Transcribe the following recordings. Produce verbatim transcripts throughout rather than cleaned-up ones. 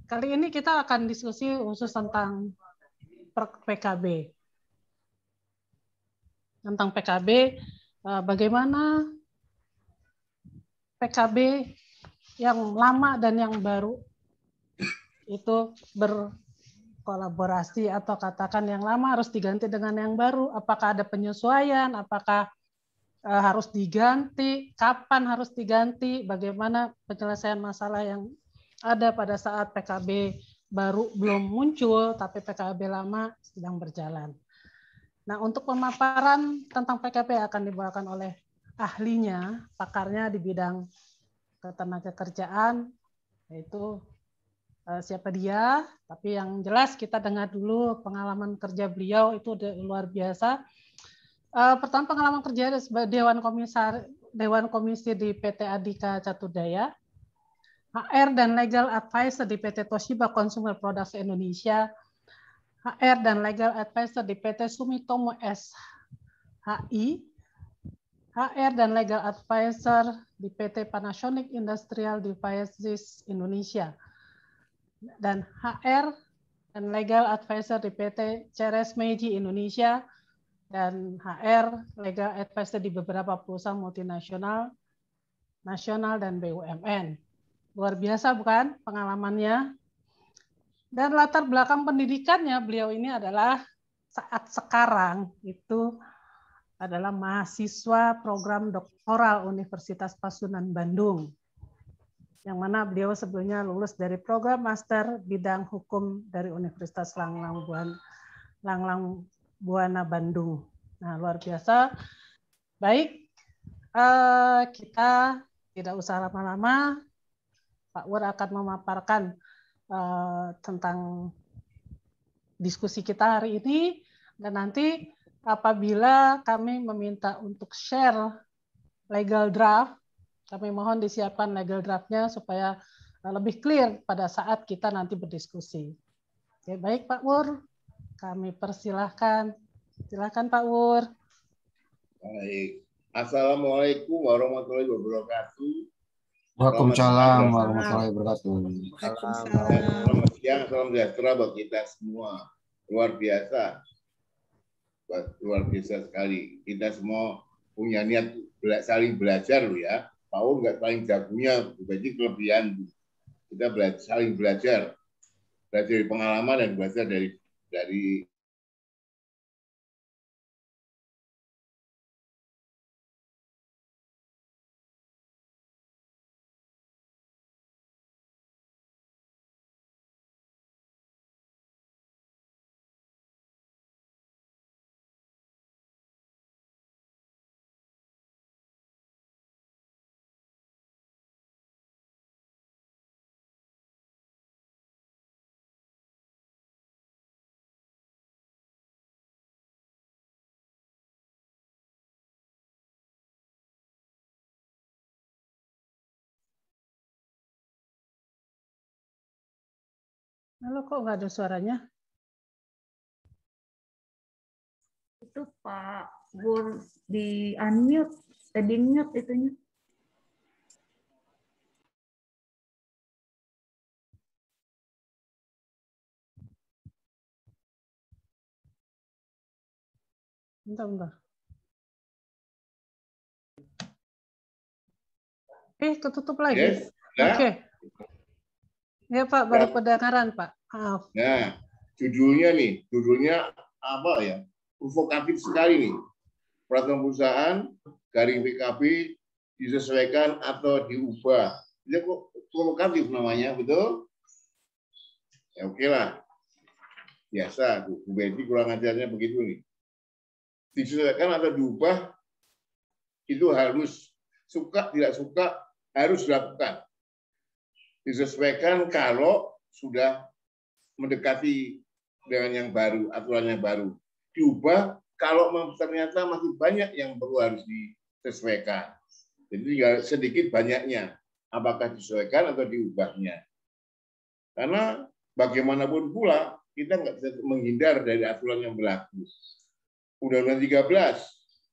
kali ini kita akan diskusi khusus tentang P K B. Tentang P K B, bagaimana P K B yang lama dan yang baru itu berkolaborasi, atau katakan yang lama harus diganti dengan yang baru. Apakah ada penyesuaian? Apakah harus diganti? Kapan harus diganti? Bagaimana penyelesaian masalah yang ada pada saat P K B baru belum muncul, tapi P K B lama sedang berjalan. Nah, untuk pemaparan tentang P K B akan dibawakan oleh ahlinya, pakarnya di bidang ketenagakerjaan, yaitu eh, siapa dia, tapi yang jelas kita dengar dulu pengalaman kerja beliau itu luar biasa. Eh, pertama, pengalaman kerja sebagai Dewan Komisar, Dewan Komisi di P T Adhika Catudaya, H R dan Legal Advisor di P T Toshiba Consumer Products Indonesia, H R dan Legal Advisor di P T Sumitomo S H I, H R dan Legal Advisor di P T Panasonic Industrial Devices Indonesia, dan H R dan Legal Advisor di P T Ceres Meiji Indonesia, dan H R Legal Advisor di beberapa perusahaan multinasional, nasional, dan B U M N. Luar biasa bukan pengalamannya? Dan latar belakang pendidikannya, beliau ini adalah saat sekarang itu adalah mahasiswa program doktoral Universitas Pasundan Bandung, yang mana beliau sebelumnya lulus dari program master bidang hukum dari Universitas Langlang Buana, Langlang Buana Bandung. Nah, luar biasa. Baik, kita tidak usah lama-lama. Pak Wur akan memaparkan tentang diskusi kita hari ini, dan nanti apabila kami meminta untuk share legal draft, kami mohon disiapkan legal draftnya supaya lebih clear pada saat kita nanti berdiskusi. Oke, baik Pak Wur, kami persilahkan. Silakan Pak Wur. Baik. Assalamualaikum warahmatullahi wabarakatuh. Waalaikumsalam warahmatullahi wabarakatuh. Selamat siang, salam sejahtera buat kita semua. Luar biasa. Luar biasa sekali. Kita semua punya niat saling belajar loh ya. Pak Wur nggak paling jagonya, berarti kelebihan. Kita belajar, saling belajar. Belajar dari pengalaman dan belajar dari dari Halo, kok nggak ada suaranya? Itu Pak Wur di unmute, eh, di mute itunya. Bentar, bentar. Eh, ketutup lagi. Yes. Nah. Oke. Ya Pak, baru pendengaran Pak. Maaf. Nah, judulnya nih, judulnya apa ya? Provokatif sekali nih. Peraturan perusahaan garing P K B disesuaikan atau diubah. Ini kok provokatif namanya, betul? Ya oke lah. Biasa, Bu Betty kurang ajarnya begitu nih. Disesuaikan atau diubah itu harus, suka tidak suka harus dilakukan. Disesuaikan kalau sudah mendekati dengan yang baru, aturan yang baru. Diubah kalau ternyata masih banyak yang perlu harus disesuaikan. Jadi tinggal sedikit banyaknya, apakah disesuaikan atau diubahnya. Karena bagaimanapun pula, kita nggak bisa menghindar dari aturan yang berlaku. Undang-Undang tiga belas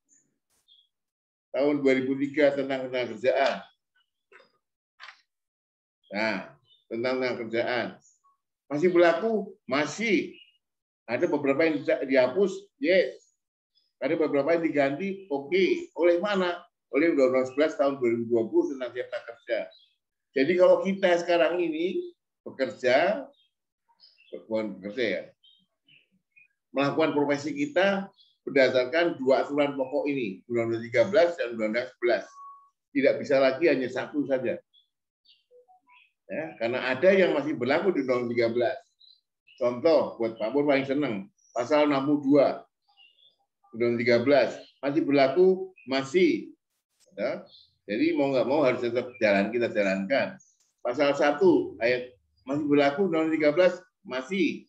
tahun dua ribu tiga tentang ketenagakerjaan. Nah, tentang ketenagakerjaan. Masih berlaku? Masih. Ada beberapa yang dihapus, yes. Ada beberapa yang diganti, oke. Okay. Oleh mana? Oleh Undang-Undang sebelas tahun dua ribu dua puluh tentang Cipta Kerja. Jadi kalau kita sekarang ini bekerja, bukan bekerja ya, melakukan profesi kita berdasarkan dua aturan pokok ini, Undang-Undang tiga belas dan Undang-Undang sebelas. Tidak bisa lagi hanya satu saja. Ya, karena ada yang masih berlaku di Undang-Undang tiga belas. Contoh, buat Pak Pur paling senang, pasal enam puluh dua Undang-Undang tiga belas masih berlaku, masih. Ya. Jadi mau nggak mau harus tetap jalan kita jalankan. Pasal satu ayat masih berlaku, Undang-Undang tiga belas masih.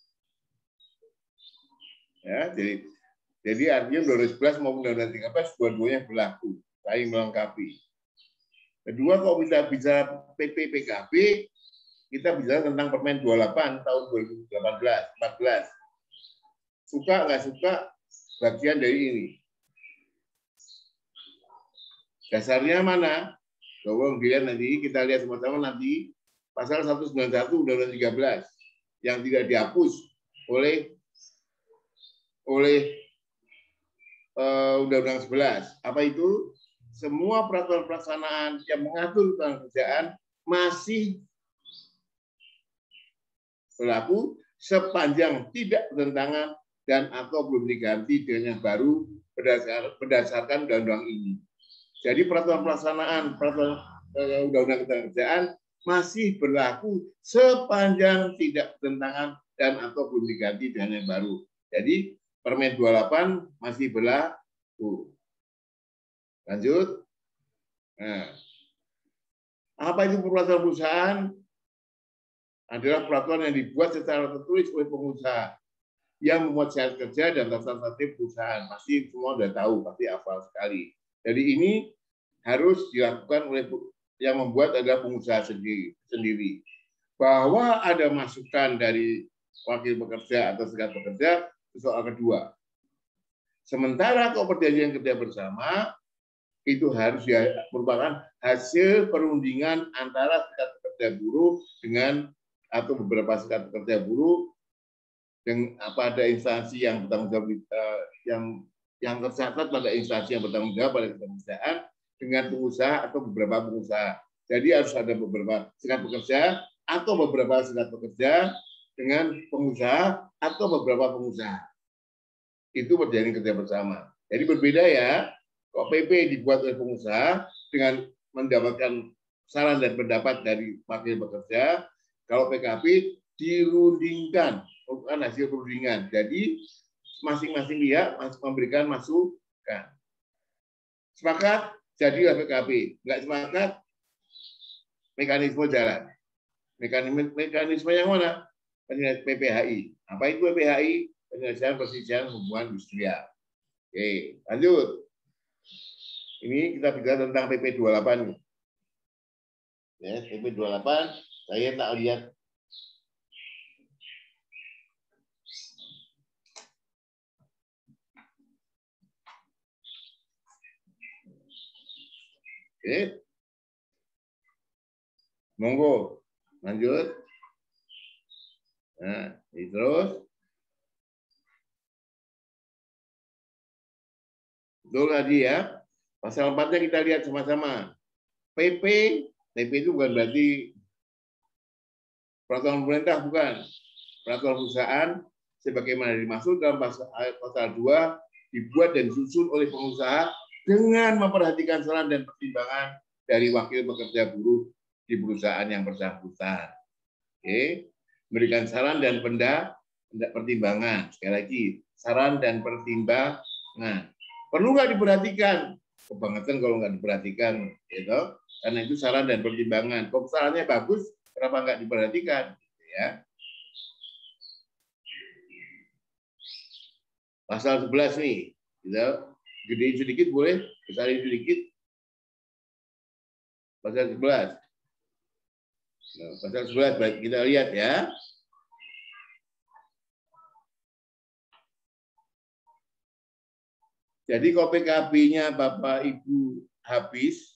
Ya, jadi jadi artinya Undang-Undang sebelas maupun Undang-Undang tiga belas dua-duanya berlaku, saling melengkapi. Kedua, kalau kita bicara P P P K B, kita bicara tentang Permen dua puluh delapan tahun dua ribu delapan belas empat belas. Suka nggak suka bagian dari ini. Dasarnya mana? Coba dilihat nanti, kita lihat sama-sama nanti pasal seratus sembilan puluh satu Undang-Undang tiga belas yang tidak dihapus oleh oleh uh, Undang-Undang sebelas. Apa itu? Semua peraturan pelaksanaan yang mengatur tentang kerjaan masih berlaku sepanjang tidak bertentangan dan atau belum diganti dengan yang baru berdasarkan, berdasarkan undang-undang ini. Jadi peraturan pelaksanaan peraturan undang-undang ketenagakerjaan masih berlaku sepanjang tidak bertentangan dan atau belum diganti dengan yang baru. Jadi Permen dua puluh delapan masih berlaku. Lanjut. Nah, apa itu peraturan perusahaan? Adalah peraturan yang dibuat secara tertulis oleh pengusaha yang memuat syarat kerja dan tata tertib perusahaan. Pasti semua sudah tahu, pasti hafal sekali. Jadi ini harus dilakukan oleh yang membuat adalah pengusaha sendiri. sendiri. Bahwa ada masukan dari wakil pekerja atau serikat pekerja, soal kedua. Sementara kalau perjanjian kerja bersama itu harus merupakan hasil perundingan antara serikat pekerja buruh dengan atau beberapa serikat pekerja buruh dengan pada instansi yang bertanggung jawab yang yang tercatat pada instansi yang bertanggung jawab pada pekerjaan dengan pengusaha atau beberapa pengusaha. Jadi harus ada beberapa serikat pekerja atau beberapa serikat pekerja dengan pengusaha atau beberapa pengusaha. Itu perjanjian kerja bersama. Jadi berbeda ya. Kalau P P dibuat oleh pengusaha dengan mendapatkan saran dan pendapat dari wakil pekerja, kalau P K B dirundingkan, bukan hasil perundingan. Jadi masing-masing pihak memberikan masukan. Sepakat, jadilah P K B. Enggak sepakat, mekanisme jalan. Mekanisme, mekanisme yang mana? P P H I. Apa itu P P H I? Penyelesaian perselisihan hubungan industrial. Oke, lanjut. Ini kita bicara tentang P P dua puluh delapan. Ya, P P dua puluh delapan, saya tak lihat. Oke. Monggo, lanjut. Nah, ini terus. Betul tadi ya. Pasal empatnya kita lihat sama-sama. P P, P P itu bukan berarti peraturan pemerintah, bukan. Peraturan perusahaan sebagaimana dimaksud dalam pasal, pasal dua dibuat dan disusun oleh pengusaha dengan memperhatikan saran dan pertimbangan dari wakil pekerja buruh di perusahaan yang bersangkutan. Oke, memberikan saran dan penda, pertimbangan. Sekali lagi, saran dan pertimbangan. Perlu nggak diperhatikan? Kebangetan kalau nggak diperhatikan, gitu. Karena itu saran dan pertimbangan. Kalau sarannya bagus, kenapa nggak diperhatikan? Ya. Pasal sebelas nih, gitu. Gedein sedikit boleh, besarin sedikit. Pasal sebelas. Nah, pasal sebelas, baik kita lihat ya. Jadi kalau P K B-nya Bapak Ibu habis,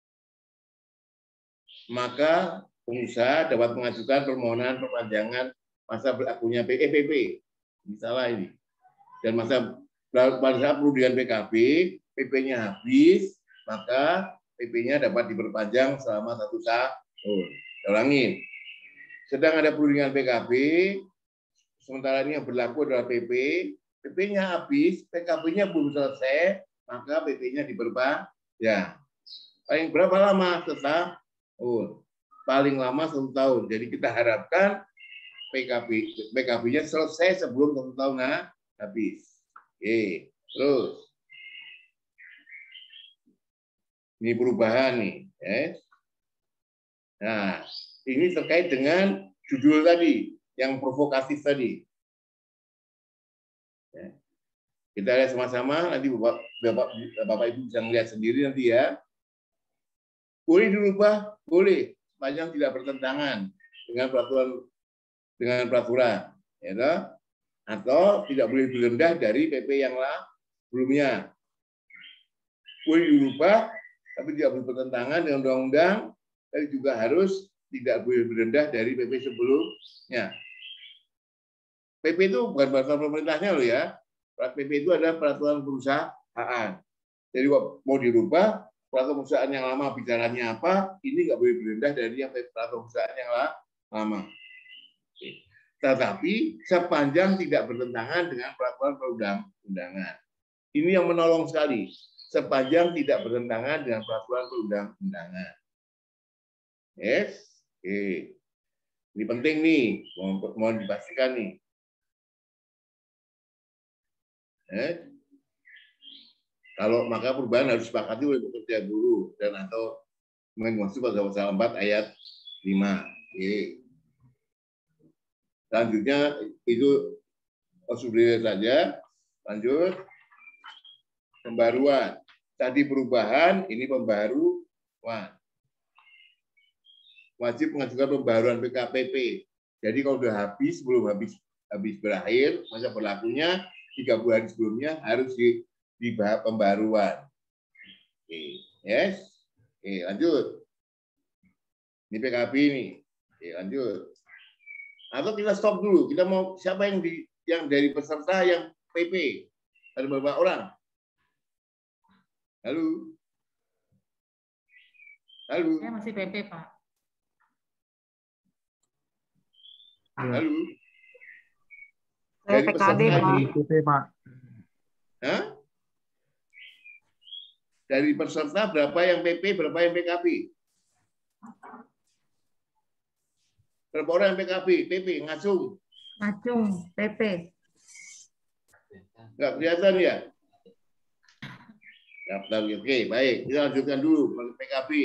maka pengusaha dapat mengajukan permohonan perpanjangan masa berlakunya P P P, misalnya ini. Dan masa pada saat perundingan P K B, P P-nya habis, maka P P-nya dapat diperpanjang selama satu tahun. Ulangin. Sedang ada perundingan P K B, sementara ini yang berlaku adalah P P, P P-nya habis, P K B-nya belum selesai, maka P P-nya diperpanjang. Ya, paling berapa lama? Setahun. Paling lama satu tahun. Jadi kita harapkan P K B P K B-nya selesai sebelum satu tahun habis. Oke, terus ini perubahan nih. Ya. Nah, ini terkait dengan judul tadi, yang provokatif tadi. Ya. Kita lihat sama-sama, nanti Bapak, Bapak, Bapak Ibu bisa melihat sendiri nanti ya. Boleh dirubah, boleh, sepanjang tidak bertentangan dengan peraturan dengan peraturan, ya, atau tidak boleh lebih rendah dari P P yang lah sebelumnya. Boleh dirubah, tapi tidak boleh bertentangan dengan undang-undang, dan juga harus tidak boleh lebih rendah dari P P sebelumnya. P P itu bukan peraturan pemerintahnya loh ya. P P itu adalah peraturan perusahaan. Jadi mau dirubah, peraturan perusahaan yang lama bicaranya apa, ini nggak boleh lebih rendah dari yang peraturan perusahaan yang lama. Tetapi sepanjang tidak bertentangan dengan peraturan perundang-undangan. Ini yang menolong sekali. Sepanjang tidak bertentangan dengan peraturan perundang-undangan. Yes, oke. Ini penting nih, mohon, mohon dipastikan nih. Eh? Kalau maka perubahan harus disepakati oleh pekerja buruh dan atau masuk pada pasal empat ayat lima. Oke. Selanjutnya itu prosedur saja. Lanjut. Pembaruan. Tadi perubahan, ini pembaruan. Wajib mengajukan pembaruan P K P P. Jadi kalau sudah habis, belum habis habis berakhir, masa berlakunya tiga puluh hari sebelumnya harus di, di pembaruan. Oke, yes. Oke, lanjut. Ini P K B ini. Oke, lanjut. Atau kita stop dulu. Kita mau siapa yang di yang dari peserta yang P P? Ada berapa orang? Halo. Halo. Saya masih P P, Pak. Halo. Saya P K B, Pak. P P, Pak. Hah? Dari peserta berapa yang P P, berapa yang P K B? Berapa orang yang P K B? P P, ngacung. Ngacung, P P. Enggak kelihatan ya? Daftar, oke, baik. Kita lanjutkan dulu P K B.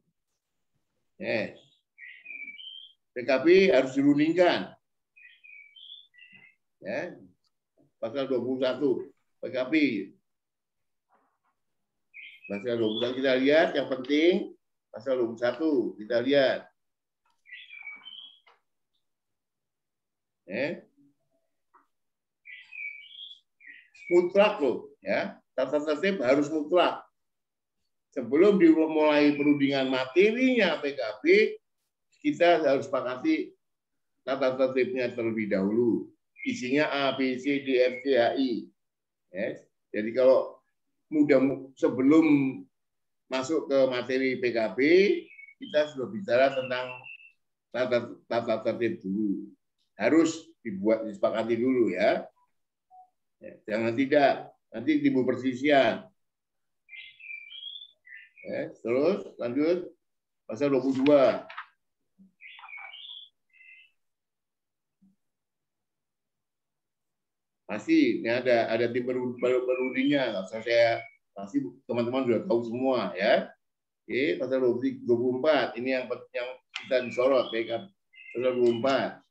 Yes. P K B harus dirundingkan. Ya. Pasal dua puluh satu P K B. Pasal dua puluh satu kita lihat, yang penting pasal dua puluh satu kita lihat. Ya. Mutlak loh, ya. Tata tertib harus mutlak. Sebelum dimulai perundingan materinya P K B, kita harus sepakati tata tertibnya terlebih dahulu. Isinya A, B, C, D, F, G, H, I. Yes. Jadi kalau mudah sebelum masuk ke materi P K B, kita sudah bicara tentang tata, tata tertib dulu. Harus dibuat disepakati dulu ya. Ya, jangan tidak, nanti timbul persisian. Ya, terus lanjut pasal dua puluh dua. Pasti ini ada ada tim perundingnya, nggak usah saya, pasti teman-teman sudah tahu semua ya. Oke, pasal dua puluh empat ini yang yang kita disorot, pasal dua puluh empat.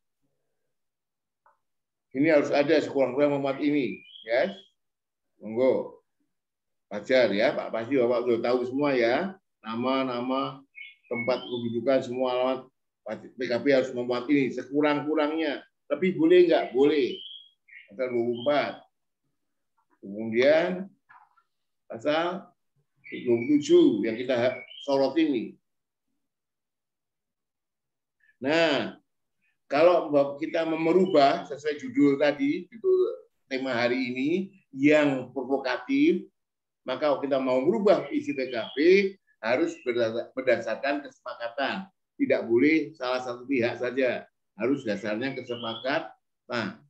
Ini harus ada sekurang-kurangnya memuat ini, ya. Monggo. Wajar ya, Pak. Pasti Bapak sudah tahu semua ya. Nama-nama, tempat kedudukan, semua alamat P K B harus memuat ini sekurang-kurangnya. Tapi boleh nggak? Boleh. Pasal dua puluh empat. Kemudian pasal dua puluh tujuh yang kita sorot ini. Nah, kalau kita merubah sesuai judul tadi, judul tema hari ini yang provokatif, maka kalau kita mau merubah isi P K P harus berdasarkan kesepakatan. Tidak boleh salah satu pihak saja, harus dasarnya kesepakatan.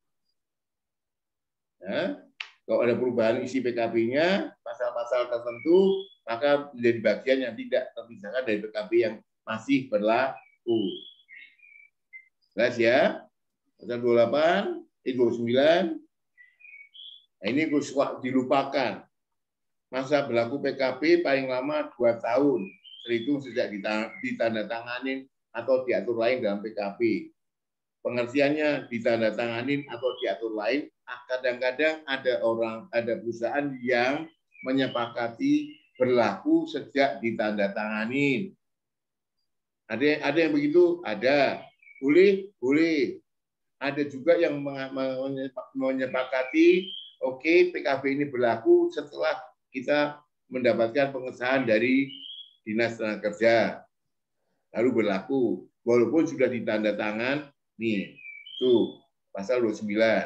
Ya. Kalau ada perubahan isi P K P-nya, pasal-pasal tertentu, maka menjadi bagian yang tidak terpisahkan dari P K P yang masih berlaku. Jelas ya? Pasal dua puluh delapan, eh, dua puluh sembilan. Nah, ini dilupakan. Masa berlaku P K P paling lama dua tahun. Terhitung sejak ditandatangani atau diatur lain dalam P K P. Pengertiannya ditandatangani atau diatur lain, kadang-kadang ada orang, ada perusahaan yang menyepakati berlaku sejak ditandatangani. Ada ada yang begitu? Ada. Boleh? Boleh. Ada juga yang menyepakati, oke, okay, P K P ini berlaku setelah kita mendapatkan pengesahan dari Dinas Tenaga Kerja. Lalu berlaku. Walaupun sudah ditandatangan, nih, tuh, pasal dua puluh sembilan.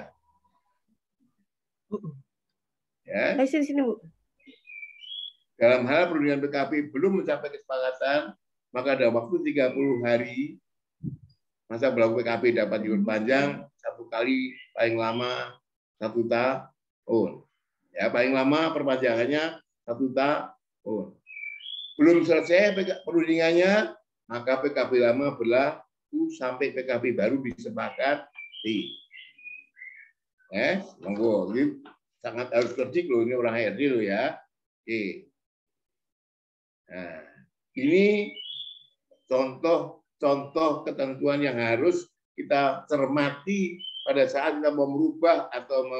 Ya. Sini, sini, Bu. Dalam hal perundingan P K P belum mencapai kesepakatan, maka ada waktu tiga puluh hari masa berlaku P K P dapat diperpanjang satu kali paling lama satu tahun. Ya, paling lama perpanjangannya satu tahun. Belum selesai perundingannya, maka P K P lama berlaku sampai P K P baru disepakati. Eh, monggo, ini sangat harus cerdik loh, ini orang H R D loh ya. Oke. Nah, ini contoh-contoh ketentuan yang harus kita cermati pada saat kita mau merubah atau me,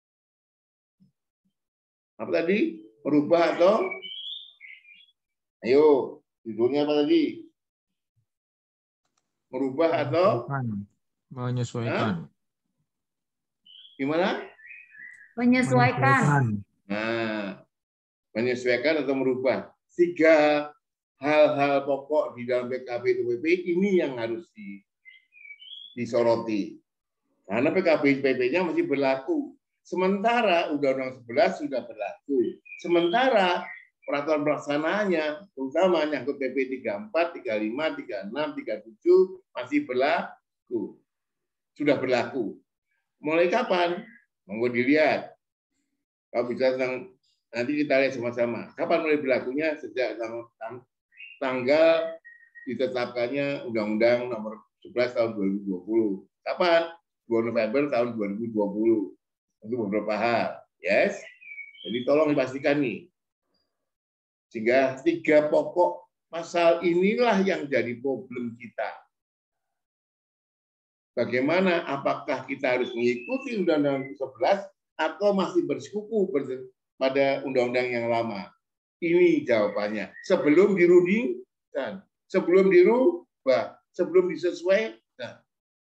apa tadi? Merubah atau ayo, judulnya apa tadi? Merubah atau menyesuaikan. Hah? Gimana? Menyesuaikan. Nah, menyesuaikan atau merubah. Tiga hal-hal pokok di dalam P K P T P P ini yang harus di, disoroti. Karena P K P T P P-nya masih berlaku. Sementara Undang-Undang sebelas sudah berlaku. Sementara peraturan pelaksanaannya, terutama nyangkut P P tiga puluh empat, tiga puluh lima, tiga puluh enam, tiga puluh tujuh masih berlaku. Sudah berlaku. Mulai kapan? Monggo dilihat. Kalau bicara tentang, nanti kita lihat sama-sama. Kapan mulai berlakunya? Sejak tanggal ditetapkannya Undang-Undang Nomor sebelas Tahun dua ribu dua puluh. Kapan? dua November tahun dua ribu dua puluh. Untuk beberapa hal. Yes. Jadi tolong dipastikan nih. Sehingga tiga pokok pasal inilah yang jadi problem kita. Bagaimana, apakah kita harus mengikuti Undang-Undang sebelas atau masih bersekuku pada Undang-Undang yang lama? Ini jawabannya. Sebelum dirundingkan, sebelum dirubah, sebelum disesuaikan.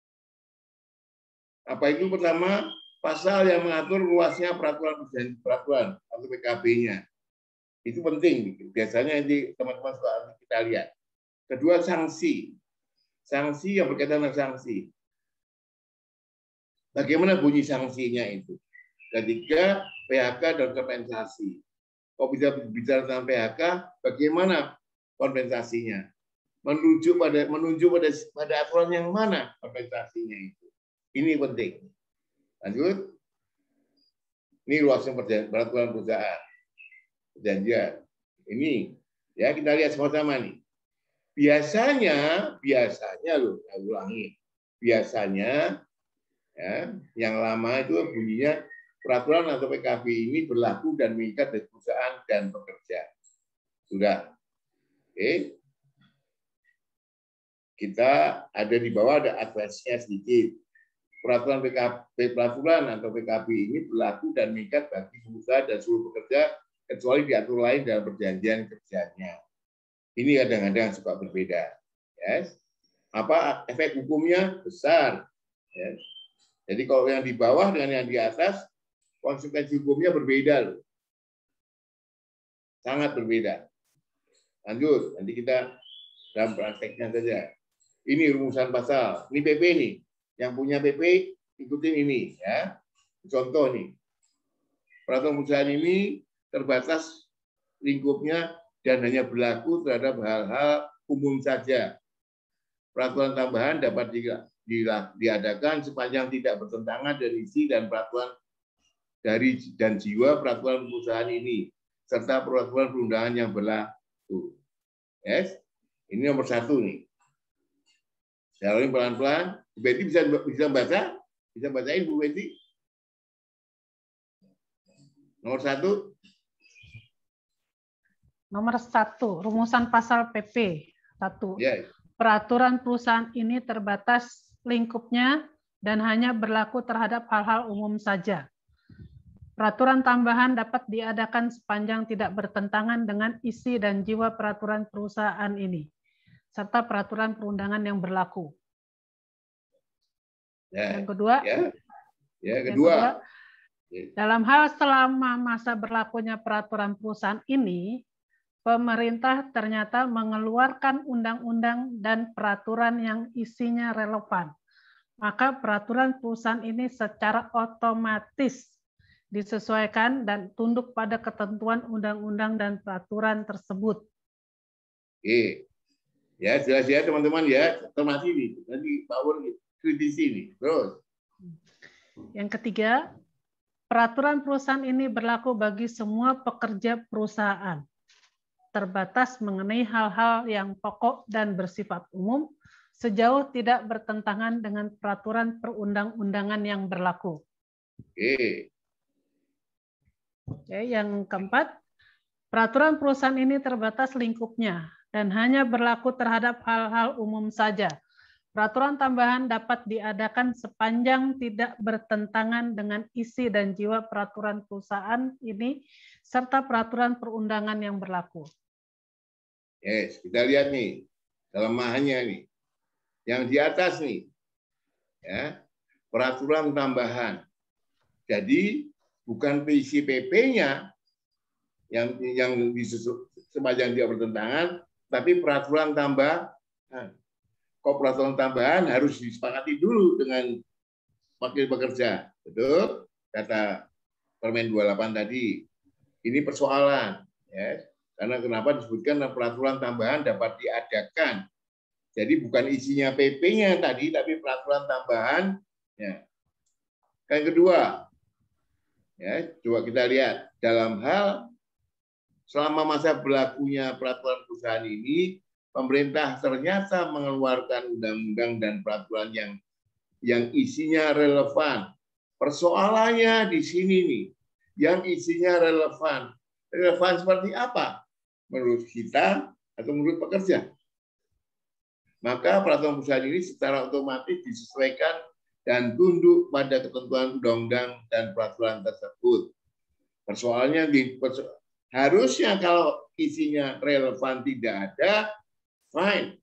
Apa itu? Pertama, pasal yang mengatur luasnya peraturan peraturan atau P K P-nya. Itu penting. Biasanya di teman-teman suka kita lihat. Kedua, sanksi. Sanksi yang berkaitan dengan sanksi. Bagaimana bunyi sanksinya itu? Ketiga, P H K dan kompensasi. Kalau bisa bicara tentang P H K, bagaimana kompensasinya? Menunjuk pada menunjuk pada pada aturan yang mana kompensasinya itu? Ini penting. Lanjut. Ini luasnya peraturan perusahaan. Perjanjian. Ini ya kita lihat sama-sama nih. Biasanya, biasanya loh, saya ulangi. Biasanya ya, yang lama itu bunyinya peraturan atau P K P ini berlaku dan mengikat dari perusahaan dan pekerja. Sudah. Oke. Kita ada di bawah, ada advice-nya sedikit. Peraturan P K P peraturan atau P K P ini berlaku dan mengikat bagi pengusaha dan seluruh pekerja kecuali diatur lain dalam perjanjian kerjanya. Ini kadang-kadang suka berbeda. Yes. Apa efek hukumnya? Besar. Yes. Jadi kalau yang di bawah dengan yang di atas, konsekuensi hukumnya berbeda loh. Sangat berbeda. Lanjut, nanti kita dalam prakteknya saja. Ini rumusan pasal. Ini P P nih. Yang punya P P ikutin ini ya. Contoh nih. Peraturan perusahaan ini terbatas lingkupnya dan hanya berlaku terhadap hal-hal umum saja. Peraturan tambahan dapat di, di, diadakan sepanjang tidak bertentangan dari isi dan peraturan dari dan jiwa peraturan perusahaan ini serta peraturan perundangan yang berlaku. Yes, ini nomor satu nih. Saya ulangi pelan-pelan. Bu Betty bisa bisa baca? Bisa bacain Bu Betty? Nomor satu. Nomor satu, rumusan pasal P P satu. Yeah. Peraturan perusahaan ini terbatas lingkupnya dan hanya berlaku terhadap hal-hal umum saja. Peraturan tambahan dapat diadakan sepanjang tidak bertentangan dengan isi dan jiwa peraturan perusahaan ini, serta peraturan perundangan yang berlaku. Ya, yang kedua, ya, ya yang kedua, kedua, dalam hal selama masa berlakunya peraturan perusahaan ini, pemerintah ternyata mengeluarkan undang-undang dan peraturan yang isinya relevan. Maka peraturan perusahaan ini secara otomatis disesuaikan dan tunduk pada ketentuan undang-undang dan peraturan tersebut. Oke. Ya, jelas ya teman-teman ya. Termasuk ini. Nanti power kritisi ini. Terus. Yang ketiga, peraturan perusahaan ini berlaku bagi semua pekerja perusahaan. Terbatas mengenai hal-hal yang pokok dan bersifat umum, sejauh tidak bertentangan dengan peraturan perundang-undangan yang berlaku. Oke. Oke, yang keempat, peraturan perusahaan ini terbatas lingkupnya dan hanya berlaku terhadap hal-hal umum saja. Peraturan tambahan dapat diadakan sepanjang tidak bertentangan dengan isi dan jiwa peraturan perusahaan ini serta peraturan perundangan yang berlaku. Yes, kita lihat nih kelemahannya nih. Yang di atas nih, ya, peraturan tambahan. Jadi bukan isi P P-nya yang yang disusun sepanjang tidak bertentangan, tapi peraturan tambahan. Kok peraturan tambahan harus disepakati dulu dengan wakil pekerja, betul? Kata Permen dua puluh delapan tadi. Ini persoalan, ya. Karena kenapa disebutkan peraturan tambahan dapat diadakan. Jadi bukan isinya P P-nya tadi, tapi peraturan tambahan. Ya. Yang kedua, ya, coba kita lihat dalam hal selama masa berlakunya peraturan perusahaan ini, pemerintah ternyata mengeluarkan undang-undang dan peraturan yang yang isinya relevan. Persoalannya di sini nih, yang isinya relevan. Relevan seperti apa? Menurut kita atau menurut pekerja? Maka peraturan perusahaan ini secara otomatis disesuaikan dan tunduk pada ketentuan undang-undang dan peraturan tersebut. Persoalannya di perso harusnya kalau isinya relevan tidak ada, fine.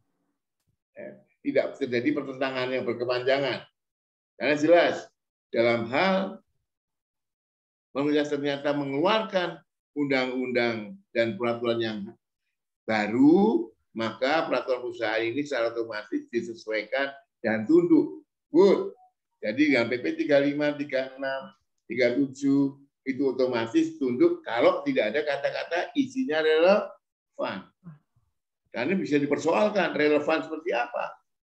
Tidak terjadi pertentangan yang berkepanjangan. Karena jelas dalam hal pemerintah ternyata mengeluarkan undang-undang dan peraturan yang baru, maka peraturan perusahaan ini secara otomatis disesuaikan dan tunduk. Good. Jadi dengan P P tiga puluh lima, tiga puluh enam, tiga puluh tujuh itu otomatis tunduk kalau tidak ada kata-kata isinya relevan. Karena bisa dipersoalkan relevan seperti apa.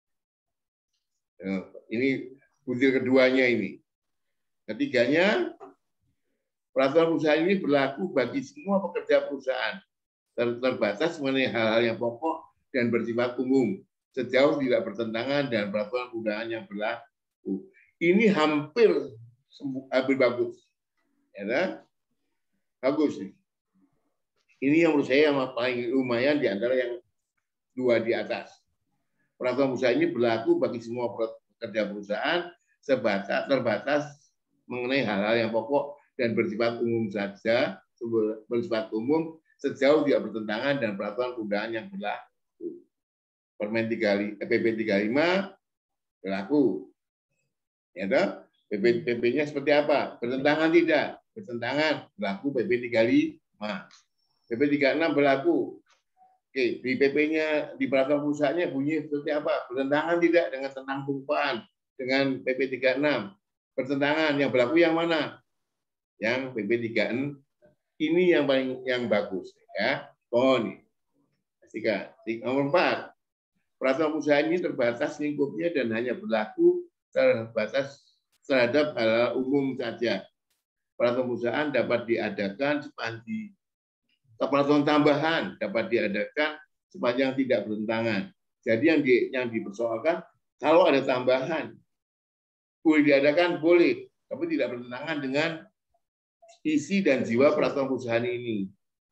Ini butir keduanya ini. Ketiganya, peraturan perusahaan ini berlaku bagi semua pekerja perusahaan. Terbatas mengenai hal-hal yang pokok dan bersifat umum sejauh tidak bertentangan dengan peraturan perundangan yang berlaku. Ini hampir hampir bagus, ya kan? Bagus nih. Ini yang menurut saya yang paling lumayan di antara yang dua di atas. Peraturan perusahaan ini berlaku bagi semua pekerja perusahaan sebatas terbatas mengenai hal-hal yang pokok dan bersifat umum saja, bersifat umum sejauh tidak bertentangan dan peraturan perundangan yang berlaku. Permen tiga puluh lima, P P tiga puluh lima berlaku. Ya toh? P P-nya seperti apa? Bertentangan tidak? Bertentangan, berlaku P P tiga puluh lima. P P tiga puluh enam berlaku. Oke, di P P-nya, di peraturan pusatnya bunyi seperti apa? Bertentangan tidak dengan tentang pengupahan dengan P P tiga puluh enam? Bertentangan, yang berlaku yang mana? Yang P P tiga puluh enam ini yang paling yang bagus, ya. Mohon nih. Pastikan. Nomor empat, peraturan usaha ini terbatas lingkupnya dan hanya berlaku terbatas terhadap hal umum saja. Peraturan perusahaan dapat diadakan sepanjang peraturan tambahan dapat diadakan sepanjang tidak bertentangan. Jadi yang di, yang dipersoalkan kalau ada tambahan boleh diadakan boleh, tapi tidak bertentangan dengan isi dan jiwa peraturan perusahaan ini.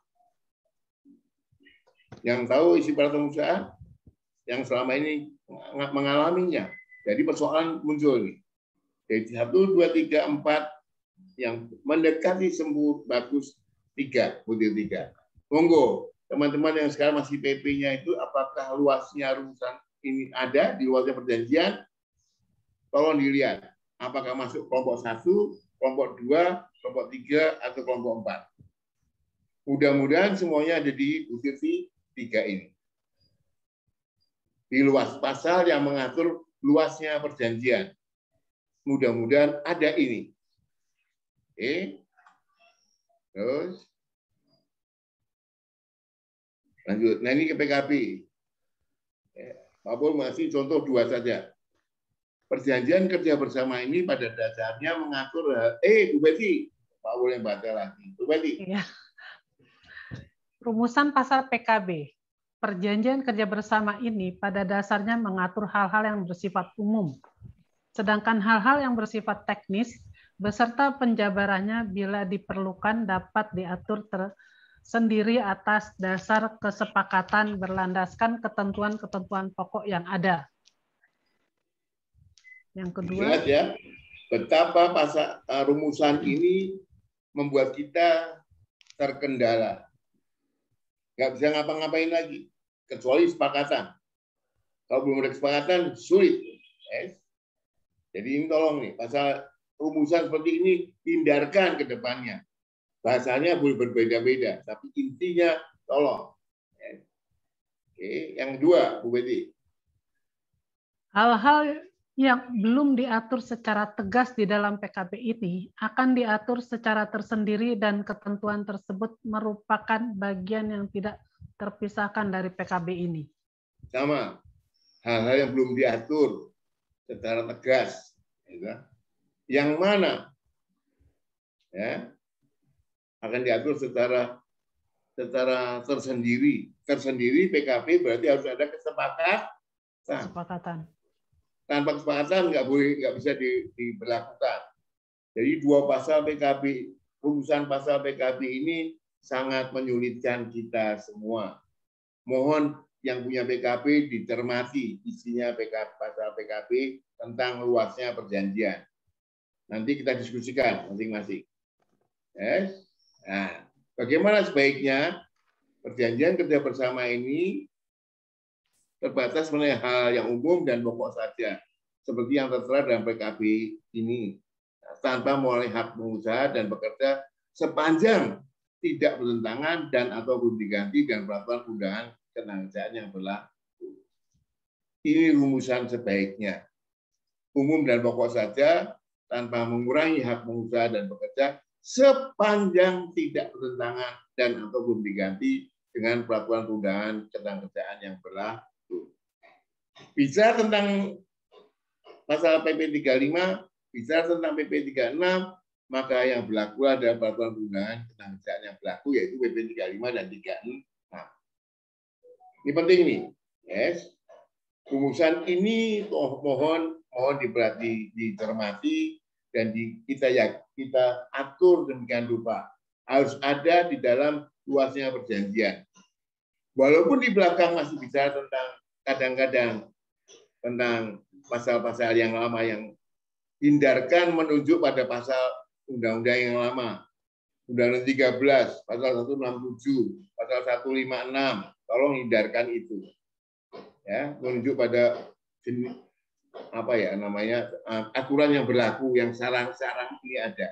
Yang tahu isi peraturan perusahaan yang selama ini mengalaminya. Jadi persoalan muncul nih. Jadi satu, dua, tiga, empat yang mendekati sembuh bagus tiga, butir tiga. Monggo, teman-teman yang sekarang masih P P-nya itu, apakah luasnya rumusan ini ada di luasnya perjanjian? Tolong dilihat, apakah masuk kelompok satu, kelompok dua, kelompok tiga, atau kelompok empat. Mudah-mudahan semuanya ada di butir tiga ini. Di luas pasal yang mengatur luasnya perjanjian. Mudah-mudahan ada ini. Oke. Terus. Lanjut. Nah ini ke P K B. Pak Pol masih contoh dua saja. Perjanjian kerja bersama ini pada dasarnya mengatur, eh Bu Betty, Pak Pol yang baca lagi. Bu Betty. Iya. Rumusan pasal P K B. Perjanjian kerja bersama ini pada dasarnya mengatur hal-hal yang bersifat umum. Sedangkan hal-hal yang bersifat teknis beserta penjabarannya bila diperlukan dapat diatur tersendiri atas dasar kesepakatan berlandaskan ketentuan-ketentuan pokok yang ada. Yang kedua, lihat ya, betapa pasal rumusan ini membuat kita terkendala. Nggak bisa ngapa-ngapain lagi, kecuali kesepakatan. Kalau belum ada kesepakatan, sulit. Yes. Jadi ini tolong nih, pasal rumusan seperti ini hindarkan ke depannya. Bahasanya boleh berbeda-beda, tapi intinya tolong. Yes. Oke, yang kedua, Bu Betty. Hal-hal yang belum diatur secara tegas di dalam P K B ini akan diatur secara tersendiri dan ketentuan tersebut merupakan bagian yang tidak terpisahkan dari P K B ini. Sama, hal-hal yang belum diatur secara tegas, ya. Yang mana ya akan diatur secara secara tersendiri. Tersendiri P K B berarti harus ada kesepakatan. Kesepakatan. Tanpa kesepakatan nggak boleh, nggak bisa di, diberlakukan. Jadi dua pasal P K B, rumusan pasal P K B ini sangat menyulitkan kita semua. Mohon yang punya P K B dicermati isinya P K B, pasal P K B tentang luasnya perjanjian. Nanti kita diskusikan masing-masing. Yes. Nah, bagaimana sebaiknya perjanjian kerja bersama ini terbatas mengenai hal yang umum dan pokok saja, seperti yang tertera dalam P K B ini, tanpa mulai hak pengusaha dan pekerja sepanjang tidak bertentangan dan atau belum diganti dengan peraturan undangan ketenagakerjaan yang berlaku. Ini rumusan sebaiknya. Umum dan pokok saja, tanpa mengurangi hak pengusaha dan pekerja sepanjang tidak bertentangan dan atau belum diganti dengan peraturan undangan ketenagakerjaan yang berlaku. Bicara tentang pasal P P tiga puluh lima, bicara tentang P P tiga puluh enam, maka yang berlaku adalah peraturan undangan ketenagakerjaan yang berlaku, yaitu P P tiga puluh lima dan tiga puluh enam. Ini penting nih, yes. Rumusan ini oh, mohon mohon diperhati, dicermati dan di, kita ya kita atur demikian rupa. Harus ada di dalam luasnya perjanjian. Walaupun di belakang masih bicara tentang kadang-kadang tentang pasal-pasal yang lama yang hindarkan menunjuk pada pasal undang-undang yang lama. Undang-Undang tiga belas, pasal seratus enam puluh tujuh, pasal seratus lima puluh enam, tolong hindarkan itu. Ya, menunjuk pada apa ya namanya aturan yang berlaku yang sarang-sarang ini ada.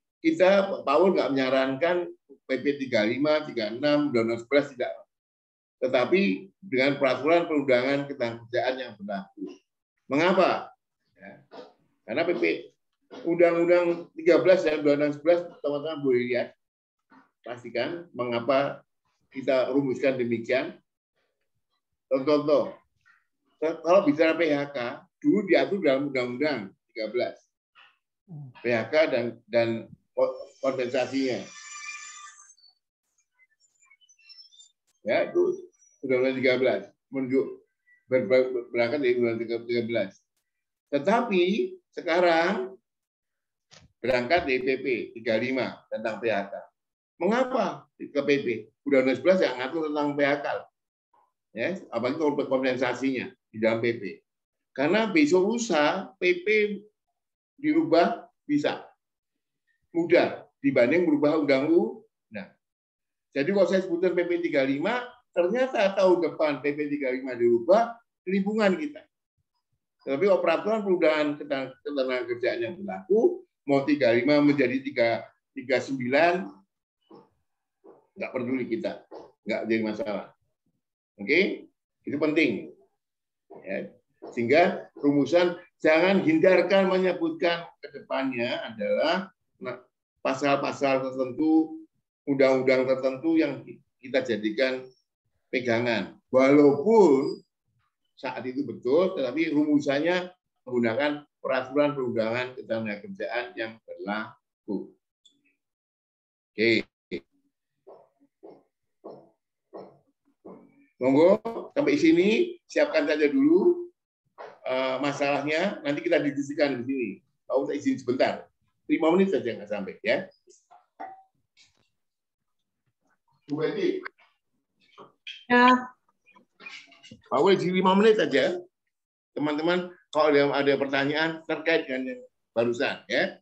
Kita Paul nggak menyarankan P P tiga puluh lima, tiga puluh enam, Undang-Undang sebelas tidak. tetapi dengan peraturan perundangan ketenagakerjaan yang berlaku. Mengapa? Ya. Karena P P Undang-Undang tiga belas dan Undang-Undang sebelas, teman-teman boleh lihat, pastikan mengapa kita rumuskan demikian. Contoh-contoh, kalau bicara P H K, dulu diatur dalam Undang-Undang tiga belas. P H K dan dan kompensasinya. Ya, itu Undang-Undang tiga belas menunjuk berangkat dari Undang-Undang tiga belas. Tetapi sekarang berangkat dari P P tiga puluh lima tentang P H K. Mengapa ke P P? Undang-Undang sebelas yang ngatur tentang P H K. Ya, apalagi kompensasinya di dalam P P. Karena besok lusa P P dirubah bisa mudah dibanding merubah undang-undang. Nah, jadi kalau saya sebutkan P P tiga puluh lima, ternyata tahun depan P P tiga puluh lima dirubah, lingkungan kita. Tapi peraturan perundangan ketenagakerjaan yang berlaku, mau tiga puluh lima menjadi tiga puluh sembilan, nggak peduli kita, nggak jadi masalah. Oke, itu penting. Ya. Sehingga rumusan jangan hindarkan menyebutkan ke depannya adalah pasal-pasal tertentu, undang-undang tertentu yang kita jadikan pegangan. Walaupun saat itu betul, tetapi rumusannya menggunakan peraturan perundangan ketenagakerjaan yang berlaku. Oke. Monggo sampai sini, siapkan saja dulu uh, masalahnya. Nanti kita diskusikan di sini. Pak Ur, izin sebentar, lima menit saja nggak sampai ya. Bu Betty. Ya. Pak Ur, izin lima menit saja. Teman-teman, kalau ada, ada pertanyaan terkait dengan yang barusan ya.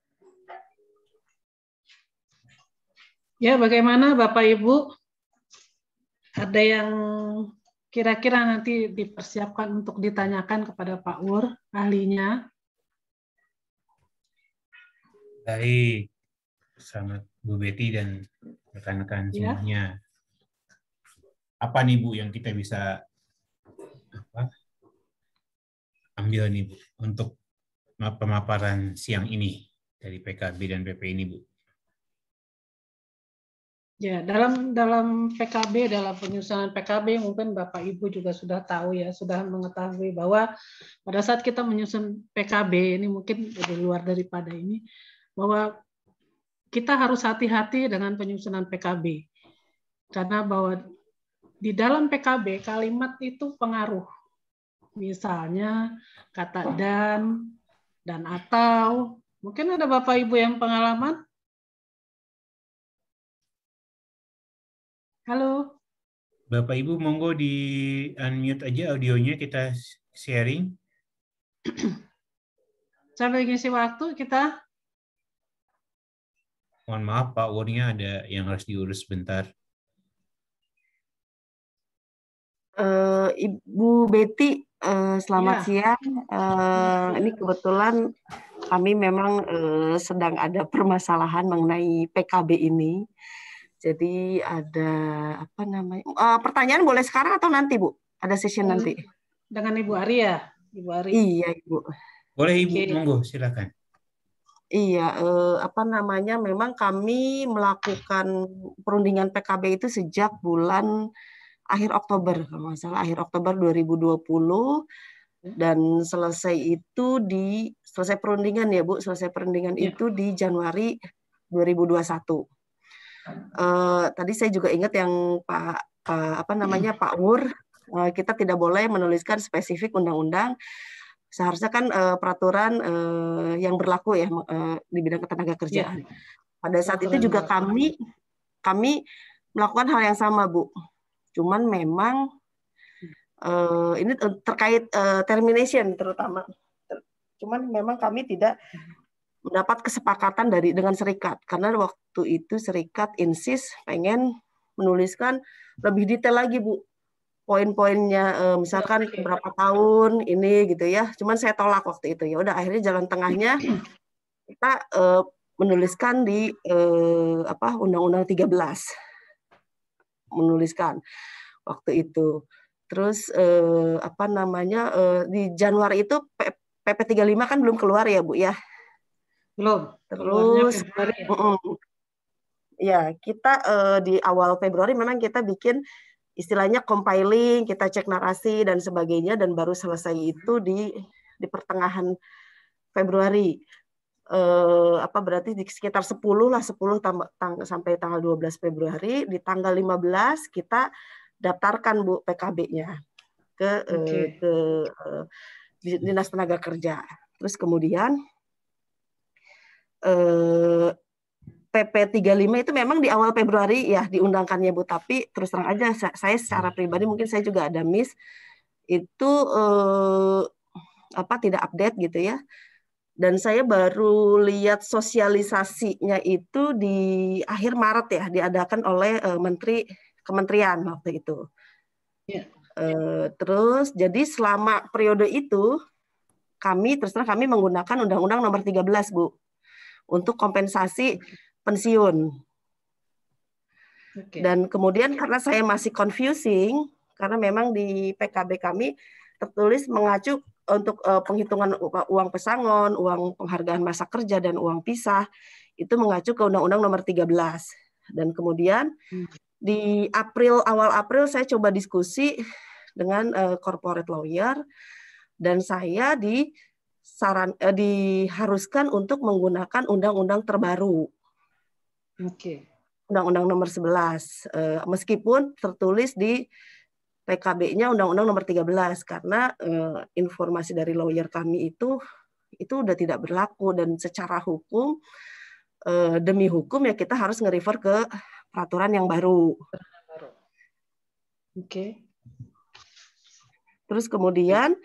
Ya, bagaimana Bapak Ibu? Ada yang kira-kira nanti dipersiapkan untuk ditanyakan kepada Pak Ur, ahlinya? Baik, selamat Bu Betty dan rekan-rekan Ya. semuanya. Apa nih Bu yang kita bisa apa, ambil nih Bu untuk pemaparan siang ini dari P K B dan P P ini Bu? Ya, dalam dalam P K B, dalam penyusunan P K B mungkin Bapak Ibu juga sudah tahu ya, sudah mengetahui bahwa pada saat kita menyusun P K B ini mungkin di luar daripada ini, bahwa kita harus hati-hati dengan penyusunan P K B. Karena bahwa di dalam P K B kalimat itu pengaruh. Misalnya kata dan, dan atau. Mungkin ada Bapak Ibu yang pengalaman? Halo. Bapak Ibu monggo di unmute aja audionya, kita sharing. Sambil ngisi waktu kita. Mohon maaf Pak Urnya ada yang harus diurus sebentar. Uh, Ibu Betty, uh, selamat ya. siang. Uh, ini kebetulan kami memang uh, sedang ada permasalahan mengenai P K B ini. Jadi ada apa namanya? Uh, pertanyaan boleh sekarang atau nanti, Bu? Ada session nanti. Dengan Ibu Ari ya, Ibu Ari. Iya, Ibu. Boleh Ibu, Oke. monggo silakan. Iya, eh, apa namanya? Memang kami melakukan perundingan P K B itu sejak bulan akhir Oktober, kalau nggak salah akhir Oktober dua ribu dua puluh, dan selesai itu di selesai perundingan ya Bu, selesai perundingan Ya. itu di Januari dua ribu dua puluh satu. Uh, tadi saya juga ingat yang Pak uh, apa namanya Pak Ur, uh, kita tidak boleh menuliskan spesifik undang-undang. Seharusnya kan uh, peraturan uh, yang berlaku ya uh, di bidang ketenagakerjaan. Ya. Pada saat peraturan itu juga berlaku. kami kami melakukan hal yang sama Bu. Cuman memang uh, ini terkait uh, termination terutama. Cuman memang kami tidak mendapat kesepakatan dari dengan serikat karena waktu itu serikat insist pengen menuliskan lebih detail lagi Bu, poin-poinnya eh, misalkan Oke. berapa tahun ini gitu ya, cuman saya tolak waktu itu. Ya udah akhirnya jalan tengahnya kita eh, menuliskan di eh, apa Undang-Undang tiga belas menuliskan waktu itu. Terus eh, apa namanya eh, di Januari itu P P tiga puluh lima kan belum keluar ya Bu ya. Belum. Terus Februari. Ya. Mm, ya kita eh, di awal Februari memang kita bikin istilahnya compiling, kita cek narasi dan sebagainya, dan baru selesai itu di di pertengahan Februari. Eh, apa berarti di sekitar sepuluh lah, sepuluh tambah, tang, sampai tanggal dua belas Februari. Di tanggal lima belas kita daftarkan Bu P K B-nya ke okay. eh, ke eh, Dinas Tenaga Kerja. Terus kemudian eh, P P tiga puluh lima itu memang di awal Februari ya diundangkannya Bu, tapi terus terang aja saya secara pribadi mungkin saya juga ada miss itu eh, apa tidak update gitu ya. Dan saya baru lihat sosialisasinya itu di akhir Maret ya, diadakan oleh uh, Menteri Kementerian waktu itu. Yeah. Uh, terus jadi selama periode itu kami terus terang kami menggunakan Undang-Undang Nomor tiga belas Bu untuk kompensasi pensiun. Okay. Dan kemudian karena saya masih confusing karena memang di P K B kami tertulis mengacu untuk uh, penghitungan uang pesangon, uang penghargaan masa kerja, dan uang pisah, itu mengacu ke Undang-Undang Nomor tiga belas. Dan kemudian hmm. di April, awal April saya coba diskusi dengan uh, corporate lawyer, dan saya disaran, uh, diharuskan untuk menggunakan undang-undang terbaru. Oke. Okay. Undang-Undang Nomor sebelas. Uh, meskipun tertulis di P K B-nya Undang-Undang Nomor tiga belas karena eh, informasi dari lawyer kami itu itu udah tidak berlaku, dan secara hukum eh, demi hukum ya kita harus nge-refer ke peraturan yang baru. Oke. Okay. Terus kemudian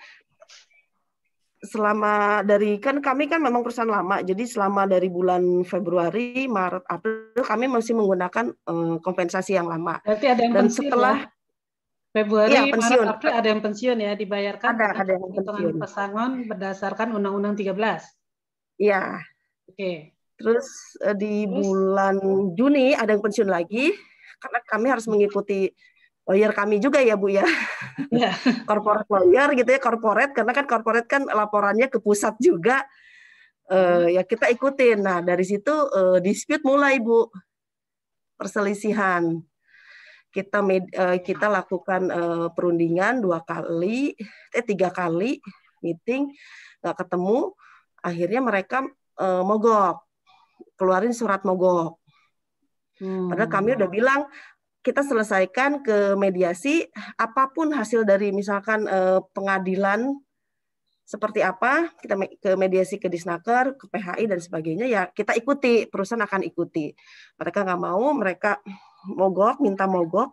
selama dari kan kami kan memang perusahaan lama, jadi selama dari bulan Februari, Maret, April kami masih menggunakan eh, kompensasi yang lama. Berarti ada yang dan pensiun, setelah ya? Februari, ya, pensiun. Maret, April ada yang pensiun ya, dibayarkan ada, ada yang pensiun. pesangon berdasarkan Undang-Undang tiga belas. Iya. Oke. Okay. Terus di Terus? bulan Juni ada yang pensiun lagi, karena kami harus mengikuti lawyer kami juga ya Bu ya. Yeah. Corporate lawyer gitu ya, corporate, karena kan corporate kan laporannya ke pusat juga. Uh, ya kita ikutin. Nah dari situ uh, dispute mulai Bu, perselisihan. Kita med, uh, kita lakukan uh, perundingan dua kali, eh tiga kali meeting, nggak ketemu. Akhirnya mereka uh, mogok, keluarin surat mogok. Hmm. Padahal kami udah bilang kita selesaikan ke mediasi, apapun hasil dari misalkan uh, pengadilan seperti apa, kita ke mediasi ke Disnaker, ke P H I dan sebagainya, ya kita ikuti, perusahaan akan ikuti. Mereka nggak mau, mereka mogok, minta mogok,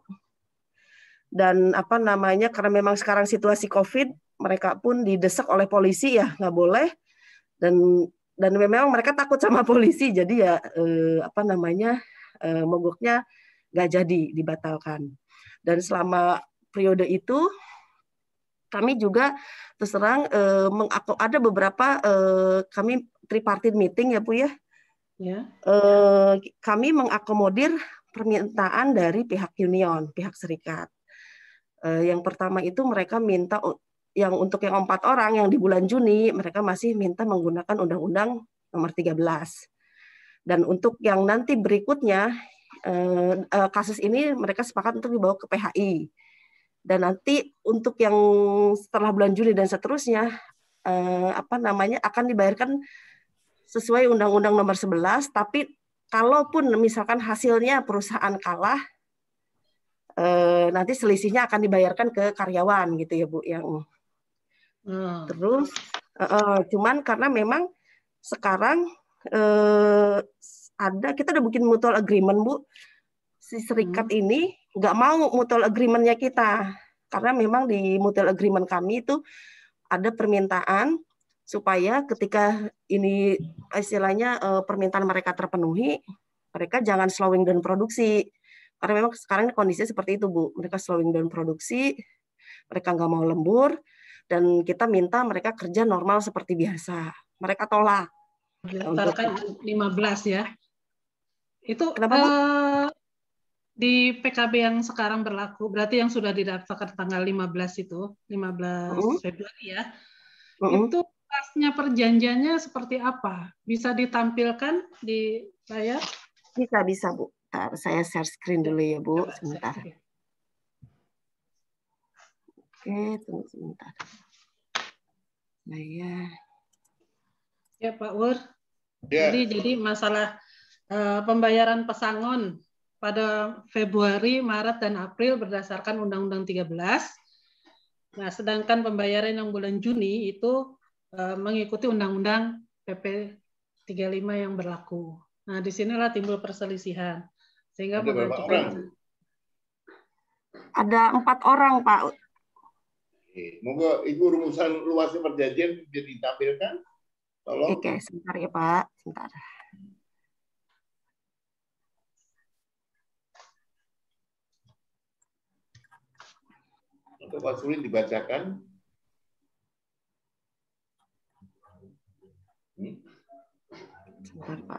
dan apa namanya, karena memang sekarang situasi COVID, mereka pun didesak oleh polisi ya nggak boleh, dan dan memang mereka takut sama polisi, jadi ya eh, apa namanya eh, mogoknya nggak jadi, dibatalkan. Dan selama periode itu kami juga terus terang eh, ada beberapa eh, kami tripartite meeting ya Bu ya, ya. Eh, kami mengakomodir permintaan dari pihak union, pihak serikat. Eh, yang pertama itu mereka minta yang untuk yang empat orang yang di bulan Juni mereka masih minta menggunakan Undang-Undang Nomor tiga belas. Dan untuk yang nanti berikutnya eh, eh, kasus ini mereka sepakat untuk dibawa ke P H I. Dan nanti untuk yang setelah bulan Juli dan seterusnya eh, apa namanya akan dibayarkan sesuai Undang-Undang Nomor sebelas, tapi kalaupun misalkan hasilnya perusahaan kalah, eh, nanti selisihnya akan dibayarkan ke karyawan gitu ya Bu. Yang hmm. terus, eh, cuman karena memang sekarang eh, ada kita udah bikin mutual agreement Bu, si serikat hmm. ini nggak mau mutual agreement-nya kita, karena memang di mutual agreement kami itu ada permintaan supaya ketika ini istilahnya permintaan mereka terpenuhi, mereka jangan slowing down produksi. Karena memang sekarang kondisinya seperti itu Bu, mereka slowing down produksi, mereka nggak mau lembur, dan kita minta mereka kerja normal seperti biasa. Mereka tolak. Berdasarkan lima belas ya. Itu kenapa Bu? Uh... di P K B yang sekarang berlaku, berarti yang sudah didaftarkan tanggal lima belas itu, lima belas Mm-mm. Februari ya, Mm-mm. itu pasnya perjanjiannya seperti apa? Bisa ditampilkan di layar? Bisa, bisa Bu. Ntar saya share screen dulu ya Bu, Coba, sebentar. saya- Oke, tunggu sebentar. Saya Ya Pak Wur. Ya. Jadi jadi masalah eh, pembayaran pesangon pada Februari, Maret, dan April berdasarkan Undang-Undang tiga belas. Nah, sedangkan pembayaran yang bulan Juni itu eh, mengikuti Undang-Undang P P tiga puluh lima yang berlaku. Nah, disinilah timbul perselisihan. Sehingga Ada berapa mengajukan orang? ada empat orang Pak. Oke. Monggo Ibu rumusan luasnya perjanjian bisa ditampilkan. Tolong. Oke, sebentar ya Pak, sebentar. Untuk Pak Suli dibacakan. Hmm? Sebentar Pak.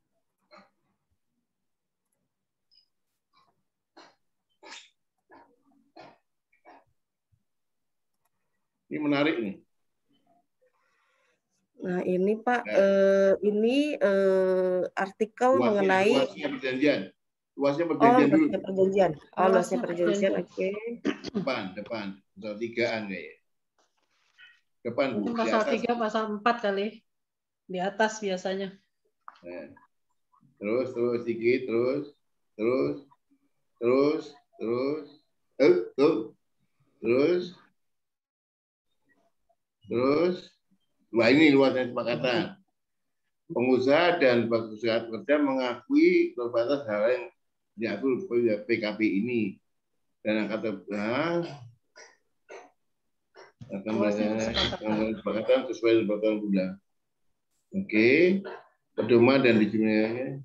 Ini menarik nih. Nah ini Pak, Ya. eh, ini eh, artikel Luasnya, mengenai luasnya perjanjian. Luasnya oh perjanjian dulu. luasnya perjanjian. Oh luasnya Luasnya perjanjian, perjanjian. oke. Depan, depan. Pasal tigaan kayaknya. Depan, Bu. Mungkin Di pasal atas. tiga, pasal empat kali. Di atas biasanya. Nah. Terus, terus, sedikit, terus. Terus. Terus. Terus. Eh, tuh. Terus. Terus. Wah, ini luasnya kesepakatan. Pengusaha dan perusahaan kerja mengakui terbatas hal yang diatur P K B ini. Dan kata nah, akan kesepakatan sesuai dengan peraturan undang. Oke, pedoman dan dijumlahnya.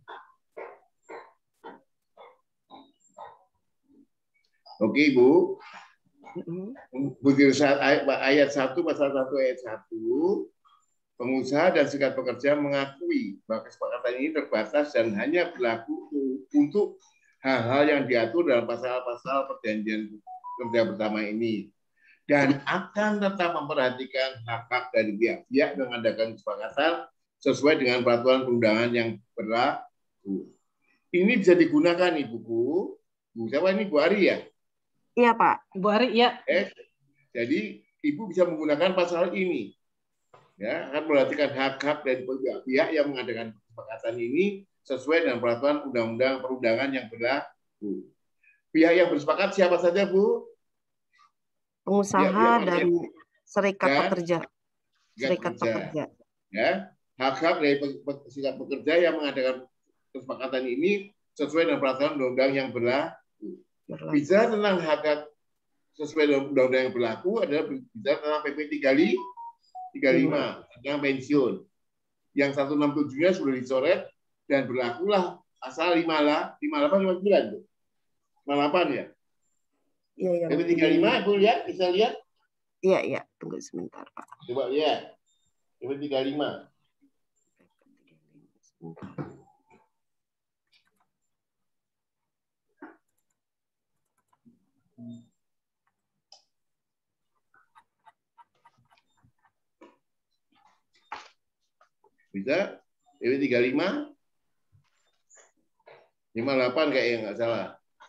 Oke, Ibu. Butir saat ayat, ayat satu pasal satu ayat satu, pengusaha dan serikat pekerja mengakui bahwa kesepakatan ini terbatas dan hanya berlaku untuk hal-hal yang diatur dalam pasal-pasal perjanjian kerja bersama ini dan akan tetap memperhatikan hak-hak dari pihak-pihak yang mengadakan kesepakatan sesuai dengan peraturan perundangan yang berlaku. Ini bisa digunakan nih buku. Bu siapa ini Bu Ari ya? Iya Pak. Bu Ari, ya. Eh, jadi Ibu bisa menggunakan pasal ini. Ya, akan memperhatikan hak-hak dari pihak-pihak yang mengadakan kesepakatan ini sesuai dengan peraturan undang-undang perundangan yang berlaku. Pihak yang bersepakat siapa saja, Bu? Pengusaha Pihak-pihak dan serikat dan pekerja. Serikat pekerja. pekerja. Ya, hak-hak dari serikat pekerja yang mengadakan kesepakatan ini sesuai dengan peraturan undang-undang yang berlaku. Berlaku. Bicara tentang hak-hak sesuai dengan undang-undang yang berlaku adalah bicara tentang P P tiga puluh lima tentang pensiun. Yang seratus enam puluh tujuh-nya sudah dicoret dan berlakulah pasal lima puluh delapan lima puluh sembilan. lima puluh delapan ya. Iya, yang P P tiga puluh lima Ibu lihat, bisa lihat? Iya, iya, tunggu sebentar, Pak. Coba lihat. P P tiga puluh lima. Bisa? P P tiga puluh lima? lima puluh delapan kayaknya nggak salah.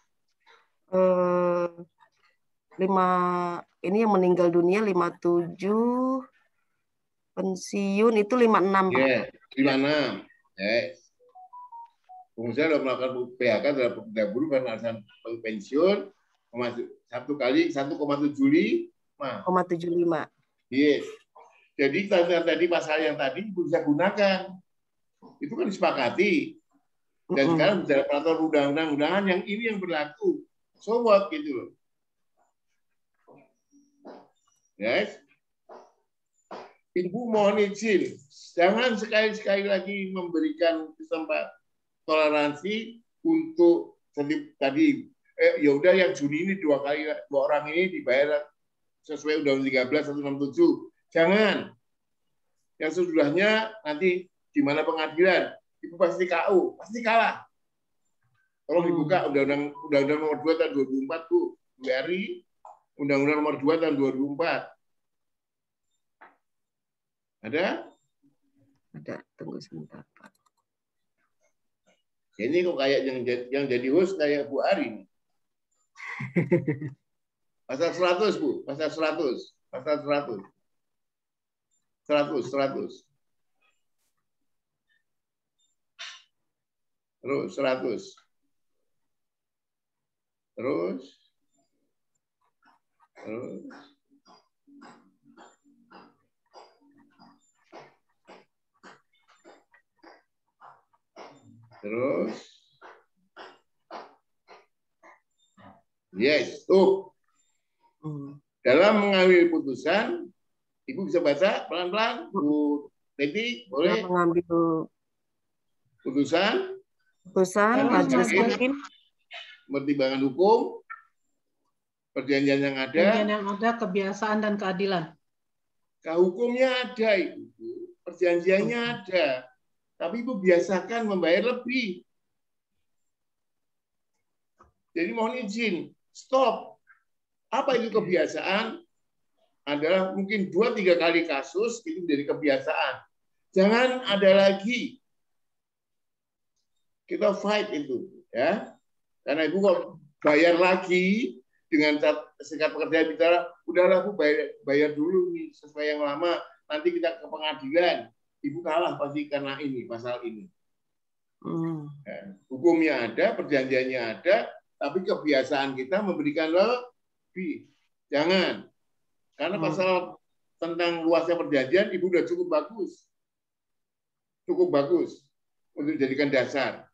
Eh, lima ini yang meninggal dunia lima puluh tujuh, pensiun itu lima puluh enam, Pak. Iya, lima puluh enam. Yes. Pengusaha sudah melakukan P H K terhadap pekerja buruh karena alasan pensiun satu kali satu koma tujuh lima. tujuh puluh lima. Yes. Jadi tadi pasal yang tadi bisa gunakan. Itu kan disepakati. Dan Mm-mm. sekarang bicara peraturan undang-undangan yang ini yang berlaku. So what gitu loh. Yes. Ibu mohon izin, jangan sekali-sekali lagi memberikan kesempatan toleransi untuk tadi eh, ya udah yang Juni ini dua kali dua orang ini dibayar sesuai Undang-Undang tiga belas seratus enam puluh tujuh. Jangan. Yang sesudahnya nanti di mana pengadilan, Ibu pasti K U, pasti kalah. Tolong dibuka Undang-Undang Undang-Undang Nomor dua Tahun dua ribu empat, Bu. Bu Eri, Undang-Undang Nomor dua Tahun dua ribu empat. Ada? Ada. Tunggu sebentar, Pak. Ini kok kayak yang yang jadi host kayak Bu Ari. Pasal seratus, Bu. Pasal seratus. Pasal seratus. seratus, seratus. Terus seratus. Terus. Terus. Terus. Yes, tuh. Dalam mengambil putusan, Ibu bisa baca pelan-pelan, Bu Teti, boleh? Mengambil Putusan. putusan majelis hakim, Pertimbangan hukum, perjanjian yang ada. Perjanjian yang ada, kebiasaan dan keadilan. Nah, hukumnya ada, Ibu. Perjanjiannya ada. Tapi Ibu biasakan membayar lebih. Jadi mohon izin, stop. Apa itu kebiasaan? Adalah mungkin dua tiga kali kasus itu menjadi kebiasaan. Jangan ada lagi. Kita fight itu, ya. Karena Ibu kok bayar lagi dengan serikat pekerja bicara, udahlah Bu bayar, bayar dulu nih sesuai yang lama. Nanti kita ke pengadilan. Ibu kalah pasti karena ini, pasal ini. Hmm. Ya, hukumnya ada, perjanjiannya ada, tapi kebiasaan kita memberikan lebih. Jangan. Karena pasal tentang luasnya perjanjian, Ibu sudah cukup bagus. Cukup bagus untuk dijadikan dasar.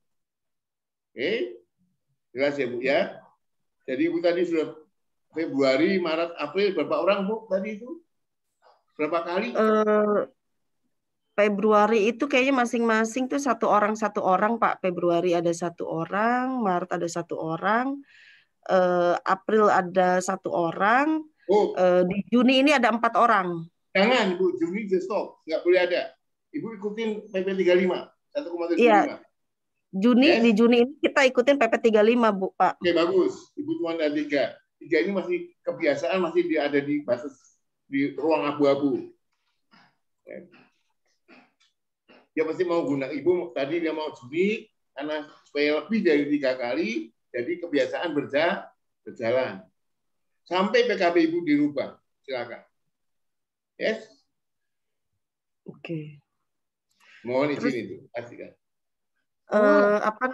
Oke? Jelas ya, Bu, ya? Jadi Ibu tadi sudah Februari, Maret, April, berapa orang, Bu, tadi itu? Berapa kali? Uh... Februari itu kayaknya masing-masing tuh satu orang satu orang Pak. Februari ada satu orang, Maret ada satu orang, eh, April ada satu orang, oh. eh, di Juni ini ada empat orang. Jangan Bu, Juni just stop, nggak boleh ada. Ibu ikutin P P tiga puluh lima, satu koma tujuh lima. Iya. Juni yes. Di Juni ini kita ikutin P P tiga puluh lima Bu Pak. Oke bagus, Ibu cuma ada tiga. Tiga ini masih kebiasaan masih ada di batas di ruang abu-abu. Ya. Dia pasti mau guna Ibu tadi dia mau Juni karena supaya lebih dari tiga kali jadi kebiasaan berja, berjalan sampai P K B Ibu dirubah. Silakan. Yes. Oke. Okay. Mohon izin itu. Pastikan. Uh, apa?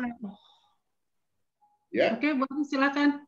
Ya. Oke, okay, Bu, silakan.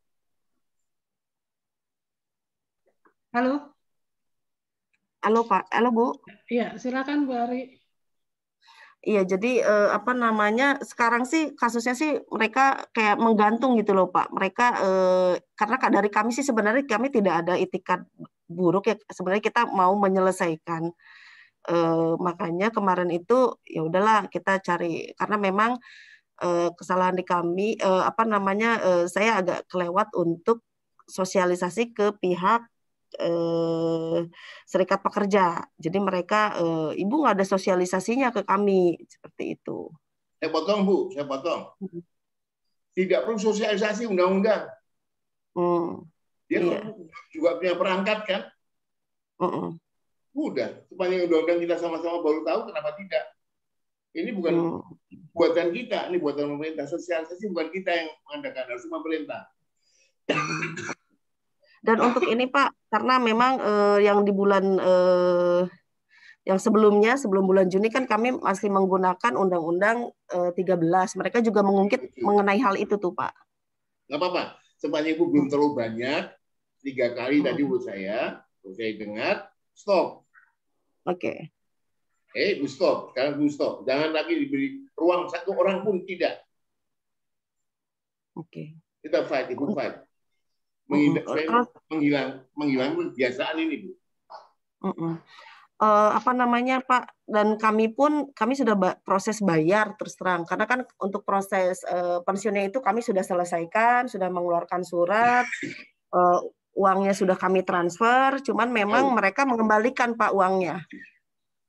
Halo. Halo Pak. Halo Bu. Iya, silakan Bu Ari. Iya, jadi eh, apa namanya sekarang sih kasusnya sih mereka kayak menggantung gitu loh Pak. Mereka eh, karena dari kami sih sebenarnya kami tidak ada itikat buruk ya. Sebenarnya kita mau menyelesaikan. Eh, makanya kemarin itu ya udahlah kita cari karena memang eh, kesalahan di kami eh, apa namanya eh, saya agak kelewat untuk sosialisasi ke pihak Eh, serikat pekerja. Jadi mereka, eh, Ibu nggak ada sosialisasinya ke kami seperti itu. Saya potong Bu, saya potong. Tidak perlu sosialisasi undang-undang. Hmm. Dia iya. juga punya perangkat kan? Uh-uh. Udah, sepanjang undang-undang kita sama-sama baru tahu, kenapa tidak? Ini bukan uh. buatan kita, ini buatan pemerintah. Sosialisasi bukan kita yang mengadakan, harus pemerintah. Dan untuk ini Pak, karena memang eh, yang di bulan eh, yang sebelumnya, sebelum bulan Juni kan kami masih menggunakan Undang-Undang eh, tiga belas. Mereka juga mengungkit Betul. mengenai hal itu tuh Pak. Nggak apa-apa, sepanjang Ibu belum terlalu banyak, tiga kali hmm. tadi menurut saya, menurut saya dengar, stop. Oke. Okay. Eh, Bu stop, sekarang Bu stop. Jangan lagi diberi ruang satu orang pun tidak. Oke. Okay. Kita fight, Ibu fight. Menghilang, uh, menghilang, menghilang kebiasaan ini, Bu. Uh, uh. Uh, apa namanya, Pak? Dan kami pun kami sudah ba proses bayar terus terang, karena kan untuk proses uh, pensiunnya itu kami sudah selesaikan, sudah mengeluarkan surat, uh, uangnya sudah kami transfer, cuman memang oh. mereka mengembalikan Pak uangnya.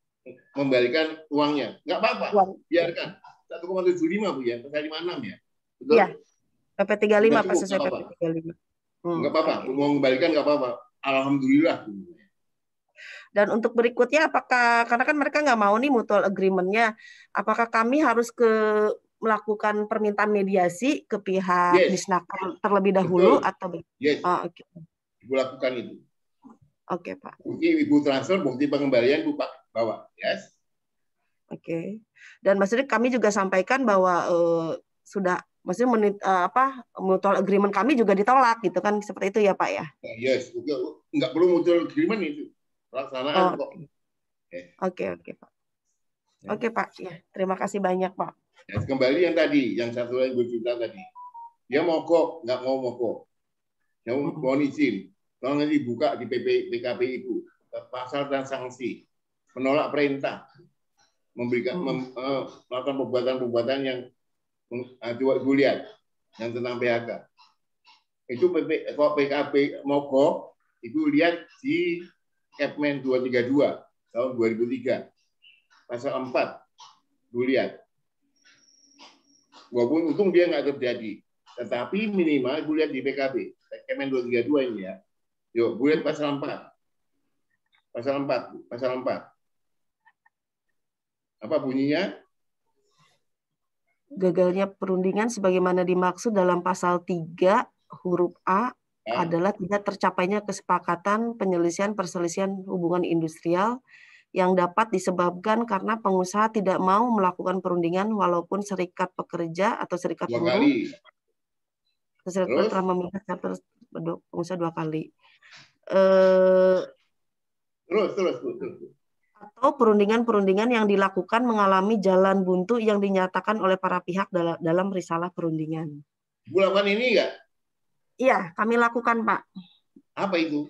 Membalikan uangnya, nggak apa-apa, biarkan satu koma tujuh lima Bu ya, pasal lima puluh enam ya. Betul? Iya. P P tiga puluh lima Sudah Pak, cukup, sesuai nggak P P apa-apa. tiga puluh lima. Hmm, Nggak apa-apa, oke. mau kembalikan nggak apa-apa. Alhamdulillah. Dan untuk berikutnya, apakah karena kan mereka nggak mau nih mutual agreement-nya, apakah kami harus ke melakukan permintaan mediasi ke pihak Yes. Disnaker terlebih dahulu Betul. atau Yes, oh, oke. Ibu lakukan itu. Oke, Pak. Bukti Ibu transfer, bukti pengembalian Ibu Pak bawa. Yes. Oke. Dan maksudnya kami juga sampaikan bahwa eh, sudah maksudnya menit, eh, apa mutual agreement kami juga ditolak gitu kan, seperti itu ya Pak ya. Yes, nggak perlu mutual agreement itu. Pelaksanaan Oh, kok. oke, oke Pak. Oke Pak, ya terima kasih banyak Pak. Ya, kembali yang tadi, yang satu lagi dua juta tadi. Dia mogok, nggak mau mogok. Dia Mm-mm. mohon izin. Tolong nanti buka di P P P K P itu. Pasal dan sanksi. Menolak perintah. Memberikan, Mm-mm. mem, uh, melakukan perbuatan-perbuatan yang uh, coba Ibu lihat. Yang tentang P H K. Itu P P, kok P K P mogok, Ibu lihat di Kepmen dua tiga dua tahun dua ribu tiga. Pasal empat. Ibu lihat. Walaupun untung dia nggak terjadi, tetapi minimal Ibu lihat di P K B, Kemen dua tiga dua ini ya. Yuk, Ibu lihat pasal empat. Pasal empat, pasal empat. Apa bunyinya? Gagalnya perundingan sebagaimana dimaksud dalam pasal tiga huruf A Ya. adalah tidak tercapainya kesepakatan penyelesaian perselisihan hubungan industrial yang dapat disebabkan karena pengusaha tidak mau melakukan perundingan walaupun serikat pekerja atau serikat Dua buruh kali. serikat Terus? telah meminta pengusaha dua kali. Eh, Terus, terus, terus. terus. atau perundingan-perundingan yang dilakukan mengalami jalan buntu yang dinyatakan oleh para pihak dalam, dalam risalah perundingan. Ibu lakukan ini nggak? Iya, kami lakukan, Pak. Apa itu?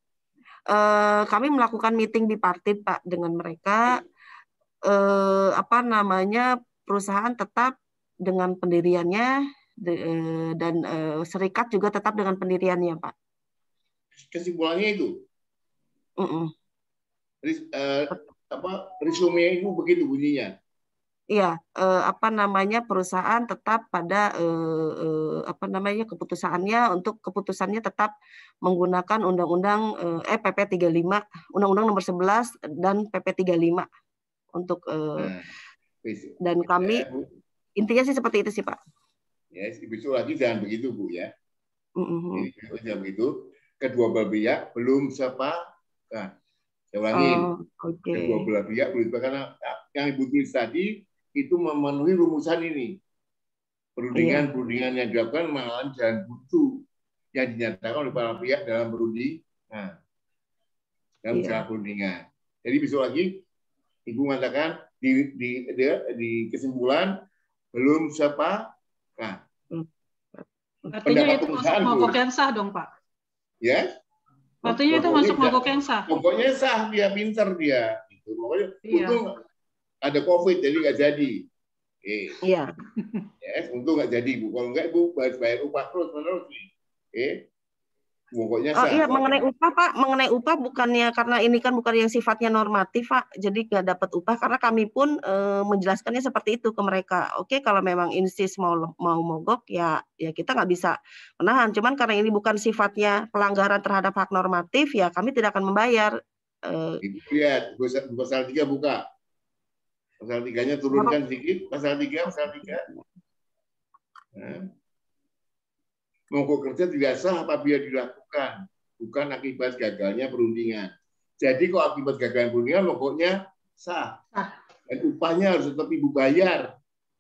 Eh, kami melakukan meeting bipartit, Pak, dengan mereka. Eh, apa namanya perusahaan tetap dengan pendiriannya de, eh, dan eh, serikat juga tetap dengan pendiriannya, Pak. Kesimpulannya itu. Mm-mm. Ris, eh, apa resume itu begitu bunyinya. Iya, eh, apa namanya perusahaan tetap pada eh, eh, apa namanya keputusannya untuk keputusannya tetap menggunakan undang-undang eh P P tiga puluh lima, undang-undang nomor sebelas dan P P tiga puluh lima untuk eh, Nah, besok. dan kami Ya, Bu. intinya sih seperti itu sih Pak. Ya, besok lagi jangan begitu Bu ya. Mm-hmm. Jadi besok jangan begitu. Kedua belah pihak belum sepakat. Saya ulangin. Oh, oke. Kedua belah pihak belum sepakat karena yang Ibu tulis tadi itu memenuhi rumusan ini. Perundingan-perundingan yang dilakukan malah jalan buntu yang dinyatakan oleh para pihak dalam perundingan. Nah, dalam Iya. cara perundingan. Jadi besok lagi Ibu mengatakan di, di, di, di kesimpulan belum sepakat. Artinya Pendapat itu masuk perusahaan, mogok Bu. yang sah dong, Pak. Ya? Artinya itu Pokoknya masuk tidak- mogok yang sah. Pokoknya sah dia, pinter dia. Gitu. Pokoknya Iya. untung ada COVID jadi nggak jadi. Eh, Iya. ya, untung nggak jadi Bu. Kalau nggak Bu harus bayar upah terus menerus nih. Eh, pokoknya Oh sah. iya, mengenai upah Pak, mengenai upah bukannya karena ini kan bukan yang sifatnya normatif Pak, jadi nggak dapat upah karena kami pun eh, menjelaskannya seperti itu ke mereka. Oke, kalau memang insist mau mau mogok ya ya kita nggak bisa menahan. Cuman karena ini bukan sifatnya pelanggaran terhadap hak normatif ya kami tidak akan membayar. Eh, Ibu lihat pasal, pasal tiga buka. Pasal tiganya turunkan sedikit. Pasal tiga, pasal tiga. Nah. Mogok kerja tidak sah apabila dilakukan, bukan akibat gagalnya perundingan. Jadi kalau akibat gagalnya perundingan, mogoknya sah. Sah. Dan upahnya harus tetap Ibu bayar.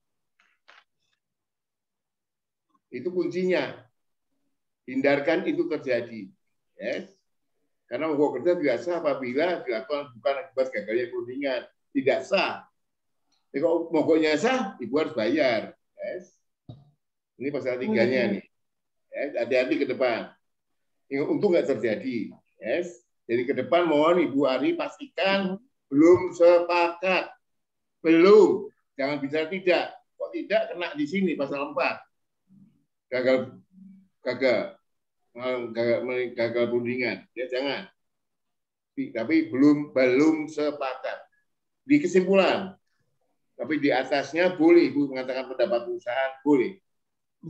Itu kuncinya. Hindarkan itu terjadi. Yes. Karena mogok kerja tidak sah apabila dilakukan bukan akibat gagalnya perundingan. Tidak sah. Jadi kalau mogoknya sah, Ibu harus bayar. Yes. Ini pasal tiganya nih. Yes. Hati-hati ke depan. Ini untung nggak terjadi. Yes. Jadi ke depan mohon Ibu Ari pastikan belum sepakat. Belum. Jangan bicara tidak. Kok tidak kena di sini pasal empat. Gagal gagal gagal, gagal perundingan. Ya jangan. Tapi belum belum sepakat. Di kesimpulan. Tapi di atasnya boleh Ibu mengatakan pendapat perusahaan boleh.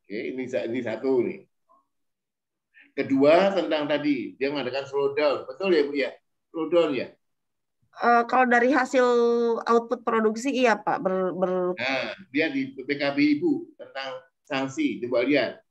Oke, ini ini satu nih. Kedua tentang tadi dia mengadakan slowdown, betul ya Bu ya? Slowdown ya. Uh, kalau dari hasil output produksi iya Pak. Ber, ber... Nah, dia di P K B Ibu tentang sanksi, coba lihat.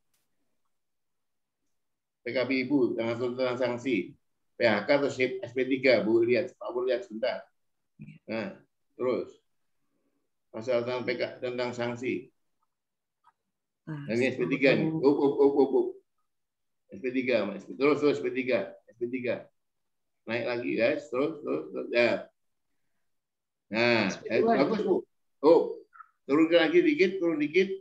P K B Ibu tentang sanksi. P H K atau S P tiga, Bu lihat, Pak Bu lihat sebentar. Nah, terus pasal tentang P K tentang sanksi. Nah, ini S P tiga nih. Up, up, up, up, up. S P tiga, terus terus S P tiga, S P tiga. Naik lagi guys, terus terus, terus. Ya. Nah, eh, bagus Bu. Oh, turunkan lagi dikit, turun dikit.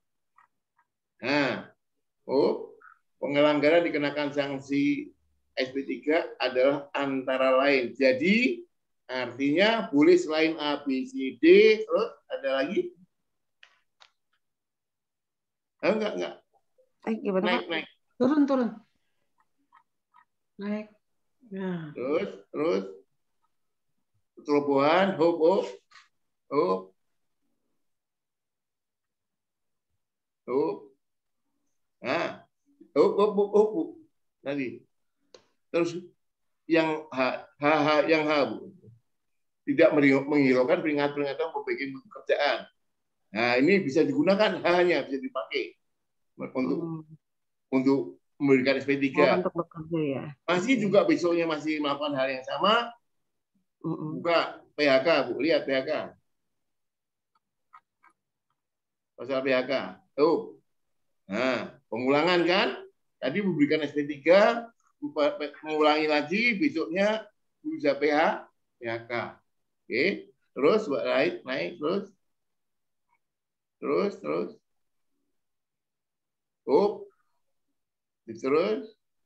Nah, oh, pengelanggaran dikenakan sanksi S P tiga adalah antara lain. Jadi artinya boleh selain A, B, C, D, terus ada lagi? Oh, enggak, enggak. Eh, gimana, naik, Pak? naik. Turun, turun. Naik. Nah. Terus, terus. Terobohan, hop, hop. Hop. Hop. Nah. Hop, hop, hop, hop. Tadi. Terus yang H, H, H yang H, Bu. Tidak menghiraukan peringatan-peringatan membuat pekerjaan. Nah, ini bisa digunakan H-nya, bisa dipakai untuk hmm. untuk memberikan S P tiga. Oh, untuk bekerja ya. Masih hmm. juga besoknya masih melakukan hal yang sama. Hmm. Buka P H K, Bu. Lihat P H K. Pasal P H K. Tuh. Nah, pengulangan kan? Tadi memberikan S P tiga, mengulangi lagi, besoknya bisa P H K. Oke. Terus naik, naik terus. Terus, terus. Oh. Terus.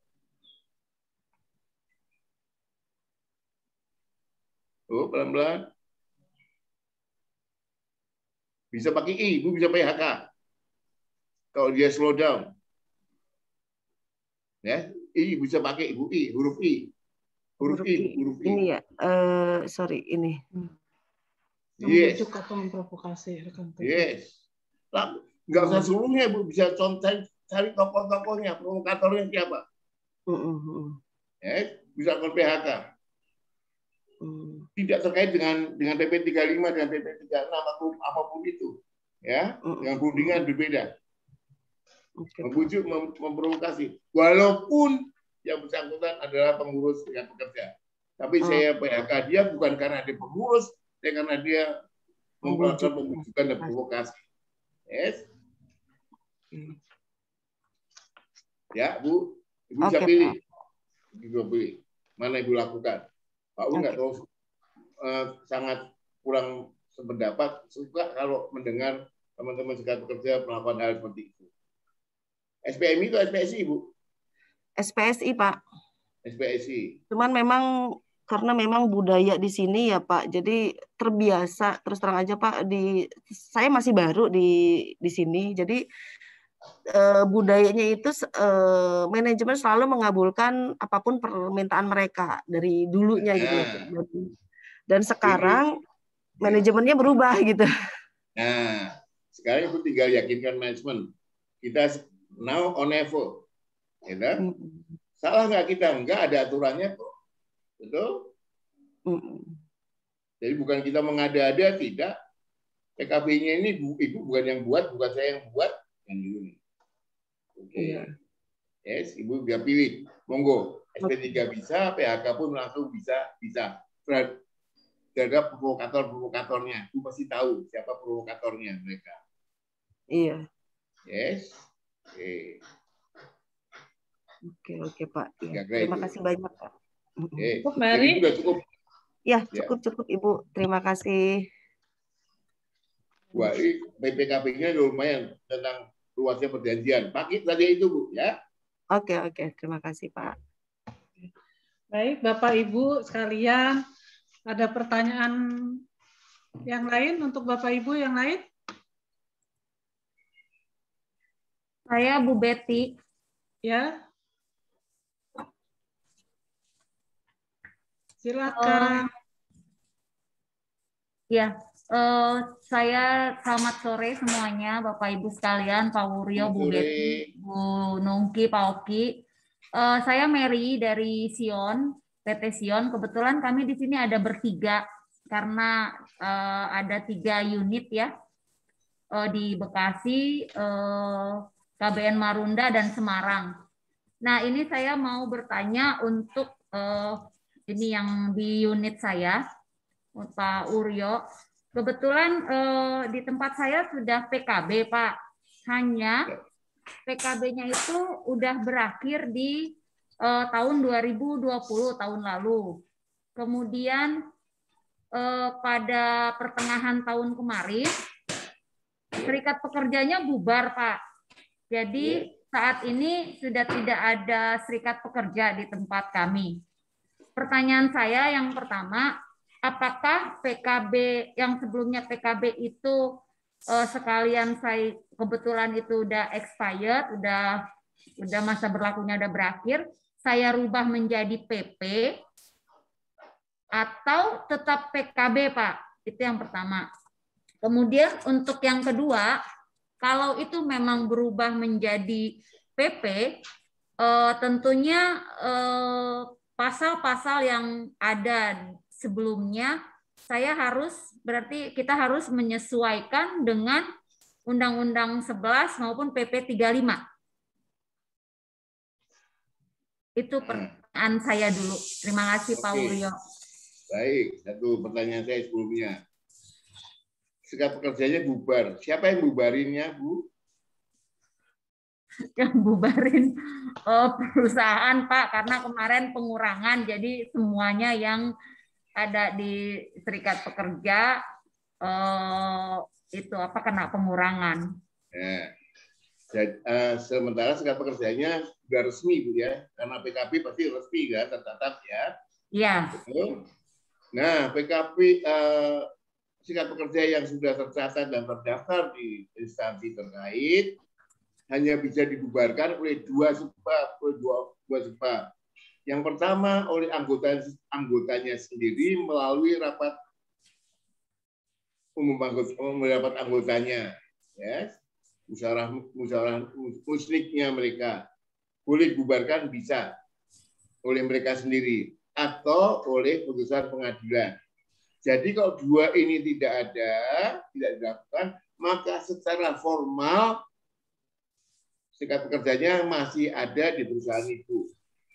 Oh, pelan-pelan. Bisa pakai I, Bu bisa P H K. Kalau dia slow down. Ya, I bisa pakai Ibu I, huruf I. Huruf, huruf I, I, huruf I. Ini ya, uh, sorry, ini. Yes. Membujuk atau memprovokasi rekan kerja. Yes. Lah, nggak usah seluruhnya, Bu, bisa contoh cari tokoh-tokohnya, provokatornya siapa. Uh, uh, uh. Ya, bisa ke P H K. Uh. Tidak terkait dengan dengan P P tiga puluh lima dengan P P tiga puluh enam atau apapun itu. Ya, uh, uh. Dengan perundingan berbeda. Okay. Membujuk, mem memprovokasi. Walaupun yang bersangkutan adalah pengurus dengan pekerja. Tapi uh. saya P H K dia bukan karena dia pengurus, saya karena dia melakukan pembujukan dan provokasi. Yes. Hmm. Ya, Bu. Ibu okay, bisa pilih. Pak. Ibu pilih. Mana Ibu lakukan. Pak U nggak okay. tahu uh, sangat kurang sependapat, suka kalau mendengar teman-teman serikat pekerja melakukan hal seperti itu. S P M I itu S P S I, Bu? S P S I, Pak. S P S I. Cuman memang karena memang budaya di sini ya Pak, jadi terbiasa, terus terang aja Pak, di saya masih baru di di sini, jadi eh, budayanya itu eh, manajemen selalu mengabulkan apapun permintaan mereka dari dulunya gitu ya. Dan, dan sekarang manajemennya berubah gitu. Nah, sekarang itu tinggal yakinkan manajemen. Kita now on level, ya kan? Hmm. Salah nggak kita? Nggak, ada aturannya kok. Betul? Mm. Jadi bukan kita mengada-ada, tidak. P K B-nya ini Ibu bukan yang buat, bukan saya yang buat, yang ini. Oke. Okay. Yeah. Yes, Ibu bisa pilih. Monggo. S P tiga bisa, P H K pun langsung bisa, bisa. Terhadap provokator-provokatornya. Ibu pasti tahu siapa provokatornya mereka. Iya. Yes. Oke. Okay. Oke, oke Pak. Ya. Terima kasih banyak Pak. Oke. Cukup, Mary? Sudah cukup. Ya, cukup cukup Ibu. Terima kasih. Wah, ini P P K B-nya lumayan tentang luasnya perjanjian. Pakai saja itu, Bu, ya. Oke, oke. Terima kasih, Pak. Baik, Bapak Ibu sekalian, ada pertanyaan yang lain untuk Bapak Ibu yang lain? Saya Bu Betty. Ya. Silakan. Ya, eh, saya selamat sore semuanya, Bapak Ibu sekalian, Pak Wuryo, Bu Betty, Bu Nungki, Pak Oki. Eh, saya Mary dari Sion, P T Sion. Kebetulan kami di sini ada bertiga karena eh, ada tiga unit ya eh, di Bekasi, eh, K B N Marunda dan Semarang. Nah, ini saya mau bertanya untuk eh, ini yang di unit saya. Pak Wuryo, kebetulan eh, di tempat saya sudah P K B, Pak. Hanya P K B-nya itu udah berakhir di eh, tahun dua ribu dua puluh, tahun lalu. Kemudian eh, pada pertengahan tahun kemarin, serikat pekerjanya bubar, Pak. Jadi saat ini sudah tidak ada serikat pekerja di tempat kami. Pertanyaan saya yang pertama, apakah P K B yang sebelumnya P K B itu eh, sekalian saya kebetulan itu udah expired, udah udah masa berlakunya udah berakhir, saya rubah menjadi P P atau tetap P K B, Pak? Itu yang pertama. Kemudian untuk yang kedua, kalau itu memang berubah menjadi P P, eh, tentunya eh, pasal-pasal yang ada sebelumnya saya harus berarti kita harus menyesuaikan dengan Undang-Undang sebelas maupun P P tiga puluh lima. Itu pertanyaan saya dulu. Terima kasih, Pak Wuryo. Baik, satu pertanyaan saya sebelumnya. Serikat pekerjanya bubar. Siapa yang bubarinnya, Bu? Yang bubarin oh, perusahaan, Pak, karena kemarin pengurangan, jadi semuanya yang ada di serikat pekerja eh, itu apa kena pengurangan. Ya. Jadi, uh, sementara serikat pekerjanya sudah resmi, Bu ya, karena P K B pasti resmi kan, tercatat ya. Iya. Nah, P K B uh, serikat pekerja yang sudah tercatat dan terdaftar di instansi terkait hanya bisa dibubarkan oleh dua sebab, oleh dua, dua sebab. Yang pertama oleh anggota anggotanya sendiri melalui rapat umum rapat anggotanya, ya, musyawarah musyawarah musliknya mereka boleh dibubarkan bisa oleh mereka sendiri atau oleh putusan pengadilan. Jadi kalau dua ini tidak ada, tidak dilakukan, maka secara formal serikat pekerjanya masih ada di perusahaan itu.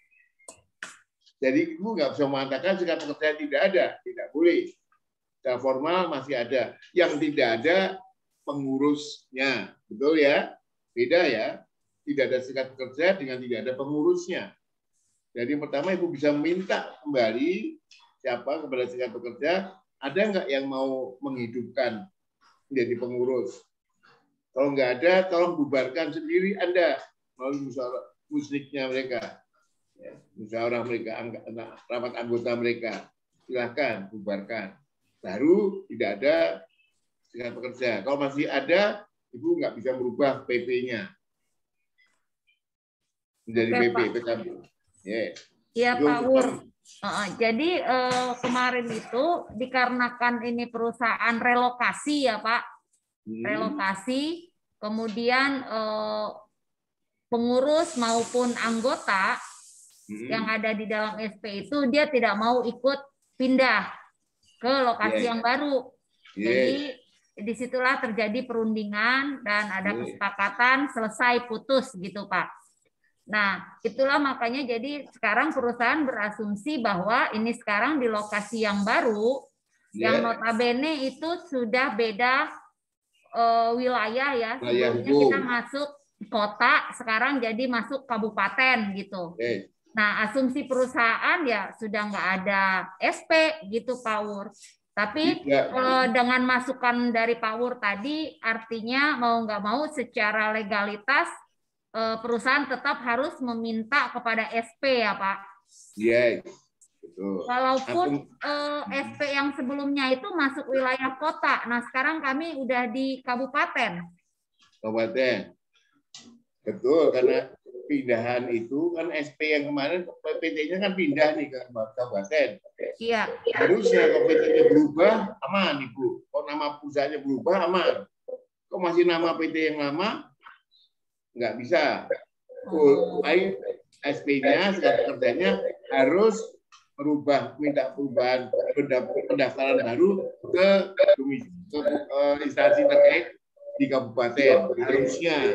Jadi ibu nggak bisa mengatakan serikat pekerja tidak ada, tidak boleh. Secara formal masih ada. Yang tidak ada pengurusnya, betul ya? Beda ya. Tidak ada serikat pekerja dengan tidak ada pengurusnya. Jadi pertama ibu bisa minta kembali siapa kepada serikat pekerja, ada nggak yang mau menghidupkan menjadi pengurus? Kalau nggak ada, tolong bubarkan sendiri Anda melalui musyawarah musliknya mereka, ya, musyawarah mereka, rapat anggota mereka, silahkan bubarkan. Baru tidak ada serikat pekerja. Kalau masih ada, ibu nggak bisa merubah P P-nya menjadi P P, P K B. Iya, Pak Wur. Uh, jadi uh, kemarin itu dikarenakan ini perusahaan relokasi ya Pak, hmm. relokasi, kemudian uh, pengurus maupun anggota hmm. yang ada di dalam S P itu dia tidak mau ikut pindah ke lokasi yeah. yang baru. Yeah. Jadi disitulah terjadi perundingan dan ada yeah. kesepakatan selesai putus gitu Pak. Nah, itulah makanya jadi sekarang perusahaan berasumsi bahwa ini sekarang di lokasi yang baru, yeah. yang notabene itu sudah beda uh, wilayah ya. Sebelumnya kita masuk kota, sekarang jadi masuk kabupaten gitu. Okay. Nah, asumsi perusahaan ya sudah nggak ada S P gitu, Pak Wur. Tapi yeah. uh, dengan masukan dari Pak Wur tadi, artinya mau nggak mau secara legalitas perusahaan tetap harus meminta kepada S P ya Pak. Iya. Yes, betul. Walaupun Aku... S P yang sebelumnya itu masuk wilayah kota. Nah sekarang kami udah di kabupaten. Kabupaten. Betul, karena pindahan itu kan S P yang kemarin P T-nya kan pindah nih ke kabupaten. Iya. Harusnya kalau P T-nya berubah aman Ibu. Kalau nama perusahaannya berubah aman. Kok masih nama P T yang lama? Nggak bisa. Oh, S P-nya sekarang kerjanya harus merubah, minta perubahan pendaftaran baru ke, ke uh, instansi terkait di kabupaten. Harusnya.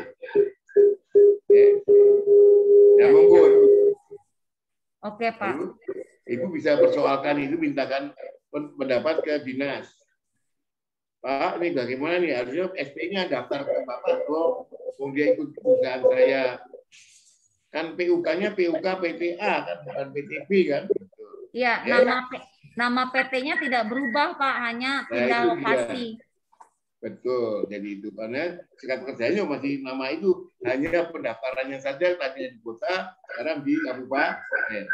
Ya, monggo. Oke, Pak. Ibu, Ibu bisa persoalkan itu, mintakan pendapat ke dinas. Pak, ini bagaimana nih? Harusnya S P-nya daftar ke Bapak kok. Oh, dia ikut perusahaan saya. Kan P U K-nya P U K P T A kan, bukan P T B kan? Iya, ya. nama nama P T-nya tidak berubah, Pak, hanya pindah nah, lokasi. Dia. Betul, jadi itu karena sekat kerjanya masih nama itu, hanya pendaftarannya saja tadinya di kota, sekarang di kabupaten.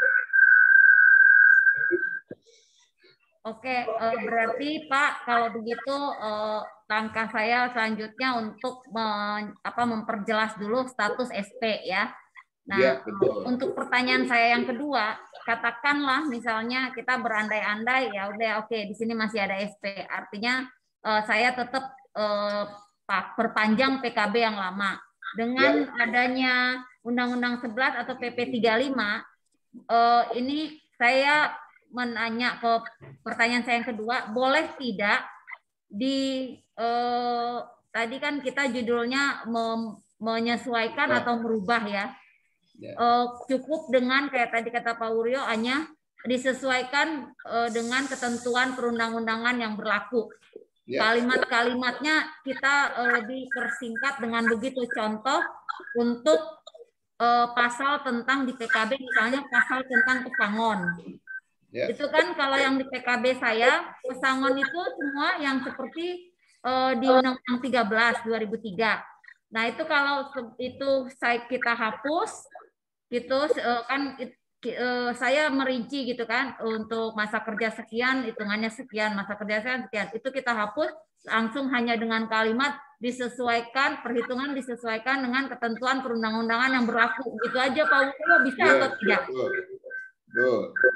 Oke, berarti Pak, kalau begitu langkah saya selanjutnya untuk men, apa, memperjelas dulu status S P ya. Nah, ya, untuk pertanyaan saya yang kedua, katakanlah misalnya kita berandai-andai ya udah oke okay, di sini masih ada S P, artinya uh, saya tetap uh, perpanjang P K B yang lama. Dengan ya. adanya Undang-Undang sebelas atau P P tiga puluh lima, uh, ini saya menanya ke pertanyaan saya yang kedua, boleh tidak di uh, tadi kan kita judulnya mem, menyesuaikan nah. atau merubah ya. Ya. Uh, cukup dengan kayak tadi kata Pak Wuryo hanya disesuaikan uh, dengan ketentuan perundang-undangan yang berlaku. Ya. Kalimat-kalimatnya kita uh, lebih persingkat dengan begitu. Contoh untuk uh, pasal tentang di P K B misalnya pasal tentang pesangon. Ya. Itu kan kalau yang di P K B saya pesangon itu semua yang seperti uh, di Undang-Undang tiga belas dua ribu tiga. Nah itu kalau itu saya kita hapus gitu kan saya merinci gitu kan untuk masa kerja sekian hitungannya sekian, masa kerja sekian sekian itu kita hapus langsung hanya dengan kalimat disesuaikan, perhitungan disesuaikan dengan ketentuan perundang-undangan yang berlaku gitu aja Pak Wuryo, bisa ya, atau tidak? Betul. Betul.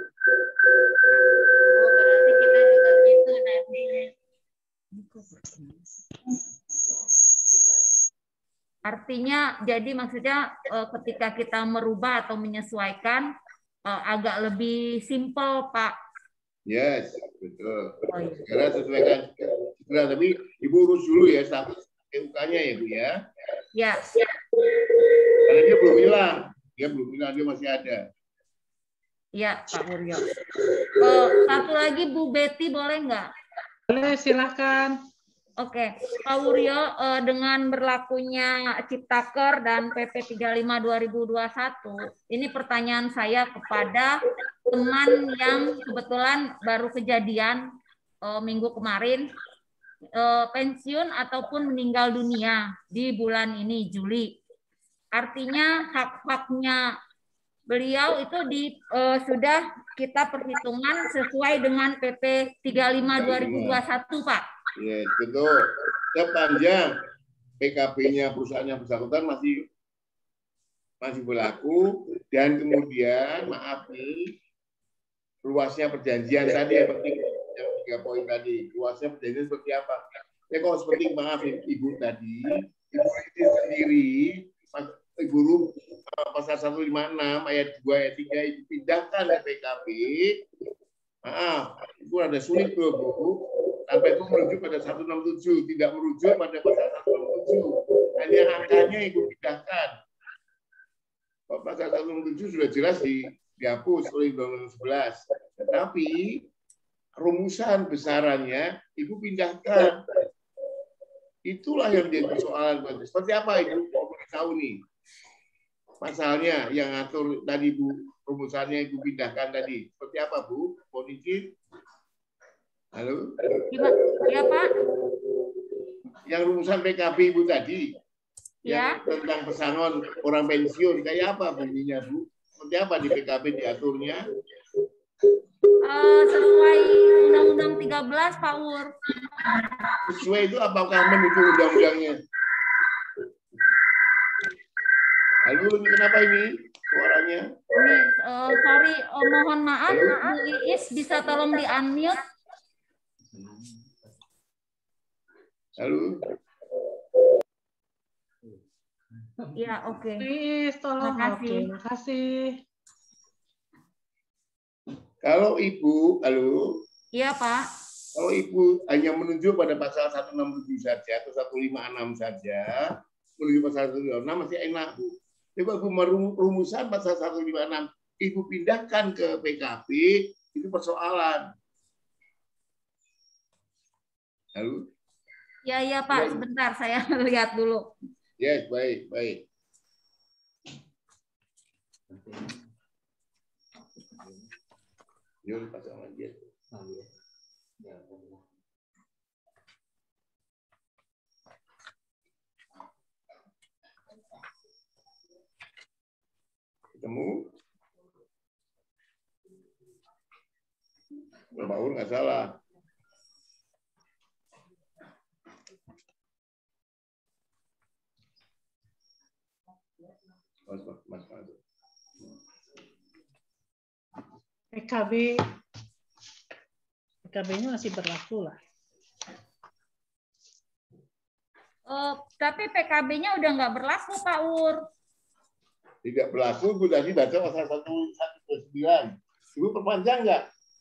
Oh, berarti kita juga gitu nanti. Artinya, jadi maksudnya ketika kita merubah atau menyesuaikan agak lebih simpel, Pak. Yes, betul. Oh, iya. Sekarang sesuaikan. Sekarang tapi Ibu urus dulu ya status P U K-nya ya, Bu ya. Ya. Karena dia belum hilang, dia belum hilang, dia masih ada. Ya, Pak Wuryo. Uh, satu lagi Bu Betty boleh nggak? Boleh, silakan. Oke, Pak Wuryo, dengan berlakunya Ciptaker dan P P tiga puluh lima dua ribu dua puluh satu, ini pertanyaan saya kepada teman yang kebetulan baru kejadian uh, minggu kemarin, uh, pensiun ataupun meninggal dunia di bulan ini, Juli. Artinya hak-haknya beliau itu di, uh, sudah kita perhitungan sesuai dengan P P tiga puluh lima dua ribu dua puluh satu, Pak. Ya, yes, betul. Sepanjang P K B-nya perusahaannya bersangkutan masih masih berlaku dan kemudian maaf nih luasnya perjanjian tadi ya penting yang tiga poin tadi luasnya perjanjian seperti apa? Ya kalau seperti maaf Ibu tadi Ibu itu sendiri Ibu Rum pasal seratus lima puluh enam ayat dua ayat tiga Ibu pindahkan ke P K B. Maaf, itu ada sulit loh Bu. Sampai itu merujuk pada seratus enam puluh tujuh, tidak merujuk pada pasal seratus enam puluh tujuh. Hanya angkanya Ibu pindahkan. Pasal seratus enam puluh tujuh sudah jelas di, dihapus oleh Undang-Undang sebelas. Tetapi rumusan besarannya Ibu pindahkan. Itulah yang menjadi persoalan. Seperti apa Ibu mau tahu nih? Pasalnya yang atur tadi Bu, rumusannya Ibu pindahkan tadi. Seperti apa Bu? Mohon izin. Halo? Ya Pak. Yang rumusan P K B Ibu tadi. Ya. Yang tentang pesangon orang pensiun. Kayak apa bunyinya Bu? Seperti apa di P K B diaturnya? Uh, sesuai Undang-Undang tiga belas Pak Wur. Sesuai itu apakah menuju undang-undangnya? Halo, ini kenapa ini suaranya? Ini, uh, sorry, uh, mohon maaf, Bu Iis bisa tolong di-unmute. Halo. Ya, oke. Okay. Please, tolong. Terima kasih. Oke, terima kasih. Kalau Ibu, halo. Iya, Pak. Kalau Ibu hanya menunjuk pada pasal seratus enam puluh tujuh saja atau seratus lima puluh enam saja, menuju pasal seratus lima puluh enam masih enak, Bu. Tapi kalau Ibu merumusan pasal seratus lima puluh enam, Ibu pindahkan ke P K B, itu persoalan. Halo? Ya, ya Pak. Ya. Sebentar, saya lihat dulu. Yes, baik, baik. Yuk, pasang lagi. Ketemu? Pak Ur nggak salah. Mas, mas, mas. P K B P K B-nya masih berlaku lah. Uh, tapi P K B-nya udah nggak berlaku, Pak Ur. Tidak berlaku, Bu tadi baca pasal seratus sembilan. Ibu perpanjang nggak?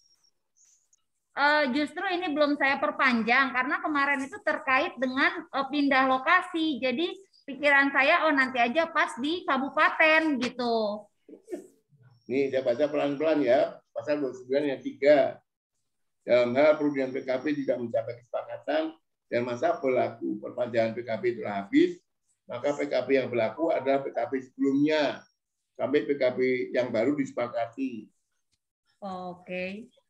Uh, justru ini belum saya perpanjang karena kemarin itu terkait dengan uh, pindah lokasi. Jadi pikiran saya, oh nanti aja pas di kabupaten gitu. Nih, saya baca pelan-pelan ya. Pasal dua puluh sembilan yang tiga. Dalam hal perubahan P K B tidak mencapai kesepakatan dan masa berlaku perpanjangan P K B telah habis, maka P K B yang berlaku adalah P K B sebelumnya sampai P K B yang baru disepakati. Oke. Okay.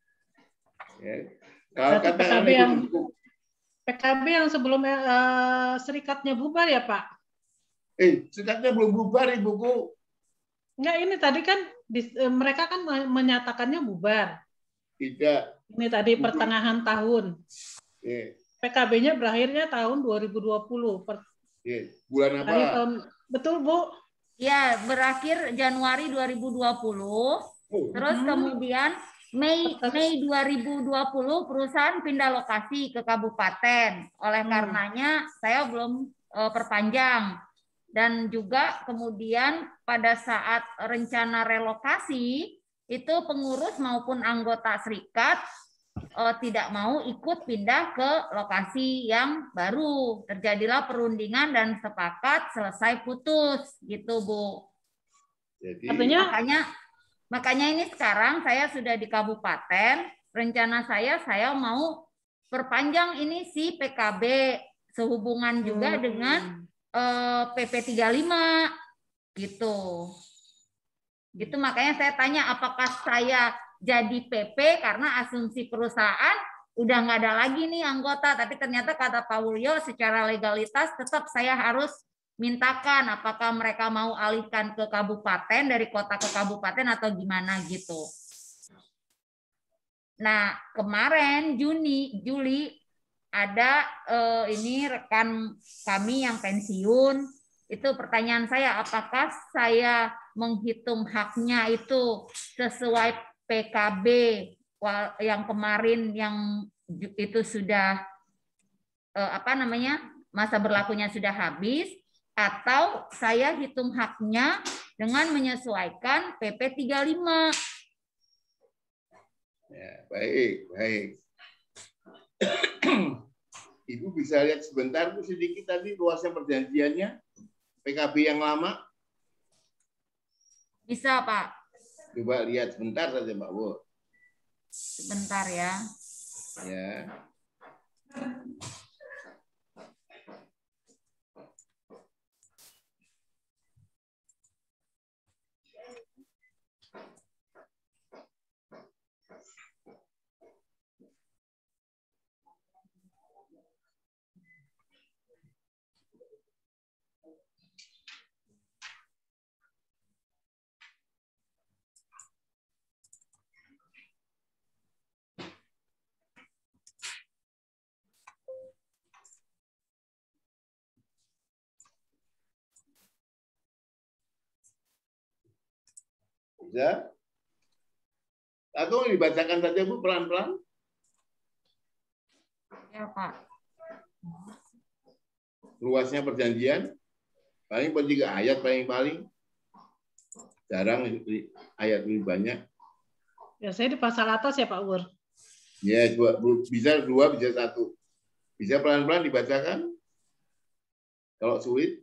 Ya. Kalau kata P K B yang P K B yang sebelumnya uh, serikatnya bubar ya Pak? Eh, serikatnya belum bubar Ibuku. Enggak, ini tadi kan di, mereka kan menyatakannya bubar. Tidak. Ini tadi pertengahan tahun. Yeah. P K B-nya berakhirnya tahun dua ribu dua puluh. Per... Yeah. Bulan apa? Tahun... Betul, Bu? Ya, berakhir Januari dua ribu dua puluh. Oh. Terus hmm. kemudian Mei Mei dua ribu dua puluh perusahaan pindah lokasi ke kabupaten. Oleh hmm. karenanya saya belum uh, perpanjang. Dan juga kemudian pada saat rencana relokasi itu pengurus maupun anggota serikat eh, tidak mau ikut pindah ke lokasi yang baru. Terjadilah perundingan dan sepakat selesai putus gitu, Bu. Jadi, artinya makanya makanya ini sekarang saya sudah di kabupaten, rencana saya saya mau perpanjang ini si P K B sehubungan juga hmm. dengan eh, P P tiga puluh lima gitu. Gitu makanya saya tanya apakah saya jadi P P karena asumsi perusahaan udah nggak ada lagi nih anggota, tapi ternyata kata Pak Wuryo secara legalitas tetap saya harus mintakan apakah mereka mau alihkan ke kabupaten dari kota ke kabupaten atau gimana gitu. Nah kemarin Juni Juli ada eh, ini rekan kami yang pensiun. Itu pertanyaan saya, apakah saya menghitung haknya itu sesuai P K B yang kemarin yang itu sudah eh, apa namanya masa berlakunya sudah habis, atau saya hitung haknya dengan menyesuaikan P P tiga puluh lima. Ya, baik, baik. Ibu bisa lihat sebentar Bu sedikit tadi luasnya perjanjiannya P K B yang lama? Bisa, Pak. Coba lihat sebentar saja, Mbak Bu. Sebentar ya. Ya. Bisa? Atau dibacakan saja Bu pelan-pelan? Ya, Pak. Luasnya perjanjian, paling tiga ayat paling-paling. Jarang ayat lebih banyak. Biasanya di pasal atas ya Pak Ur? Ya, dua, bisa dua, bisa satu. Bisa pelan-pelan dibacakan? Kalau sulit.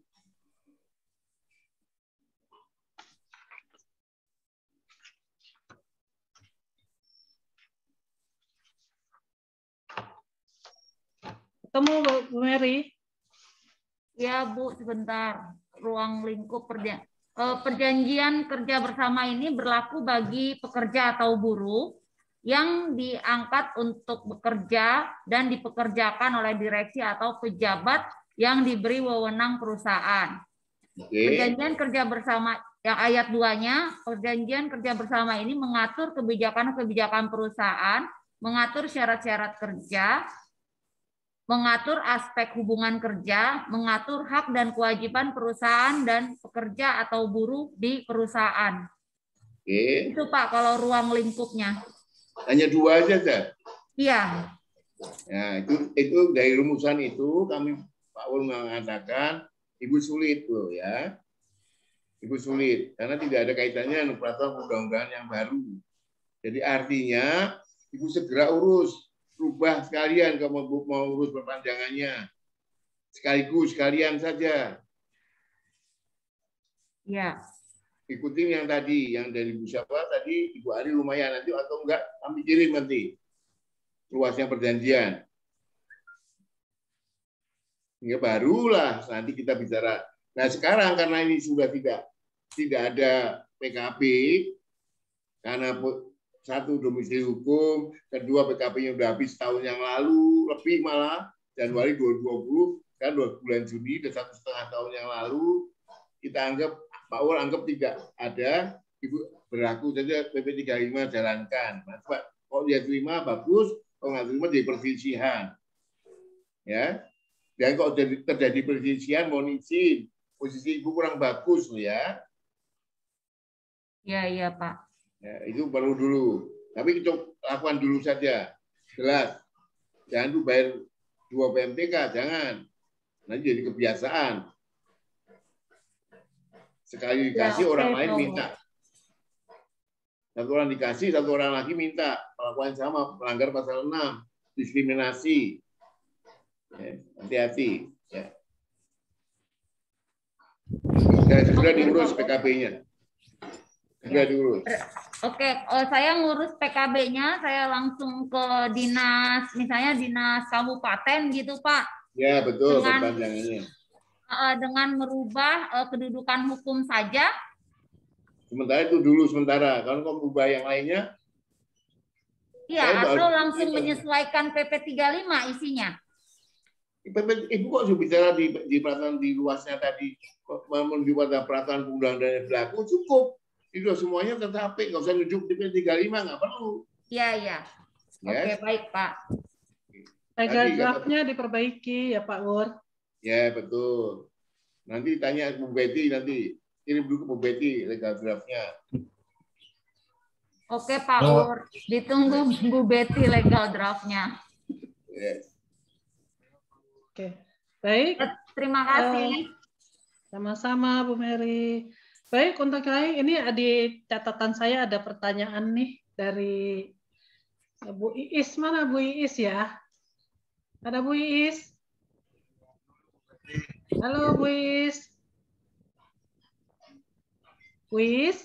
Ketemu Bu Mary? Ya Bu, sebentar. Ruang lingkup perja eh, perjanjian kerja bersama ini berlaku bagi pekerja atau buruh yang diangkat untuk bekerja dan dipekerjakan oleh direksi atau pejabat yang diberi wewenang perusahaan. Oke. Perjanjian kerja bersama yang ayat dua-nya, perjanjian kerja bersama ini mengatur kebijakan-kebijakan perusahaan, mengatur syarat-syarat kerja, mengatur aspek hubungan kerja, mengatur hak dan kewajiban perusahaan dan pekerja atau buruh di perusahaan. Oke. Itu Pak kalau ruang lingkupnya. Hanya dua aja, Zah? Iya. Nah, itu itu dari rumusan itu kami Pak Ul mengatakan Ibu sulit tuh ya. Ibu sulit karena tidak ada kaitannya dengan peraturan undang-undangan yang baru. Jadi artinya Ibu segera urus, rubah sekalian kalau mau, mau urus perpanjangannya. Sekaligus sekalian saja. Iya. Ikutin yang tadi, yang dari Ibu siapa tadi, Ibu Ari lumayan nanti atau enggak kami kirim nanti luasnya perjanjian. Hingga barulah nanti kita bicara. Nah sekarang karena ini sudah tidak tidak ada P K B, karena satu domisili hukum, kedua P K B-nya sudah habis tahun yang lalu, lebih malah Januari dua ribu dua puluh, kan dua bulan Juni dan satu setengah tahun yang lalu, kita anggap Pak Ul anggap tidak ada, Ibu berlaku saja P P tiga puluh lima jalankan. Nah, Pak, kalau dia terima bagus, kalau nggak terima jadi perselisihan, ya. Dan kalau terjadi perselisihan, mohon izin, posisi Ibu kurang bagus loh ya. Iya, iya Pak. Ya, itu perlu dulu. Tapi kita lakukan dulu saja. Jelas. Jangan tuh bayar dua P M T K, jangan. Nanti jadi kebiasaan. Sekali dikasih, ya, orang lain tahu. Minta. Satu orang dikasih, satu orang lagi minta. Perlakuan sama, melanggar pasal enam. Diskriminasi. Hati-hati. Ya, ya. Sudah diurus P K B-nya. Sudah diurus. Oke, oh, saya ngurus P K B-nya, saya langsung ke dinas, misalnya dinas kabupaten gitu Pak. Ya betul, dengan, perpanjangannya. Dengan merubah kedudukan hukum saja. Sementara itu dulu sementara, kalau kamu merubah yang lainnya. Iya, atau langsung menyesuaikan P P tiga puluh lima isinya. Ibu kok sudah bicara di, di peraturan di luasnya tadi, menuju pada peraturan undang-undang yang berlaku, cukup. Itu semuanya tetap, nggak usah nunjuk di P P tiga puluh lima, nggak perlu. Iya, iya. Oke, yes. Baik Pak. Legal draft-nya diperbaiki ya Pak Ur. Ya, betul. Nanti tanya Bu Betty, nanti kirim dulu ke Bu Betty legal draft-nya. Oke Pak Ur, ditunggu Bu Betty legal draft-nya. Yes. Oke, baik. Terima kasih. Sama-sama Bu Mary. Baik, untuk kalian ini di catatan saya ada pertanyaan nih dari Bu Iis. Mana Bu Iis ya? Ada Bu Iis? Halo Bu Iis. Bu Iis?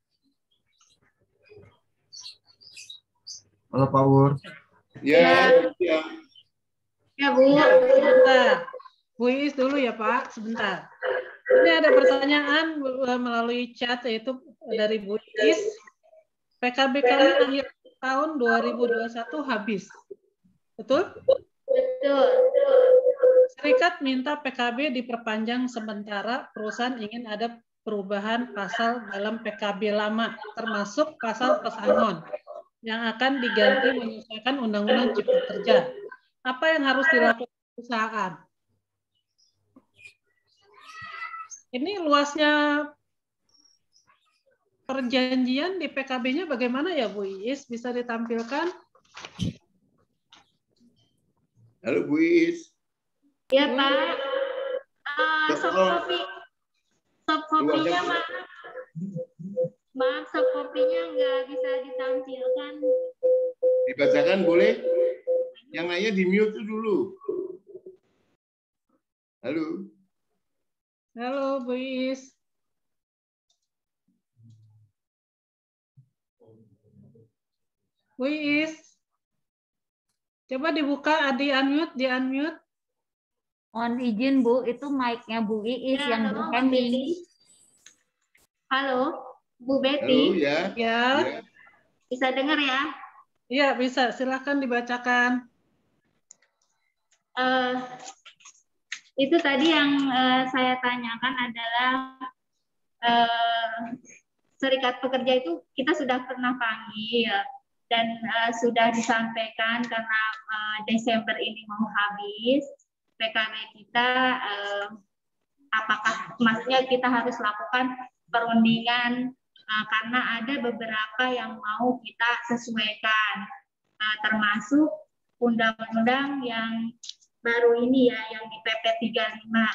Halo Pak Ur. Ya, ya. Ya Bu, sebentar. Bu Iis dulu ya Pak, sebentar. Ini ada pertanyaan melalui chat yaitu dari Bu Iis. P K B kami akhir tahun dua ribu dua puluh satu habis. Betul? Betul. Serikat minta P K B diperpanjang sementara perusahaan ingin ada perubahan pasal dalam P K B lama, termasuk pasal pesangon yang akan diganti menyesuaikan Undang-Undang Cipta Kerja. Apa yang harus dilakukan perusahaan? Ini luasnya perjanjian di P K B-nya bagaimana ya Bu Iis? Bisa ditampilkan? Halo Bu Iis. Ya Pak. Uh, soft copy, soft copy-nya maaf. Maaf, soft copy-nya nggak bisa ditampilkan. Dibacakan boleh? Yang lainnya di mute dulu. Halo. Halo Bu Iis. Bu Iis. Coba dibuka, di unmute, di unmute. Mohon izin Bu, itu mic-nya Bu Iis Ya, yang halo, berhemming. Halo, Bu Halo, Betty. ya. Ya. Ya. Bisa dengar ya? Iya, bisa. Silahkan dibacakan. Uh, itu tadi yang uh, saya tanyakan adalah uh, serikat pekerja itu kita sudah pernah panggil dan uh, sudah disampaikan karena uh, Desember ini mau habis P K B kita, uh, apakah maksudnya kita harus lakukan perundingan uh, karena ada beberapa yang mau kita sesuaikan, uh, termasuk undang-undang yang baru ini ya, yang di P P tiga puluh lima.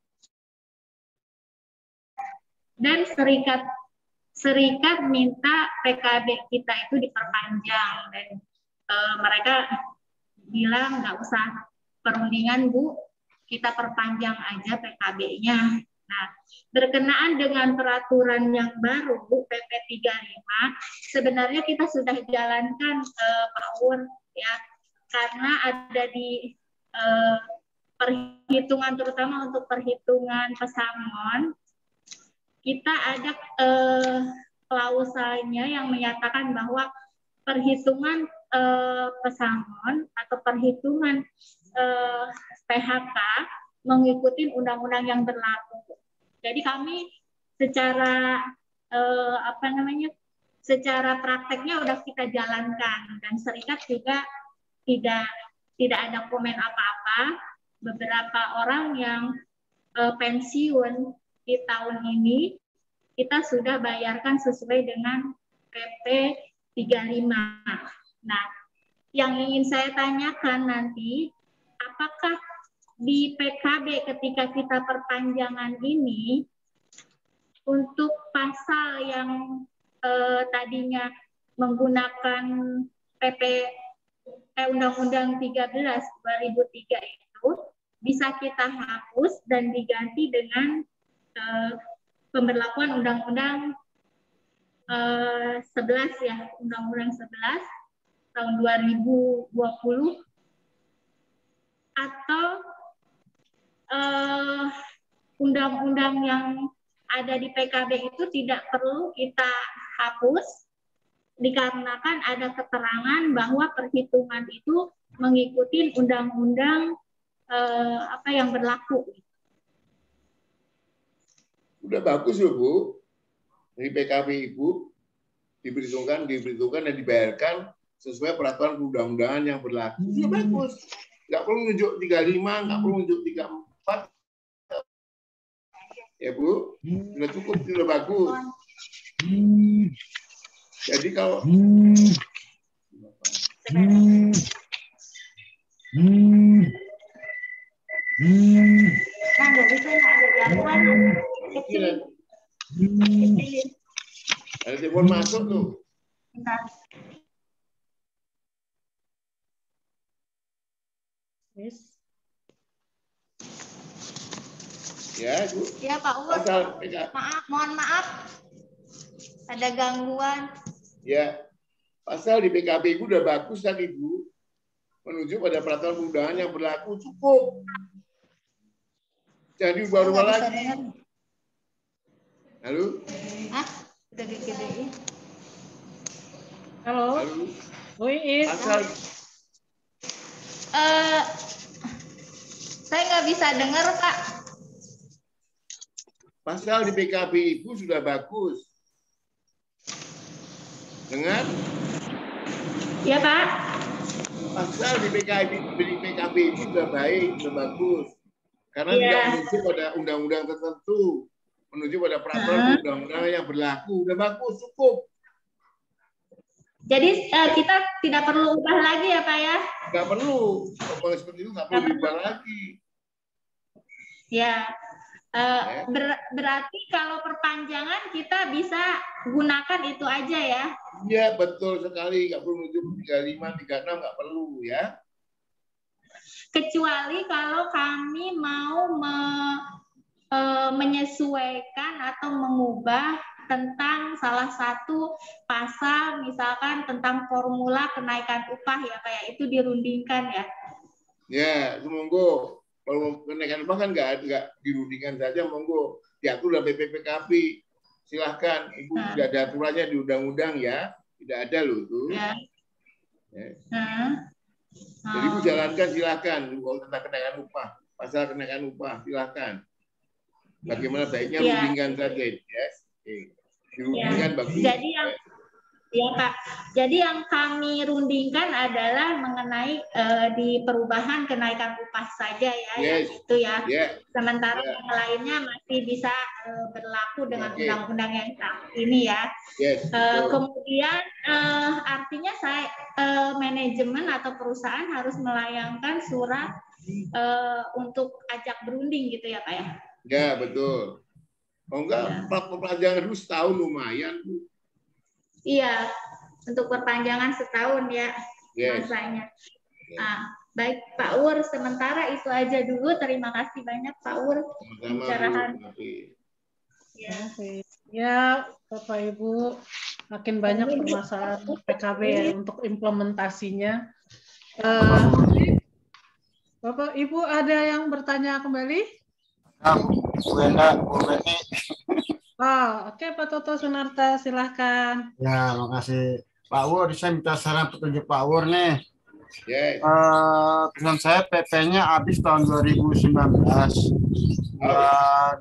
Dan serikat serikat minta P K B kita itu diperpanjang dan e, mereka bilang nggak usah perundingan Bu, kita perpanjang aja P K B-nya. Nah, berkenaan dengan peraturan yang baru Bu, P P tiga puluh lima, sebenarnya kita sudah jalankan e, Pak Ur ya, karena ada di e, perhitungan terutama untuk perhitungan pesangon. Kita ada eh, klausalnya yang menyatakan bahwa perhitungan eh, pesangon atau perhitungan eh, P H K mengikuti undang-undang yang berlaku. Jadi kami secara eh, apa namanya, secara prakteknya udah kita jalankan dan serikat juga tidak tidak ada komen apa-apa. Beberapa orang yang eh, pensiun di tahun ini kita sudah bayarkan sesuai dengan P P tiga puluh lima. Nah, yang ingin saya tanyakan nanti, apakah di P K B ketika kita perpanjangan ini untuk pasal yang eh, tadinya menggunakan P P eh, Undang-Undang tiga belas dua ribu tiga itu bisa kita hapus dan diganti dengan Uh, pemberlakuan Undang-Undang uh, sebelas ya, Undang-Undang sebelas tahun dua ribu dua puluh, atau undang-undang uh, yang ada di P K B itu tidak perlu kita hapus dikarenakan ada keterangan bahwa perhitungan itu mengikuti undang-undang uh, apa yang berlaku. Udah bagus loh Bu, dari P K B Ibu diperhitungkan, diperhitungkan dan dibayarkan sesuai peraturan perundang-undangan yang berlaku. Sudah bagus, nggak perlu nunjuk tiga puluh lima, nggak perlu nunjuk tiga puluh empat, ya Bu, sudah cukup, sudah bagus. Jadi kalau nah, nggak bisa ada gangguan. Kecilin. Kecilin. Ada telepon masuk tuh. Bentar. Yes. Ya, Bu. Ya Pak Ur. Pasal, maaf, mohon maaf. Ada gangguan. Ya, pasal di P K B Ibu udah bagus tadi Bu. Menuju pada peraturan perundangan yang berlaku cukup. Jadi baru lagi. Halo? Hah? Udah digedein. Halo? Halo? Bu Iis. Pasal. Uh, saya nggak bisa dengar, Pak. Pasal di P K B Ibu sudah bagus. Dengar? Ya, Pak. Pasal di P K B, di P K B Ibu sudah baik, sudah bagus. Karena ya. tidak merujuk pada undang-undang tertentu. menuju pada peraturan undang-undang yang berlaku. Udah bagus, cukup. Jadi uh, kita tidak perlu ubah lagi ya Pak ya? Nggak perlu. Kalau seperti itu nggak perlu diubah lagi. Ya. Uh, ber berarti kalau perpanjangan kita bisa gunakan itu aja ya? Iya, betul sekali. Nggak perlu menuju tiga puluh lima, tiga puluh enam, nggak perlu ya. Kecuali kalau kami mau me, e, menyesuaikan atau mengubah tentang salah satu pasal, misalkan tentang formula kenaikan upah ya kayak itu dirundingkan ya. Ya, monggo. Kalau kenaikan upah kan nggak nggak dirundingkan saja, monggo diatur dalam P P P K B. Silahkan, Ibu hmm. sudah ada aturannya di undang-undang ya, tidak ada loh itu. Ya. Ya. Hmm. Jadi Ibu jalankan silahkan kalau tentang kenaikan upah, pasal kenaikan upah silahkan. Bagaimana baiknya ya. Rundingkan saja, yes. Dirundingkan ya. Bagus. Jadi yang ya Pak, jadi yang kami rundingkan adalah mengenai uh, di perubahan kenaikan upah saja ya, yes. Itu ya. Yeah. Sementara yeah. yang lainnya masih bisa uh, berlaku dengan undang-undang okay. yang saat ini ya. Yes. Uh, kemudian uh, artinya saya uh, manajemen atau perusahaan harus melayangkan surat uh, untuk ajak berunding gitu ya Pak ya? Ya betul. Oh enggak, ya. Perpanjangan dulu setahun lumayan Bu. Iya, untuk perpanjangan setahun ya yes. masanya. Yes. Nah, baik Pak Ur, sementara itu aja dulu. Terima kasih banyak Pak Ur. Pencerahan. Ya. ya, Bapak Ibu, makin banyak permasalahan P K B ya untuk implementasinya. Uh, Bapak Ibu ada yang bertanya kembali? Ya, Bu Enda, Bu Beni. Oh, oke okay, Pak Toto Sunarta, silahkan. Ya, makasih. Pak Wur, saya minta saran petunjuk Pak Wur nih. Yes. Uh, pesan saya P P-nya habis tahun dua ribu sembilan belas. Uh,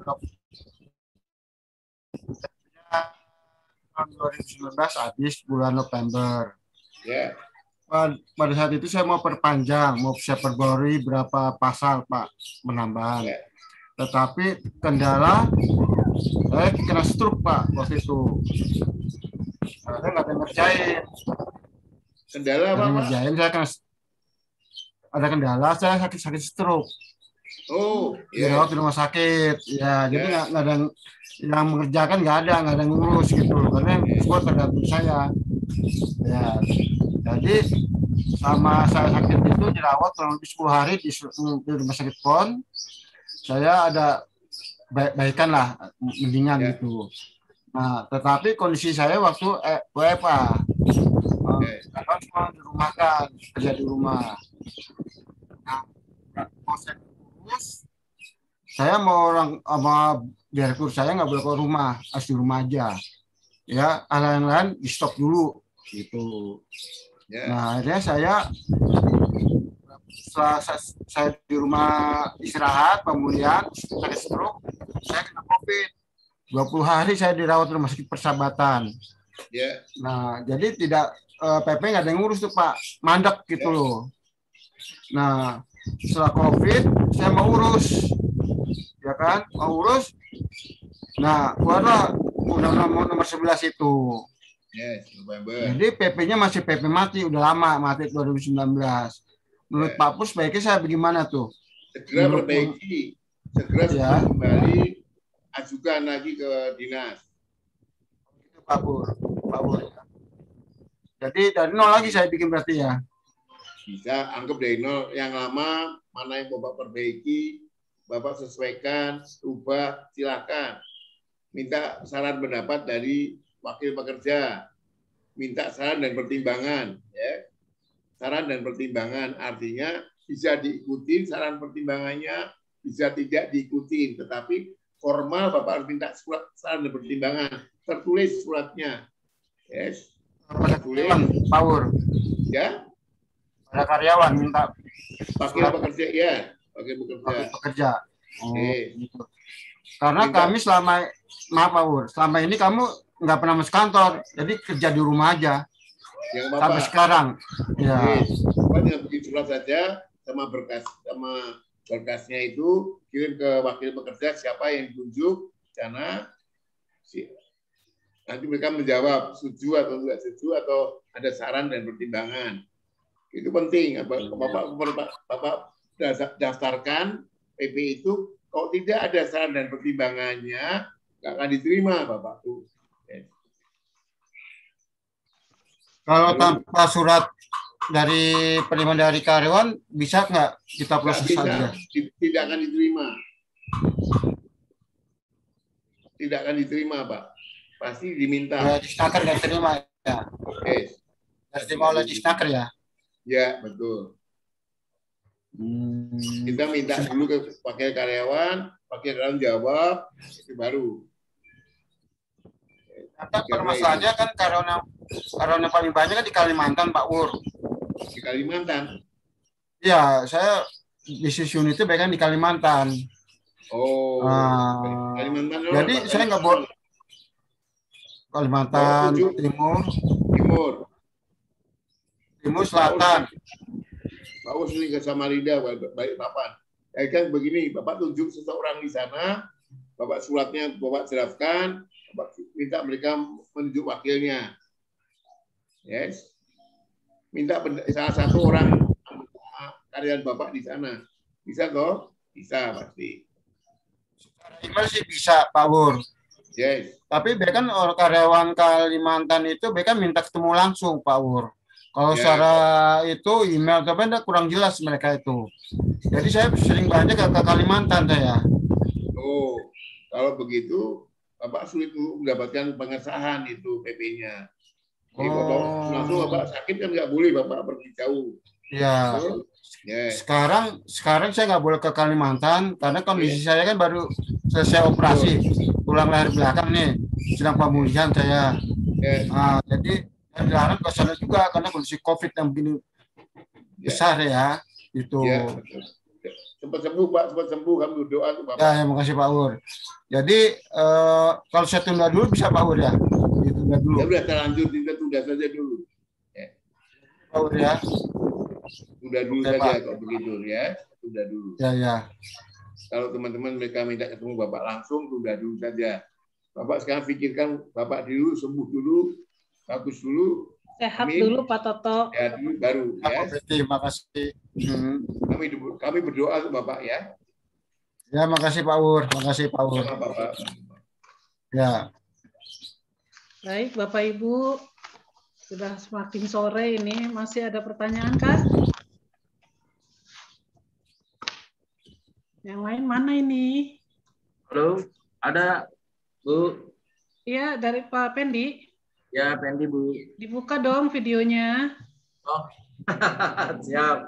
tahun dua ribu sembilan belas habis bulan November. Yeah. Pada saat itu saya mau perpanjang, mau saya perbarui berapa pasal Pak penambahan. Yeah. Tetapi kendala saya kena stroke Pak waktu itu. Saya nggak ada ngerjain. Kendala apa Pak? Ngerjain saya kena ada kendala, saya sakit-sakit stroke. Oh, yeah. Dirawat di rumah sakit. Ya, yeah. Jadi nggak nggak ada yang mengerjakan, nggak ada, nggak ada ngurus gitu. Karena semua tergantung saya. Ya, jadi sama saya sakit itu dirawat kurang lebih sepuluh hari di, di rumah sakit P O N. Saya ada baik-baikan lah, mendingan yeah. gitu. Nah, tetapi kondisi saya waktu eh, W F A, okay. uh, cuma di rumah kan, kerja di rumah. Nah, mau saya urus, saya mau orang sama direktur saya nggak boleh keluar rumah, harus di rumah aja. Ya, hal yang lain di stop dulu, gitu. Yeah. Nah, akhirnya saya setelah saya di rumah istirahat, pemulihan, sakit stroke, saya kena COVID. dua puluh hari saya dirawat di rumah sakit Persahabatan. Yeah. Nah, jadi tidak P P nggak ada yang ngurus tuh Pak, mandek gitu yeah. loh. Nah, setelah COVID saya mau urus, ya kan, mau urus. Nah, keluarlah undang-undang nomor sebelas itu. Yes, jadi P P-nya masih P P mati, udah lama, mati dua ribu sembilan belas. Menurut yeah. Pak Pus, baiknya saya bagaimana tuh? Segera perbaiki, segera ya. Kembali ajukan lagi ke dinas. Itu Pak Pur, Pak Pur. Jadi dari nol lagi saya bikin berarti ya? Bisa, anggap dari nol. Yang lama, mana yang Bapak perbaiki, Bapak sesuaikan, ubah, silakan. Minta saran pendapat dari wakil pekerja. Minta saran dan pertimbangan. Ya. Saran dan pertimbangan artinya bisa diikuti saran pertimbangannya, bisa tidak diikuti. Tetapi formal Bapak harus minta surat saran dan pertimbangan. Tertulis suratnya. Yes. Tertulis. Power. Ya. Ada karyawan minta. Wakil pekerja, ya. Wakil pekerja. Wakil pekerja. Oh, okay. Gitu. Karena minta. Kami selama, maaf Pak Wur, selama ini kamu nggak pernah masuk kantor. Jadi kerja di rumah aja. Yang sampai sekarang. Ya. Bapak tinggal bikin surat saja sama berkas sama berkasnya itu kirim ke wakil pekerja siapa yang ditunjuk sana, nanti mereka menjawab setuju atau tidak setuju atau ada saran dan pertimbangan. Itu penting. Bapak, Bapak, Bapak daftarkan P P itu, kalau tidak ada saran dan pertimbangannya, nggak akan diterima, Bapak. Kalau tanpa surat dari penerimaan dari karyawan, bisa nggak kita proses saja? Tidak akan diterima. Tidak akan diterima, Pak. Pasti diminta. Ya, Disnaker nggak terima ya? Oke. Nggak terima oleh Disnaker ya? Ya, betul. Hmm. Kita minta dulu ke pakai karyawan, pakai karyawan jawab, itu baru. Kan permasalahannya kan karena karena paling banyak kan di Kalimantan, Pak Wur. Di Kalimantan? Iya, saya bisnis unitnya bahkan di Kalimantan. Oh, uh, Kalimantan. Jadi Pak, saya nggak boleh. Kalimantan oh, Timur, Timur, Timur Selatan. Pak Wur sering ke Samarinda, baik Bapak. Ya kan begini, Bapak tunjuk seseorang di sana, Bapak suratnya Bapak serahkan, Bapak minta mereka menunjuk wakilnya. Yes. Minta salah satu orang karyawan Bapak di sana. Bisa toh? Bisa pasti. Secara email sih bisa, Pak Wur. Yes. Tapi bahkan orang karyawan Kalimantan itu bahkan minta ketemu langsung, Pak Wur. Kalau yeah. secara itu email tapi kurang jelas mereka itu. Jadi saya sering banyak ke Kalimantan saya. Oh, kalau begitu Bapak sulit mendapatkan pengesahan itu P P-nya. Jadi oh. Bapak langsung Bapak sakit kan nggak boleh Bapak pergi jauh. Ya. So, yeah. Sekarang sekarang saya nggak boleh ke Kalimantan karena kondisi yeah. saya kan baru selesai operasi tulang leher belakang nih, sedang pemulihan saya. Yeah. Nah, jadi saya dilarang ke sana juga karena kondisi COVID yang begini yeah. besar ya. Itu. Yeah. Cepat sembuh Pak, cepat sembuh, kami berdoa tuh Bapak. Ya, terima kasih Pak Wur. Jadi eh, kalau saya tunda dulu bisa Pak Wur ya? Ditunda dulu. Ya udah terlanjur, kita tunda saja dulu. Ya. Pak Wur ya. Tunda dulu Oke, saja Pak. Kalau begitu ya, tunda dulu. Ya ya. Kalau teman-teman mereka minta ketemu Bapak langsung, tunda dulu saja. Bapak sekarang pikirkan Bapak dulu, sembuh dulu, bagus dulu. Sehat Amin. Dulu Pak Toto. Sehat dulu baru ya. Terima kasih. Hmm. Kami kami berdoa untuk Bapak ya. Ya, makasih Pak Wur, makasih Pak Wur. Sama, Bapak. Ya. Baik Bapak Ibu, sudah semakin sore ini, masih ada pertanyaan kan? Yang lain mana ini? Halo, ada Bu? Iya, dari Pak Pendi. Ya, Pendi Bu. Dibuka dong videonya. Oh, siap.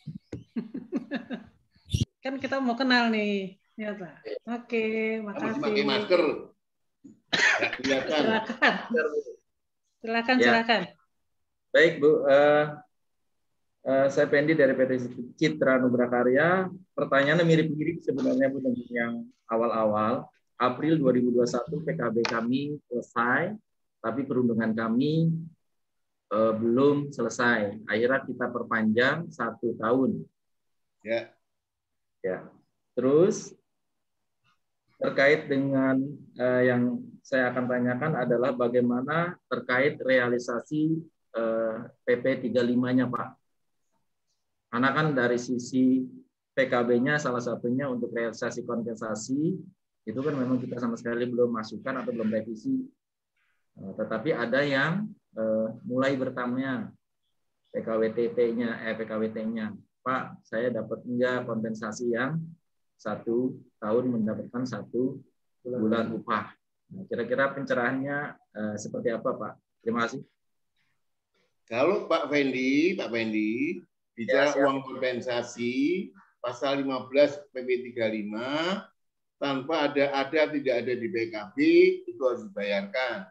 Kan kita mau kenal nih. Ya, Pak. Oke, makasih. Pakai masker. Silakan. Silakan, ya. silakan. Baik, Bu. Uh, uh, saya Pendi dari P T Citra Nugrakarya. Pertanyaannya mirip-mirip sebenarnya Bu dengan yang awal-awal. April dua ribu dua puluh satu P K B kami selesai, tapi perundungan kami uh, belum selesai. Akhirnya kita perpanjang satu tahun. Ya. Ya. Terus terkait dengan uh, yang saya akan tanyakan adalah bagaimana terkait realisasi uh, P P tiga puluh lima-nya, Pak. Karena kan dari sisi P K B-nya salah satunya untuk realisasi kompensasi itu kan memang kita sama sekali belum masukkan atau belum revisi. Uh, tetapi ada yang uh, mulai bertanya P K W T T-nya, eh P K W T-nya. Pak, saya dapat enggak kompensasi yang satu tahun mendapatkan satu bulan upah. Nah, kira-kira pencerahannya eh, seperti apa, Pak? Terima kasih. Kalau Pak Fendi, Pak Fendi, bicara ya, uang kompensasi, pasal lima belas P P tiga puluh lima, tanpa ada ada tidak ada di P K B, itu harus dibayarkan.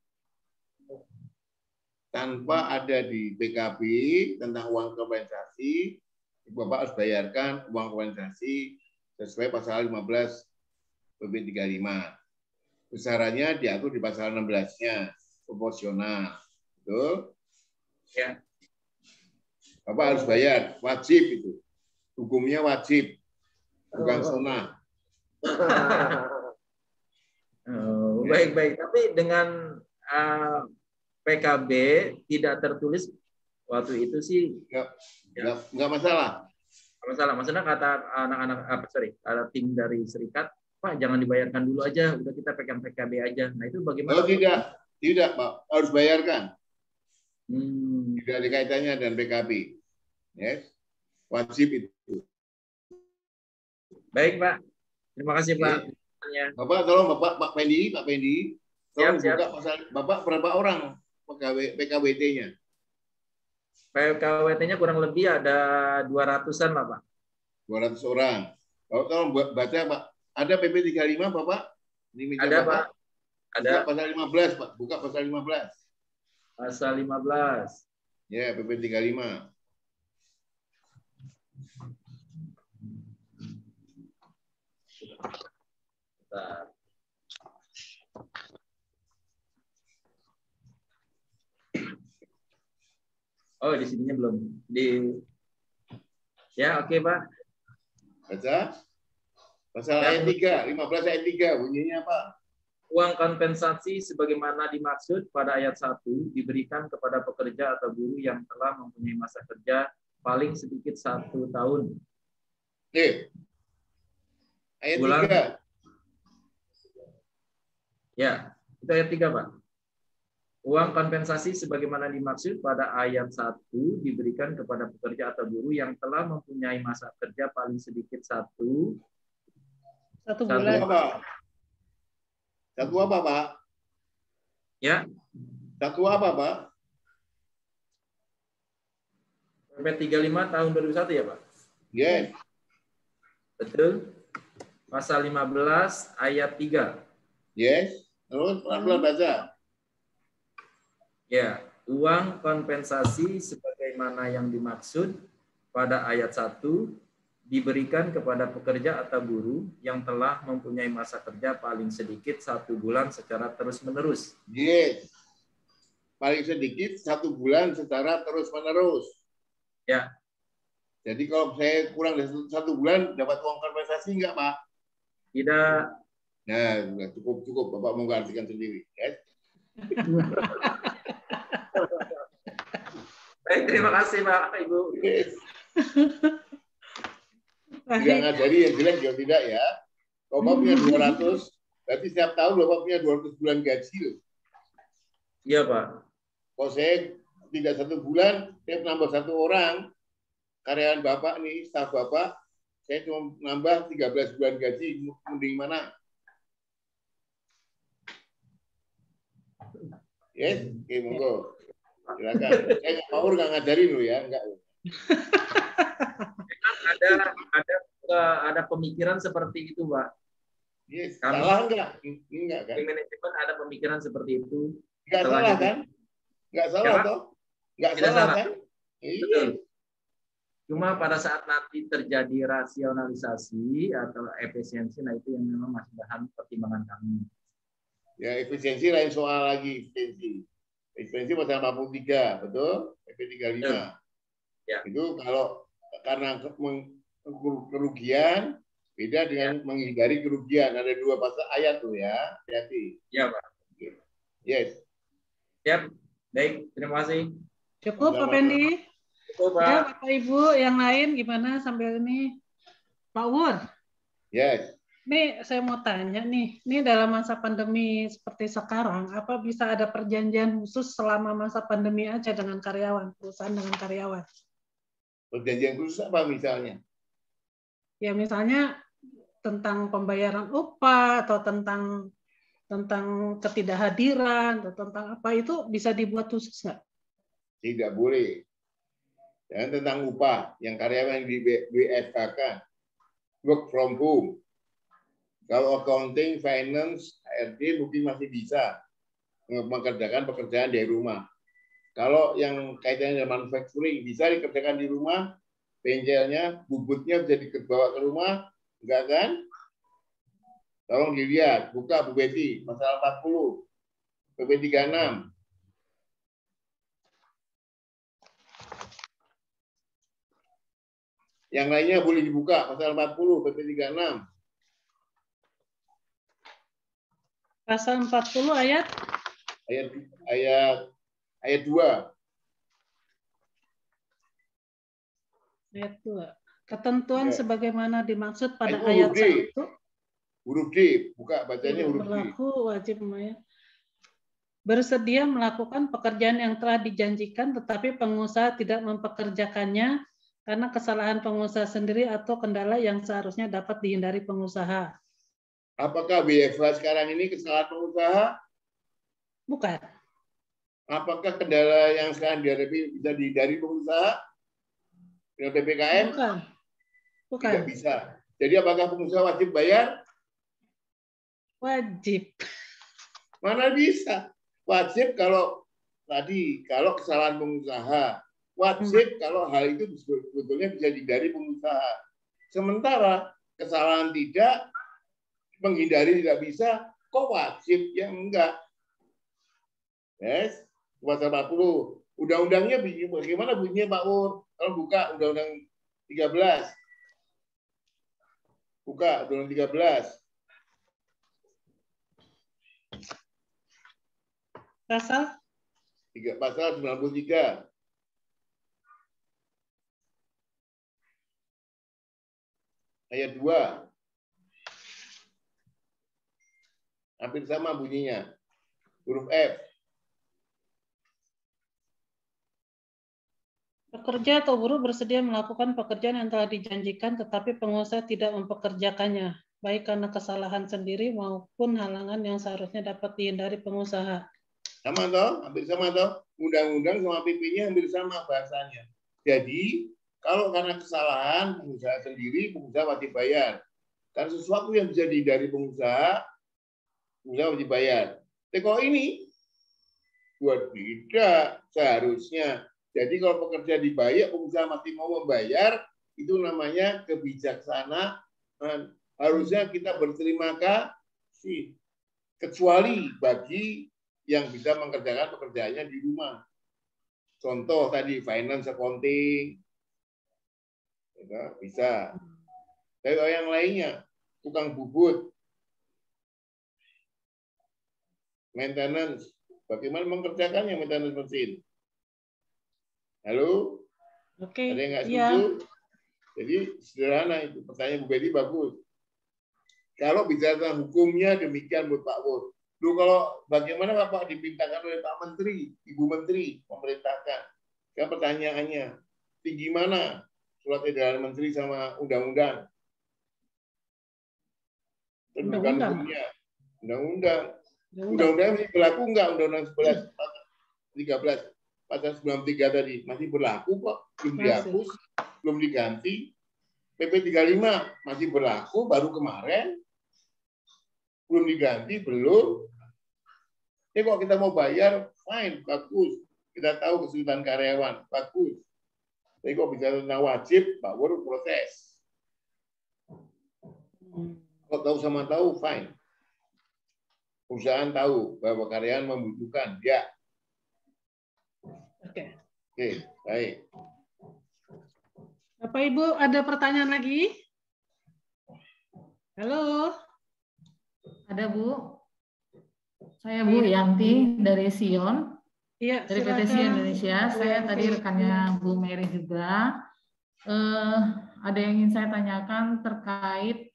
Tanpa ada di P K B tentang uang kompensasi, Bapak harus bayarkan uang kompensasi sesuai pasal lima belas P P tiga puluh lima. Besarannya diatur di pasal enam belas-nya, proporsional. Betul? Ya. Bapak harus bayar, wajib itu. Hukumnya wajib, bukan sunnah. baik-baik. Tapi dengan uh, P K B tidak tertulis waktu itu sih nggak ya. nggak masalah. Nggak masalah. Maksudnya kata anak-anak apa sorry, ada tim dari serikat, Pak jangan dibayarkan dulu aja, udah kita pegang P K B aja. Nah itu bagaimana? Oh tidak, tidak Pak, harus bayarkan. Hmm. Tidak ada kaitannya dengan P K B. Yes. Wajib itu. Baik Pak, terima kasih Pak. Ya. Bapak tolong Bapak Pak Pendi, Pak Pendi, tolong siap, buka siap. Pasal Bapak berapa orang P K W T-nya? P K W T-nya kurang lebih ada dua ratusan lah Pak. dua ratus orang. Kalau tolong baca Pak, ada P P tiga puluh lima Bapak? Ini ada Bapak. Pak. Ada. Buka pasal lima belas Pak, buka pasal lima belas. Pasal lima belas. Ya, P P tiga puluh lima. Bentar. Oh, di sininya belum. Di ya, oke, okay, Pak. Baca. Pasal ya, ayat tiga, lima belas ayat tiga, bunyinya apa? Uang kompensasi sebagaimana dimaksud pada ayat satu diberikan kepada pekerja atau buruh yang telah mempunyai masa kerja paling sedikit satu tahun. Oke. Ayat Bulan, tiga. Ya, itu ayat tiga, Pak. Uang kompensasi sebagaimana dimaksud pada ayat satu diberikan kepada pekerja atau buruh yang telah mempunyai masa kerja paling sedikit satu satu bulan. Satu apa? Satu apa, Pak? Ya. Satu apa, Pak? P P tiga puluh lima tahun dua ribu satu ya, Pak? Yes. Betul. Pasal lima belas ayat tiga. Yes. Terus pelan-pelan baca. Ya, uang kompensasi sebagaimana yang dimaksud pada ayat satu diberikan kepada pekerja atau buruh yang telah mempunyai masa kerja paling sedikit satu bulan secara terus-menerus. Yes. Paling sedikit satu bulan secara terus-menerus. Ya. Jadi kalau saya kurang dari satu bulan dapat uang kompensasi enggak, Pak? Tidak. Nah, cukup cukup. Bapak mau artikan sendiri. Yes. Baik, terima kasih Pak, Ibu. Yes. Tidak ngajari yang jelek juga tidak ya. Kalau Bapak punya dua ratus, berarti setiap tahun Bapak punya dua ratus bulan gaji loh. Iya Pak. Kalau saya tidak satu bulan, saya nambah satu orang, karyawan Bapak nih, staf Bapak, saya cuma nambah tiga belas bulan gaji, mending mana? Yes, oke, monggo. Silakan. Saya nggak mau nggak ngajarin lo ya, enggak. ada ada ada pemikiran seperti itu, Pak. Yes, kami, salah enggak? Enggak kan? Di manajemen ada pemikiran seperti itu. Enggak salah kan? Enggak salah ya, toh? Enggak salah, salah kan? Betul. Cuma pada saat nanti terjadi rasionalisasi atau efisiensi, nah itu yang memang masih bahan pertimbangan kami. Ya, efisiensi lain soal lagi, efisiensi. Efisiensi pasal empat puluh tiga, betul? P P tiga puluh lima. Ya. Itu kalau karena kerugian beda dengan ya. Menghindari kerugian. Ada dua pasal ayat tuh ya. Hati-hati. Ya, Pak. Yes. Siap. Baik, terima kasih. Cukup, Pak Pendi. Cukup, Pak. Ya, Bapak Ibu yang lain gimana sambil ini? Pak Wur. Yes. Nih saya mau tanya nih, ini dalam masa pandemi seperti sekarang, apa bisa ada perjanjian khusus selama masa pandemi aja dengan karyawan, perusahaan dengan karyawan? Perjanjian khusus apa misalnya? Ya misalnya tentang pembayaran upah atau tentang tentang ketidakhadiran atau tentang apa itu bisa dibuat khusus nggak? Tidak boleh. Dan tentang upah yang karyawan di W F H kan, work from home. Kalau accounting, finance, H R D mungkin masih bisa mengerjakan pekerjaan dari rumah. Kalau yang kaitannya dengan manufacturing bisa dikerjakan di rumah, penjelnya, bubutnya bisa dibawa ke rumah, enggak kan? Tolong dilihat, buka Bu Betty, pasal empat puluh, P P tiga puluh enam. Yang lainnya boleh dibuka, pasal empat puluh, P P tiga puluh enam. Pasal empat puluh ayat ayat ayat ayat dua. Ayat dua. Ketentuan Ya. sebagaimana dimaksud pada Itu ayat huruf D. satu. Huruf D, buka bacanya Tidak huruf D. berlaku wajib membayar. Bersedia melakukan pekerjaan yang telah dijanjikan, tetapi pengusaha tidak mempekerjakannya karena kesalahan pengusaha sendiri atau kendala yang seharusnya dapat dihindari pengusaha. Apakah W F H sekarang ini kesalahan pengusaha? Bukan. Apakah kendala yang sekarang dihadapi bisa dihindari pengusaha? Dengan P P K M? Bukan. Bukan. Tidak bisa. Jadi apakah pengusaha wajib bayar? Wajib. Mana bisa? Wajib kalau tadi, kalau kesalahan pengusaha. Wajib hmm. kalau hal itu sebetulnya bisa dihindari pengusaha. Sementara kesalahan tidak, menghindari tidak bisa, kok wajib? Ya enggak. Yes, pasal empat puluh. Undang-undangnya bagaimana bunyinya Pak Wur? Kalau buka Undang-Undang tiga belas. Buka Undang-Undang tiga belas. Pasal? Tiga, pasal sembilan puluh tiga. Ayat dua. Hampir sama bunyinya. Huruf F. Pekerja atau buruh bersedia melakukan pekerjaan yang telah dijanjikan, tetapi pengusaha tidak mempekerjakannya, baik karena kesalahan sendiri maupun halangan yang seharusnya dapat dihindari pengusaha. Sama toh, hampir sama toh. Undang-undang sama P P-nya hampir sama bahasanya. Jadi, kalau karena kesalahan pengusaha sendiri, pengusaha wajib bayar. Karena sesuatu yang bisa dihindari pengusaha, pengusaha wajib bayar. Tapi kalau ini, buat tidak seharusnya. Jadi kalau pekerja dibayar, pengusaha masih mau membayar, itu namanya kebijaksanaan. Harusnya kita berterima kasih. Kecuali bagi yang bisa mengerjakan pekerjaannya di rumah. Contoh tadi, finance accounting. Bisa. Tapi kalau yang lainnya, tukang bubut, maintenance, bagaimana mengerjakannya maintenance mesin? Halo? Oke. Ada yang nggak Iya. setuju? Jadi sederhana itu. Pertanyaan Bu Betty bagus. Kalau bicara tentang hukumnya demikian buat Pak Wur. Lu kalau bagaimana Bapak dipintakan oleh Pak Menteri, Ibu Menteri memerintahkan? Kan pertanyaannya, tinggi mana surat edaran Menteri sama undang-undang? Bukan hukumnya. Undang-undang. Undang-undang masih berlaku enggak? Undang-undang sebelas, tiga belas, pasal sembilan puluh tiga tadi masih berlaku kok, belum dihapus, belum diganti. P P tiga puluh lima masih berlaku, baru kemarin, belum diganti, belum. Jadi kalau kita mau bayar, fine, bagus. Kita tahu kesulitan karyawan, bagus. Tapi kalau bicara tentang wajib, Pak Wur protes. Kalau tahu sama tahu, fine. Perusahaan tahu bahwa karyawan membutuhkan, ya. Oke. Oke, baik. Bapak Ibu, ada pertanyaan lagi? Halo? Ada Bu? Saya Bu Yanti dari Sion, iya, dari P T Sion Indonesia. Saya tadi rekannya Bu Mary juga. Eh, ada yang ingin saya tanyakan terkait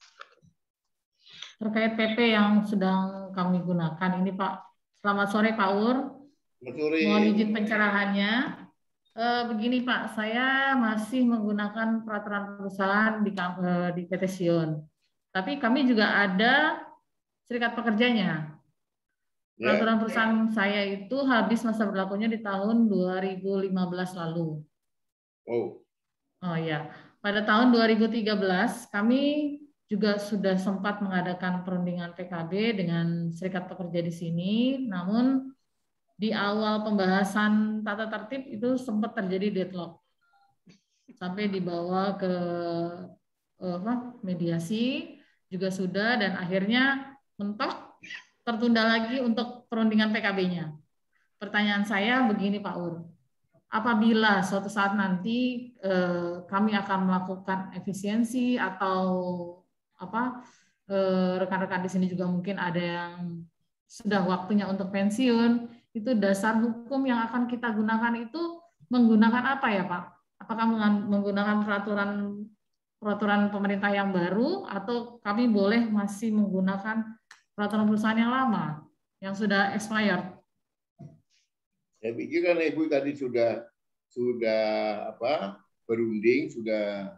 terkait P P yang sedang kami gunakan. Ini Pak, selamat sore Pak Wur. Mohon izin pencerahannya. Eh, begini Pak, saya masih menggunakan peraturan perusahaan di, di P T Sion. Tapi kami juga ada serikat pekerjanya. Peraturan perusahaan saya itu habis masa berlakunya di tahun dua ribu lima belas lalu. Oh. Oh ya, pada tahun dua ribu tiga belas kami juga sudah sempat mengadakan perundingan P K B dengan serikat pekerja di sini. Namun di awal pembahasan tata tertib itu sempat terjadi deadlock. Sampai dibawa ke apa, mediasi juga sudah, dan akhirnya mentok tertunda lagi untuk perundingan P K B-nya. Pertanyaan saya begini Pak Wur, apabila suatu saat nanti eh, kami akan melakukan efisiensi atau apa rekan-rekan di sini juga mungkin ada yang sudah waktunya untuk pensiun, itu dasar hukum yang akan kita gunakan itu menggunakan apa ya Pak? Apakah menggunakan peraturan peraturan pemerintah yang baru atau kami boleh masih menggunakan peraturan perusahaan yang lama yang sudah expired? Saya pikir kan Ibu tadi sudah sudah apa berunding, sudah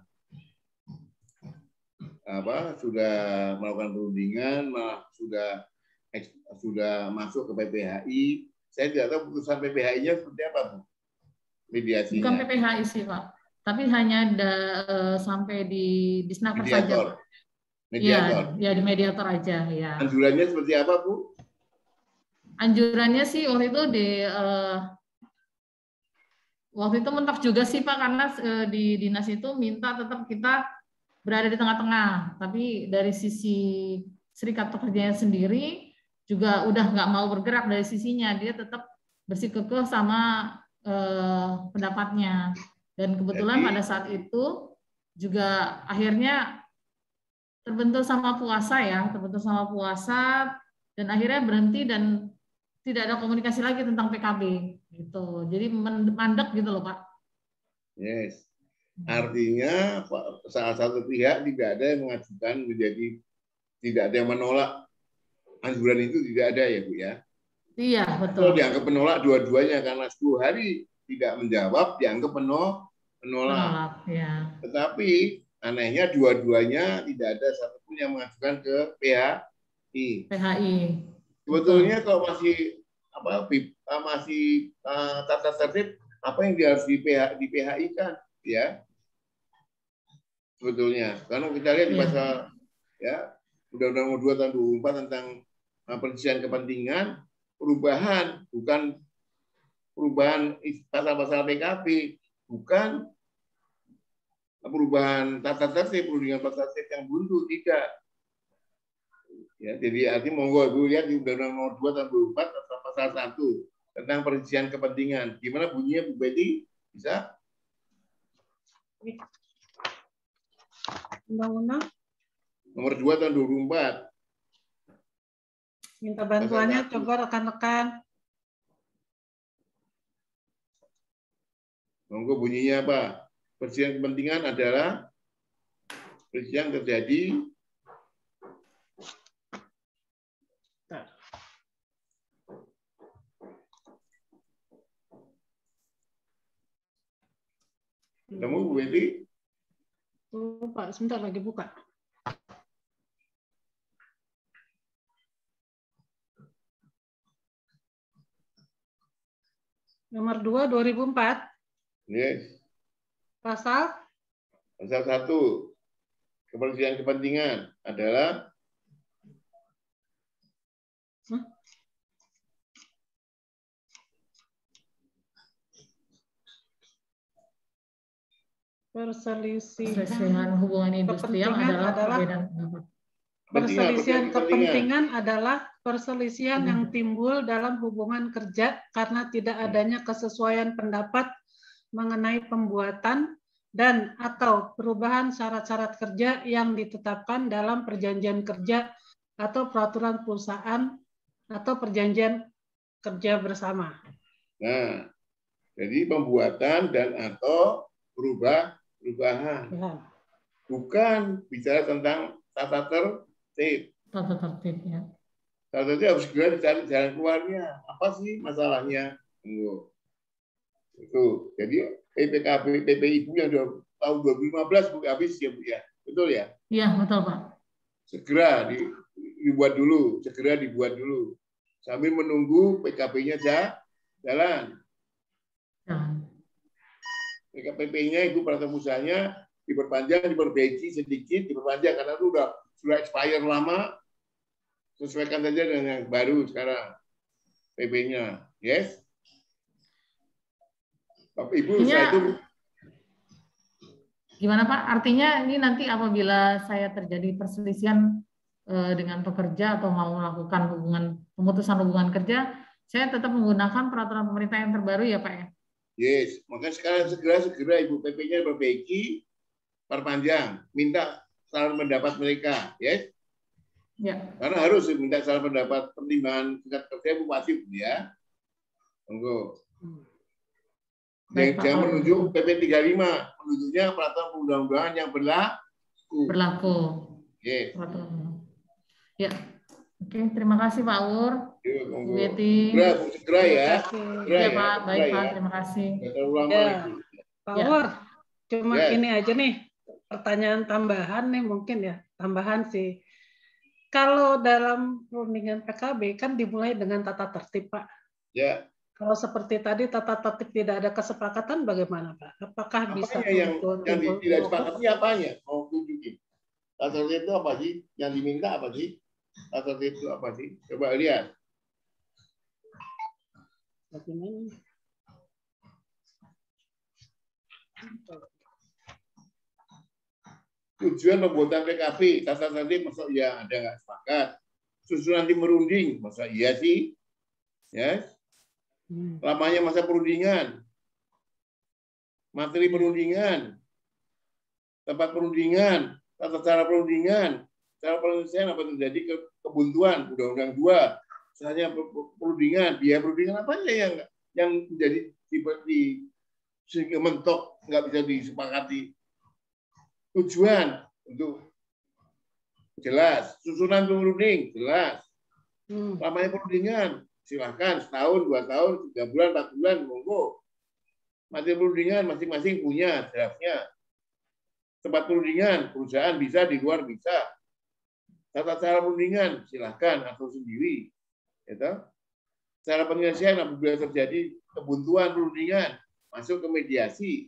apa sudah melakukan perundingan, malah sudah sudah masuk ke P P H I. Saya tidak tahu putusan P P H I-nya seperti apa, Bu? Mediasinya. Bukan P P H I sih, Pak. Tapi hanya da, uh, sampai di di Snaker saja. Mediator. Ya, ya, di mediator aja, ya. Anjurannya seperti apa, Bu? Anjurannya sih waktu itu di uh, waktu itu mentok juga sih, Pak, karena uh, di dinas itu minta tetap kita berada di tengah-tengah. Tapi dari sisi serikat pekerjanya sendiri juga udah nggak mau bergerak dari sisinya, dia tetap bersikukuh sama eh, pendapatnya. Dan kebetulan Jadi, pada saat itu juga akhirnya terbentur sama puasa ya, terbentur sama puasa dan akhirnya berhenti dan tidak ada komunikasi lagi tentang P K B gitu. Jadi mandek gitu loh Pak. Yes. Artinya salah satu pihak tidak ada yang mengajukan menjadi tidak ada yang menolak. Anjuran itu tidak ada ya Bu ya? Iya, betul. Kalau dianggap penolak dua-duanya karena sepuluh hari tidak menjawab, dianggap penolak. penolak. Ya. Tetapi anehnya dua-duanya tidak ada satupun yang mengajukan ke P H I. P H I. Sebetulnya kalau masih apa masih uh, tata tertib apa yang harus di P H, di P H I kan ya? Sebetulnya karena kita lihat di pasal ya Undang-Undang Nomor dua tahun dua ribu empat tentang perselisihan kepentingan, perubahan bukan perubahan pasal-pasal P K B, bukan perubahan tata tertib, perundingan tata tertib yang buntu, tidak. Ya, jadi artinya monggo Ibu lihat di Undang-Undang Nomor dua tahun dua ribu empat pasal satu tentang perselisihan kepentingan. Gimana bunyinya Bu Betty? Bisa? Undang-Undang Nomor dua tahun dua ribu empat. Minta bantuannya coba rekan-rekan. Monggo bunyinya apa? Perselisihan kepentingan adalah perselisihan terjadi Kamu Bu Betty? Oh, Pak, sebentar lagi buka. Nomor dua, dua ribu empat. Yes. Pasal? Pasal satu. Keperluan kepentingan adalah hmm? perselisihan hubungan industrial adalah, adalah perselisihan kepentingan adalah perselisihan hmm. yang timbul dalam hubungan kerja karena tidak adanya kesesuaian pendapat mengenai pembuatan dan atau perubahan syarat-syarat kerja yang ditetapkan dalam perjanjian kerja atau peraturan perusahaan atau perjanjian kerja bersama. Nah, jadi pembuatan dan atau berubah perubahan. Ya. Bukan bicara tentang tata tertib. Tata tertib ya. Tata tertib harus segera dicari jalan keluarnya. Apa sih masalahnya? Tunggu. Itu. Jadi P P K B, P P I Bu yang tahun dua ribu lima belas Bu habis ya Bu ya. Betul ya? Iya, betul Pak. Segera di, dibuat dulu, segera dibuat dulu. Sambil menunggu P K B-nya jalan. Ya. P K P-nya Ibu peraturan usahanya diperpanjang, diperbaiki sedikit, diperpanjang karena itu sudah sudah expire lama. Sesuaikan saja dengan yang baru sekarang P P-nya, yes? Bapak Ibu, Artinya, saya itu gimana Pak? Artinya ini nanti apabila saya terjadi perselisihan eh, dengan pekerja atau mau melakukan hubungan pemutusan hubungan kerja, saya tetap menggunakan peraturan pemerintah yang terbaru ya Pak ya? Yes, makanya sekarang segera-segera Ibu P P-nya perbaiki, perpanjang, minta saran pendapat mereka, yes? Ya. Karena harus minta salah pendapat pertimbangan tingkat kerja itu wajib ya. Monggo. Yang jangan menunjuk P P tiga puluh lima, menunjuknya peraturan perundang-undangan yang berlaku. Berlaku. Yes. Ya. Oke, terima kasih Pak Ur. Bu Betty. Segera, segera ya. Segera ya, ya. Pak. Baik segera Pak, ya. terima kasih. Ya. Pak Ya. Ur, cuma Yes. ini aja nih pertanyaan tambahan nih mungkin ya, tambahan sih. Kalau dalam perundingan P K B kan dimulai dengan tata tertib, Pak. Ya. Kalau seperti tadi tata tertib tidak ada kesepakatan bagaimana, Pak? Apakah Apanya bisa yang untuk yang timbul- tidak sepakati apanya? Mau tunjukin. Tata tertib itu apa sih? Yang diminta apa sih? Tata tertib itu apa sih? Coba lihat. Bagaimana? Tujuan pembuatan P K B, tata tertib masuk ya ada nggak sepakat. Susunan tim merunding, masa iya sih? Ya. Lamanya masa perundingan. Materi perundingan. Tempat perundingan, tata cara perundingan, cara penyelesaian apa terjadi ke kebuntuan, Undang-Undang dua, misalnya perundingan, biaya perundingan apa aja yang yang menjadi di, di sehingga mentok nggak bisa disepakati. Tujuan untuk jelas, susunan perunding jelas, Hmm. lamanya perundingan silahkan setahun, dua tahun, tiga bulan, empat bulan, monggo. Materi perundingan masing-masing punya draftnya. Tempat perundingan perusahaan bisa, di luar bisa. Tata cara perundingan silahkan atur sendiri. Gitu. Cara penyelesaian apabila terjadi kebuntuan perundingan masuk ke mediasi.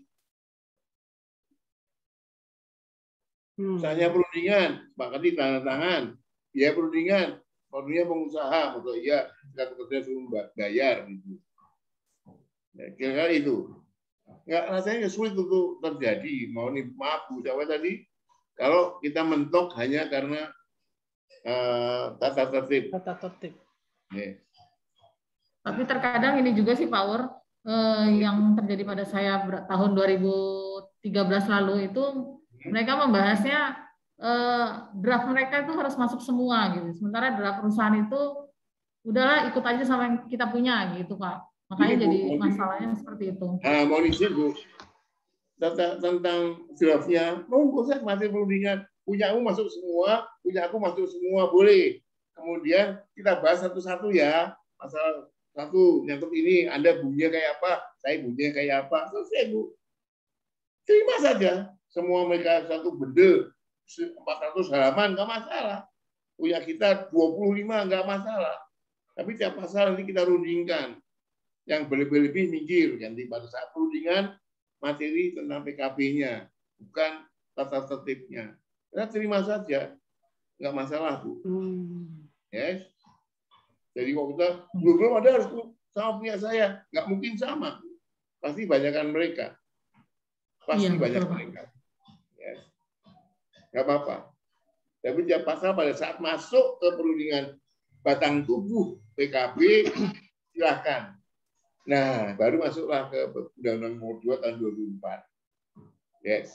Hmm. Misalnya perundingan, sepakati tanda tangan. Biaya perundingan, perundingan pengusaha, atau iya tingkat kerja suruh bayar gitu. Ya, kira-kira itu. Nggak, rasanya sulit untuk terjadi. Mau nih maaf Bu Jawa tadi, kalau kita mentok hanya karena uh, tata tertib. Tata tertib. Yeah. Tapi terkadang ini juga sih Pak Ur, eh, yang terjadi pada saya tahun dua ribu tiga belas lalu itu mereka membahasnya eh, draft mereka itu harus masuk semua gitu. Sementara draft perusahaan itu udahlah ikut aja sama yang kita punya gitu Pak. Makanya Ini, jadi Bu, masalahnya seperti itu. Nah, mau izin Bu, tentang, tentang draftnya, monggo saya masih perundingan. Punya aku masuk semua, punya aku masuk semua, boleh. Kemudian kita bahas satu-satu ya. Masalah satu, nyangkut ini, Anda bunyinya kayak apa, saya bunyinya kayak apa. Selesai Bu. Terima saja. Semua mereka satu bendel, empat ratus halaman, nggak masalah. Punya kita dua puluh lima, nggak masalah. Tapi tiap pasal nanti kita rundingkan. Yang berlebih-lebih minggir, ganti pada saat perundingan materi tentang P K B-nya, bukan tata tertibnya. Kita terima saja, nggak masalah Bu. Hmm. Yes. Jadi kalau kita belum ada harus sama punya saya, nggak mungkin sama. Pasti banyakkan mereka, pasti Iya, banyak betul, Pak. mereka. Yes. Nggak apa-apa. Tapi tiap pasal pada saat masuk ke perundingan batang tubuh P K B, silahkan. Nah, baru masuklah ke Undang-Undang Nomor dua tahun dua ribu empat. Yes.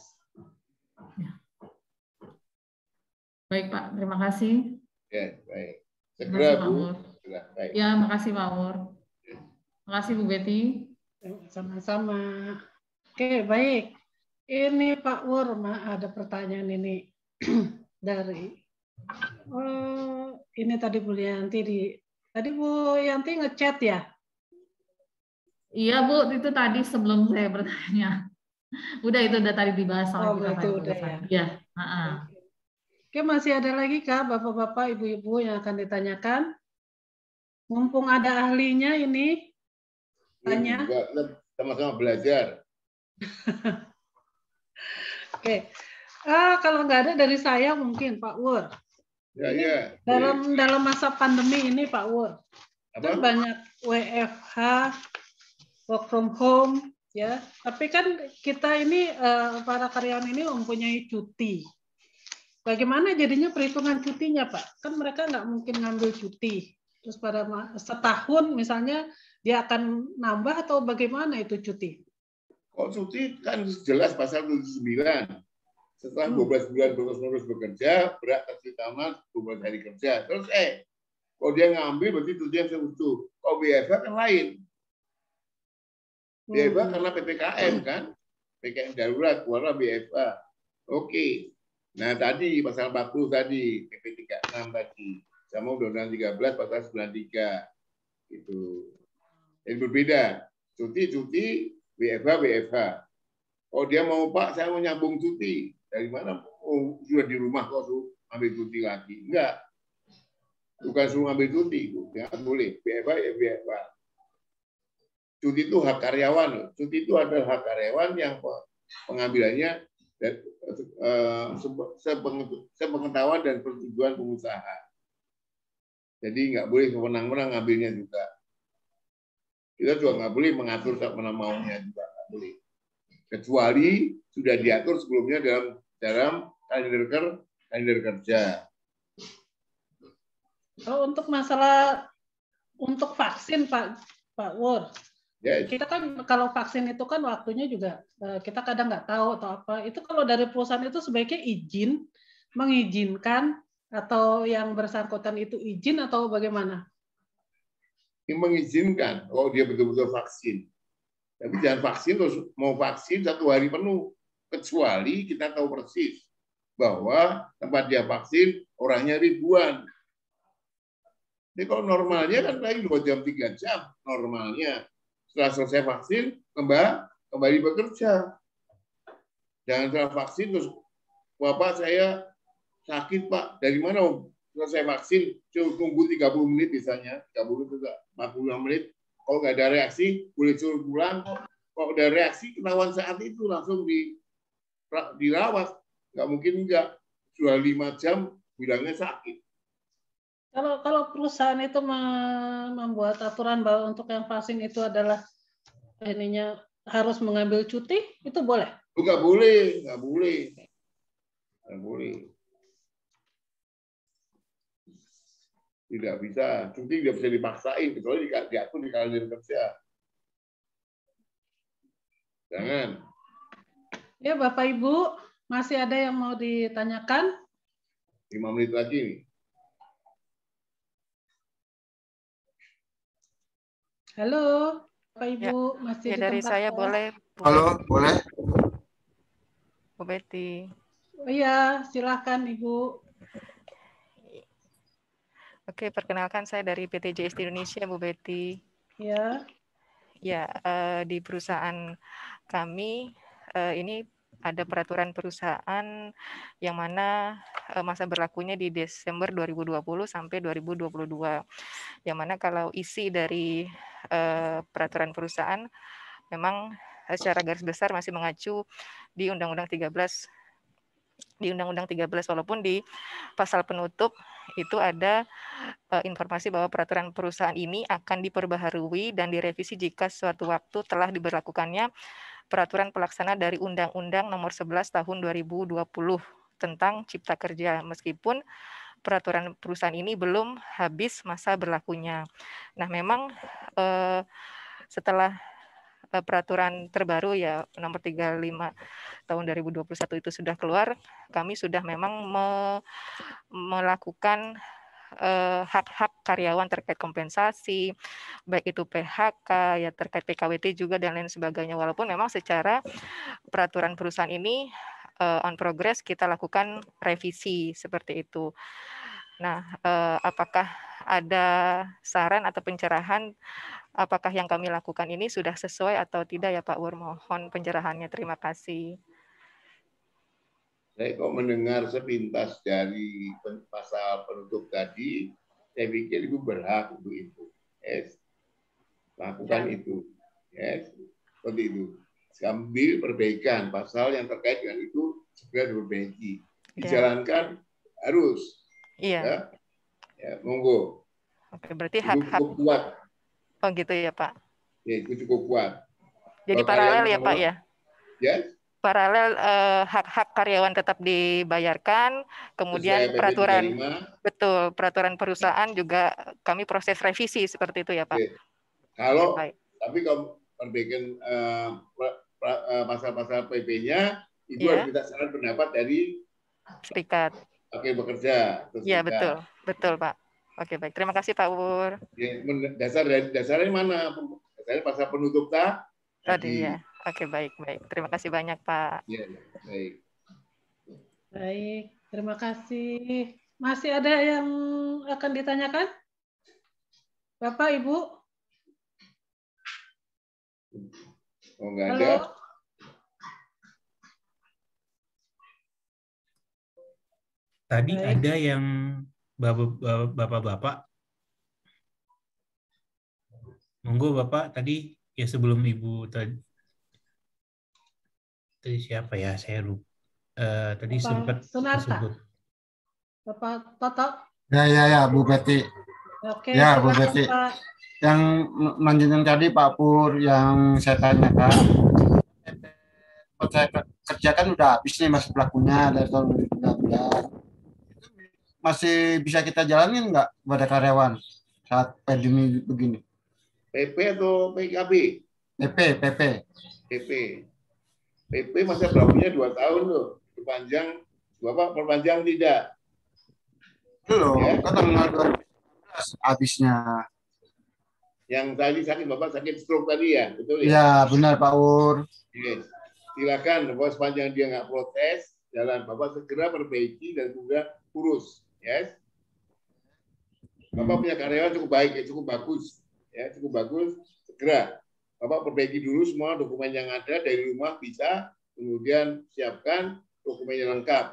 Baik Pak, terima kasih. Ya, baik. Terima Segera kasih Pak Bu. Mur. Segera, baik. Ya, makasih Pak Mur. Terima kasih Bu Betty. Sama-sama. Oke, baik. Ini Pak Wur, ada pertanyaan ini dari oh, ini tadi Bu Yanti di tadi Bu Yanti ngechat ya? Iya Bu, itu tadi sebelum saya bertanya. Udah itu udah tadi dibahas sama Oh, kita itu tadi. udah ya. Iya. Uh-uh. Oke, masih ada lagi Kak, Bapak-bapak, Ibu-ibu yang akan ditanyakan? Mumpung ada ahlinya ini, tanya. Juga, kita sama-sama belajar. Oke, ah, kalau nggak ada dari saya mungkin Pak Wur. Ya, ini ya. dalam dalam masa pandemi ini Pak Wur, Apa? kan banyak W F H, work from home, ya. Tapi kan kita ini uh, para karyawan ini mempunyai cuti. Bagaimana jadinya perhitungan cutinya Pak? Kan mereka nggak mungkin ngambil cuti. Terus pada setahun misalnya dia akan nambah atau bagaimana itu cuti? Kalau cuti kan jelas pasal tujuh puluh sembilan. Setelah dua belas bulan terus-menerus bekerja, berat utama dua belas hari kerja. Terus eh, kalau dia ngambil berarti tujuan seutuh. Kalau B F H kan lain. B F H karena P P K M kan, P P K M darurat, keluarlah B F H. Oke. Nah tadi pasal empat puluh tadi, P P tiga puluh enam tadi, sama Undang-Undang tiga belas pasal sembilan puluh tiga. Itu. Yang berbeda. Cuti-cuti, B F H, B F H. Oh dia mau Pak, saya mau nyambung cuti. Dari mana? Oh sudah di rumah kok suruh ambil cuti lagi. Enggak. Bukan suruh ambil cuti. Ya, boleh. B F H ya B F H. Cuti itu hak karyawan. Cuti itu adalah hak karyawan yang pengambilannya dan uh, sepengetahuan dan persetujuan pengusaha. Jadi nggak boleh sewenang-wenang ngambilnya juga. Kita juga nggak boleh mengatur semena maunya juga nggak boleh. Kecuali sudah diatur sebelumnya dalam dalam kalender kalender kerja. Oh, untuk masalah untuk vaksin Pak Pak Wur, yes. Kita kan kalau vaksin itu kan waktunya juga kita kadang nggak tahu atau apa. Itu kalau dari perusahaan itu sebaiknya izin, mengizinkan atau yang bersangkutan itu izin atau bagaimana? Ini mengizinkan, oh dia betul-betul vaksin. Tapi jangan vaksin terus mau vaksin satu hari penuh. Kecuali kita tahu persis bahwa tempat dia vaksin orangnya ribuan. Jadi kalau normalnya kan paling dua jam tiga jam normalnya. Setelah selesai vaksin kembali kembali bekerja. Jangan setelah vaksin terus Bapak saya sakit Pak. Dari mana selesai vaksin suruh tunggu tiga puluh menit misalnya, tiga puluh juga empat puluh lima menit. Kalau nggak ada reaksi, boleh suruh pulang. Kalau ada reaksi, ketahuan saat itu langsung di, dirawat. Nggak mungkin enggak. Sudah lima jam, bilangnya sakit. Kalau kalau perusahaan itu membuat aturan bahwa untuk yang vaksin itu adalah ininya harus mengambil cuti, itu boleh? Nggak boleh, nggak boleh. Nggak boleh. Tidak bisa, cuti tidak bisa dipaksain, kecuali diatur di kalender kerja. Jangan. Ya Bapak Ibu, masih ada yang mau ditanyakan? Lima menit lagi nih. Halo, Bapak Ibu, ya, masih ya di dari tempat saya ya? boleh. Halo, boleh. Bu Betty. Oh iya, silakan Ibu. Oke, perkenalkan saya dari P T J S T Indonesia, Bu Betty. Ya. Ya, eh, di perusahaan kami eh, ini ada peraturan perusahaan yang mana eh, masa berlakunya di Desember dua ribu dua puluh sampai dua ribu dua puluh dua. Yang mana kalau isi dari eh, peraturan perusahaan memang secara garis besar masih mengacu di Undang-Undang tiga belas di Undang-Undang tiga belas, walaupun di pasal penutup itu ada uh, informasi bahwa peraturan perusahaan ini akan diperbaharui dan direvisi jika suatu waktu telah diberlakukannya peraturan pelaksana dari Undang-Undang Nomor sebelas Tahun dua ribu dua puluh tentang Cipta Kerja, meskipun peraturan perusahaan ini belum habis masa berlakunya. Nah, memang uh, setelah uh, peraturan terbaru ya nomor tiga puluh lima tahun dua ribu dua puluh satu itu sudah keluar, kami sudah memang me melakukan hak-hak uh, karyawan terkait kompensasi, baik itu P H K, ya terkait P K W T juga dan lain sebagainya. Walaupun memang secara peraturan perusahaan ini uh, on progress kita lakukan revisi seperti itu. Nah, uh, apakah ada saran atau pencerahan apakah yang kami lakukan ini sudah sesuai atau tidak ya Pak Wur? Mohon pencerahannya. Terima kasih. Saya kok mendengar sepintas dari pasal penutup tadi, saya pikir Ibu berhak untuk itu. Yes. Lakukan ya. Itu. Yes. Seperti itu. Sambil perbaikan pasal yang terkait dengan itu segera diperbaiki. Dijalankan ya. Harus. Iya. Ya. Ya, monggo. Oke, berarti hak-hak. Cukup kuat. Oh gitu ya Pak. Ya, itu cukup kuat. Jadi kalau paralel ya Pak ya? Yes. Paralel eh, hak-hak karyawan tetap dibayarkan, kemudian peraturan betul peraturan perusahaan juga kami proses revisi seperti itu ya Pak. Oke. Kalau ya, tapi kalau perbaikan pasal-pasal uh, P P-nya Ibu Ya. harus minta saran pendapat dari Serikat. Oke, bekerja. Iya, betul. Betul, Pak. Oke, baik. Terima kasih, Pak Ur. Ya, dasar dasarnya mana? Dasarnya pasal penutup tak? Tadi ya. Oke, baik, baik. Terima kasih banyak, Pak. Ya, baik. Baik, terima kasih. Masih ada yang akan ditanyakan? Bapak, Ibu? Oh, enggak Halo? ada. Tadi Baik. ada yang bapak-bapak. Monggo Bapak, tadi ya sebelum Ibu tadi, tadi siapa ya? Saya lupa. Uh, tadi Bapak sempat Sunarta. disebut. Bapak Toto. Ya, ya, ya, Bu Betty. Oke, Ya, Bu silakan, Betty. Pak. Yang lanjutan tadi Pak Pur yang saya tanyakan, saya kerjakan udah habis nih masa pelakunya dari tahun dua ribu sembilan belas. Masih bisa kita jalanin nggak pada karyawan saat pandemi begini? P P atau P K B? P P, P P. P P. P P masa berlakunya dua tahun loh. Perpanjang, Bapak perpanjang tidak? Belum, Ya. kan tanggal dua ribu sembilan belas habisnya. Yang tadi sakit, Bapak sakit stroke tadi ya? Betul ya? Ya, benar Pak Ur. Yes. Silakan, Bapak sepanjang dia nggak protes, jalan Bapak segera perbaiki dan juga urus. Yes. Bapak punya karyawan cukup baik, ya, cukup bagus. Ya, cukup bagus, segera. Bapak perbaiki dulu semua dokumen yang ada dari rumah bisa, kemudian siapkan dokumennya lengkap.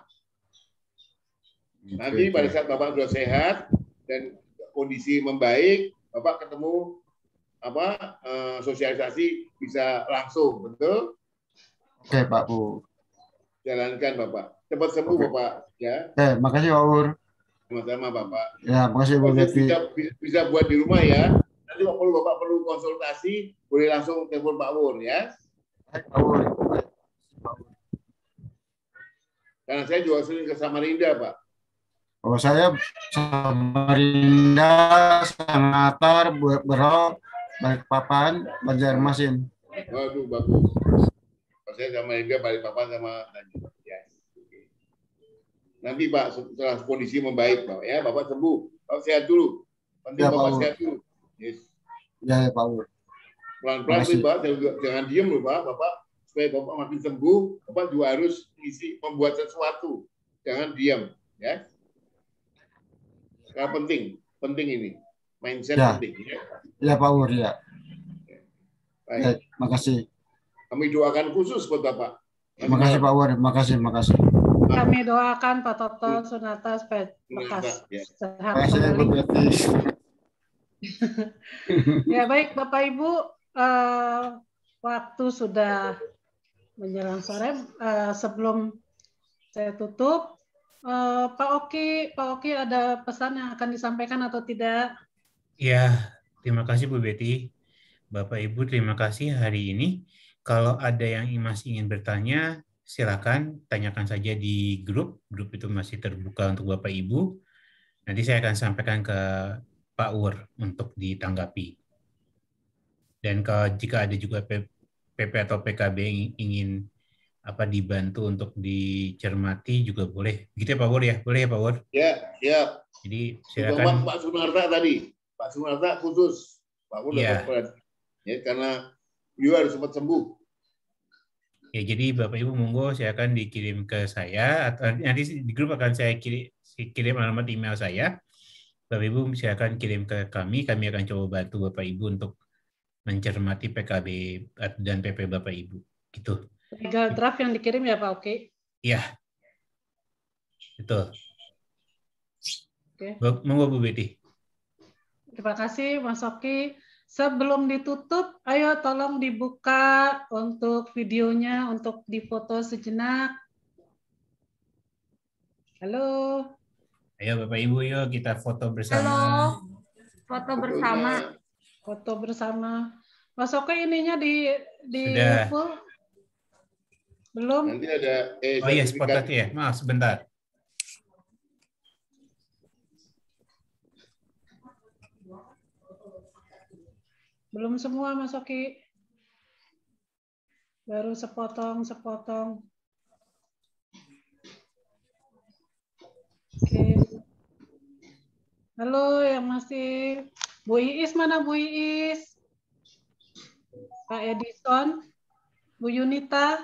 Nanti pada saat Bapak sudah sehat dan kondisi membaik, Bapak ketemu apa eh, sosialisasi bisa langsung, betul? Oke Pak Pur. Jalankan Bapak. Cepat sembuh Oke. Bapak. Ya. Oke, makasih Pak Pur. Sama-sama Bapak. Ya, makasih Bu Betty. Bisa, bisa buat di rumah ya. Nanti kalau Bapak perlu konsultasi, boleh langsung telepon Pak Wur ya. Baik, Pak Wur. Karena saya juga sering ke Samarinda, Pak. Oh, saya Samarinda, Sangatar, Berau, Balikpapan, Banjarmasin. Waduh, bagus. Saya Samarinda, Balikpapan sama Tanjung. Yes. Oke. Nanti Pak, setelah kondisi membaik, Pak, ya, Bapak sembuh. Bapak sehat dulu. Nanti ya, Bapak Pak sehat dulu. Yes. Ya, ya Pak Wur. Pelan-pelan sih, Pak. Jangan diem loh, Pak. Bapak supaya Bapak makin sembuh, Bapak juga harus isi membuat sesuatu. Jangan diam, ya. Karena penting, penting ini. Mindset ya. penting, ya. Ya, Pak Wur, ya. Baik. Baik, makasih. Kami doakan khusus buat Bapak. Terima kasih Pak Wur, makasih, makasih. Kami doakan Pak Toto Sunarta supaya lekas ya. sehat kembali. Ya baik Bapak Ibu, uh, waktu sudah menjelang sore. Uh, sebelum saya tutup, uh, Pak Oki, Pak Oki ada pesan yang akan disampaikan atau tidak? Ya, terima kasih Bu Betty. Bapak Ibu, terima kasih hari ini. Kalau ada yang masih ingin bertanya, silakan tanyakan saja di grup. Grup itu masih terbuka untuk Bapak Ibu. Nanti saya akan sampaikan ke Pak Ur untuk ditanggapi. Dan kalau jika ada juga P P atau P K B yang ingin apa dibantu untuk dicermati juga boleh. Gitu ya Pak Ur ya? Boleh ya Pak Ur? Ya, siap. Jadi silakan. Pak Sunarta tadi. Pak Sunarta khusus. Pak Ur ya. dapat ya, karena beliau harus cepat sembuh. Ya, jadi Bapak Ibu monggo silakan dikirim ke saya atau nanti di grup akan saya kirim, kirim alamat email saya. Bapak Ibu silakan kirim ke kami, kami akan coba bantu Bapak Ibu untuk mencermati P K B dan P P Bapak Ibu. Gitu. Legal draft yang dikirim ya Pak Oki? Iya. Betul. Oke. Monggo Bu Betty. Terima kasih Mas Oki. Sebelum ditutup, ayo tolong dibuka untuk videonya, untuk difoto sejenak. Halo. Ayo Bapak Ibu, yuk kita foto bersama. Halo, foto bersama. Foto bersama. Mas Oki ininya di di Sudah. full? Belum? Nanti ada eh, oh iya, spot tadi ya. Maaf, sebentar. Belum semua Mas Oki. Baru sepotong-sepotong. Halo, yang masih Bu Iis mana Bu Iis? Pak Edison, Bu Yunita.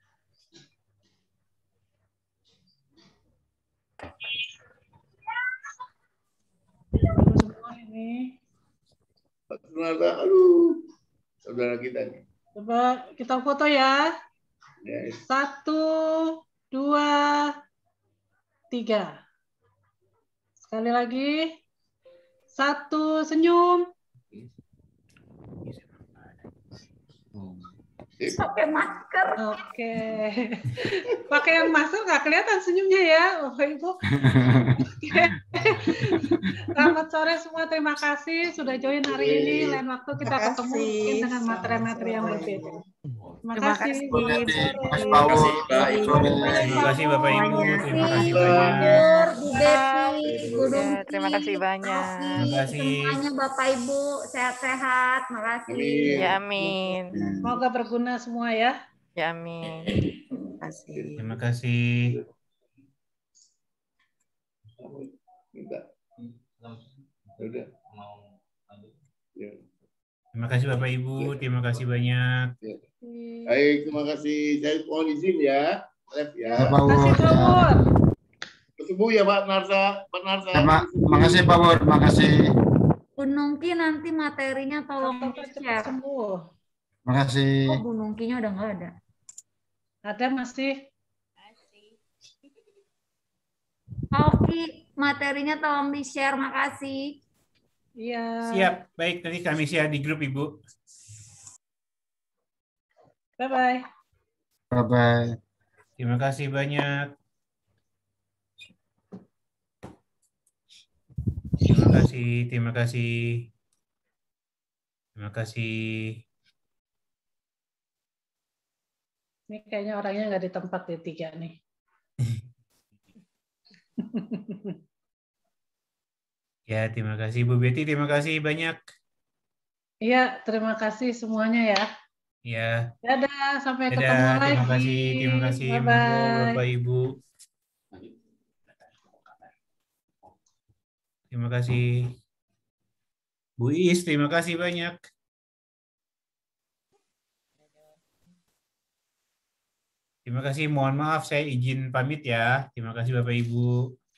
Halo semua ini. Saudara, aduh, saudara kita nih. Coba kita foto ya. Yes. Satu, dua, tiga. Sekali lagi. Satu, senyum. Pakai masker. Oke. Pakai yang masker nggak kelihatan senyumnya ya, Bapak Ibu. Selamat sore semua. Terima kasih sudah join hari ini. Lain waktu kita ketemu mungkin dengan materi-materi yang berbeda. Terima kasih. Terima kasih, Mas Terima Paul. kasih, Mbak Ibu. Terima kasih Bapak Ibu. Terima kasih Bu banyak. Nur, Bu Betty, Bu Ya, Nungki, terima kasih banyak. Terima kasih. semuanya Bapak Ibu sehat-sehat. Makasih. Amin. Ya, amin. Semoga berguna semua ya. Ya, amin. Terima kasih. Terima kasih. Minta. Udah. Ya. Terima kasih Bapak Ibu. Terima kasih banyak. Ya. Baik, terima kasih. Saya mohon izin ya. Lep ya. Ya, Pak Terima kasih Wur. Pak Wur. Ketemu ya Pak Narsa. Pak Narsa. Terima terima kasih Pak Wur. Terima kasih. Bu Nungki nanti materinya tolong Semoga cepat di-share. sembuh. Terima kasih. Oh, Bu Nungkinya udah nggak ada. Ada masih. Pak Oki, materinya tolong di-share. Makasih. Iya. Siap. Baik, nanti kami share di grup Ibu. Bye-bye. Bye-bye. Terima kasih banyak. Terima kasih, terima kasih. Terima kasih. Ini kayaknya orangnya nggak di tempat ya tiga nih. Ya, terima kasih Bu Betty, terima kasih banyak. Iya, terima kasih semuanya ya. Ya. Dadah, sampai Dadah, ketemu lagi. terima kasih, terima kasih. Monggo Bye-bye. Bapak Ibu. Terima kasih. Bu Is, terima kasih banyak. Terima kasih, mohon maaf saya izin pamit ya. Terima kasih Bapak Ibu.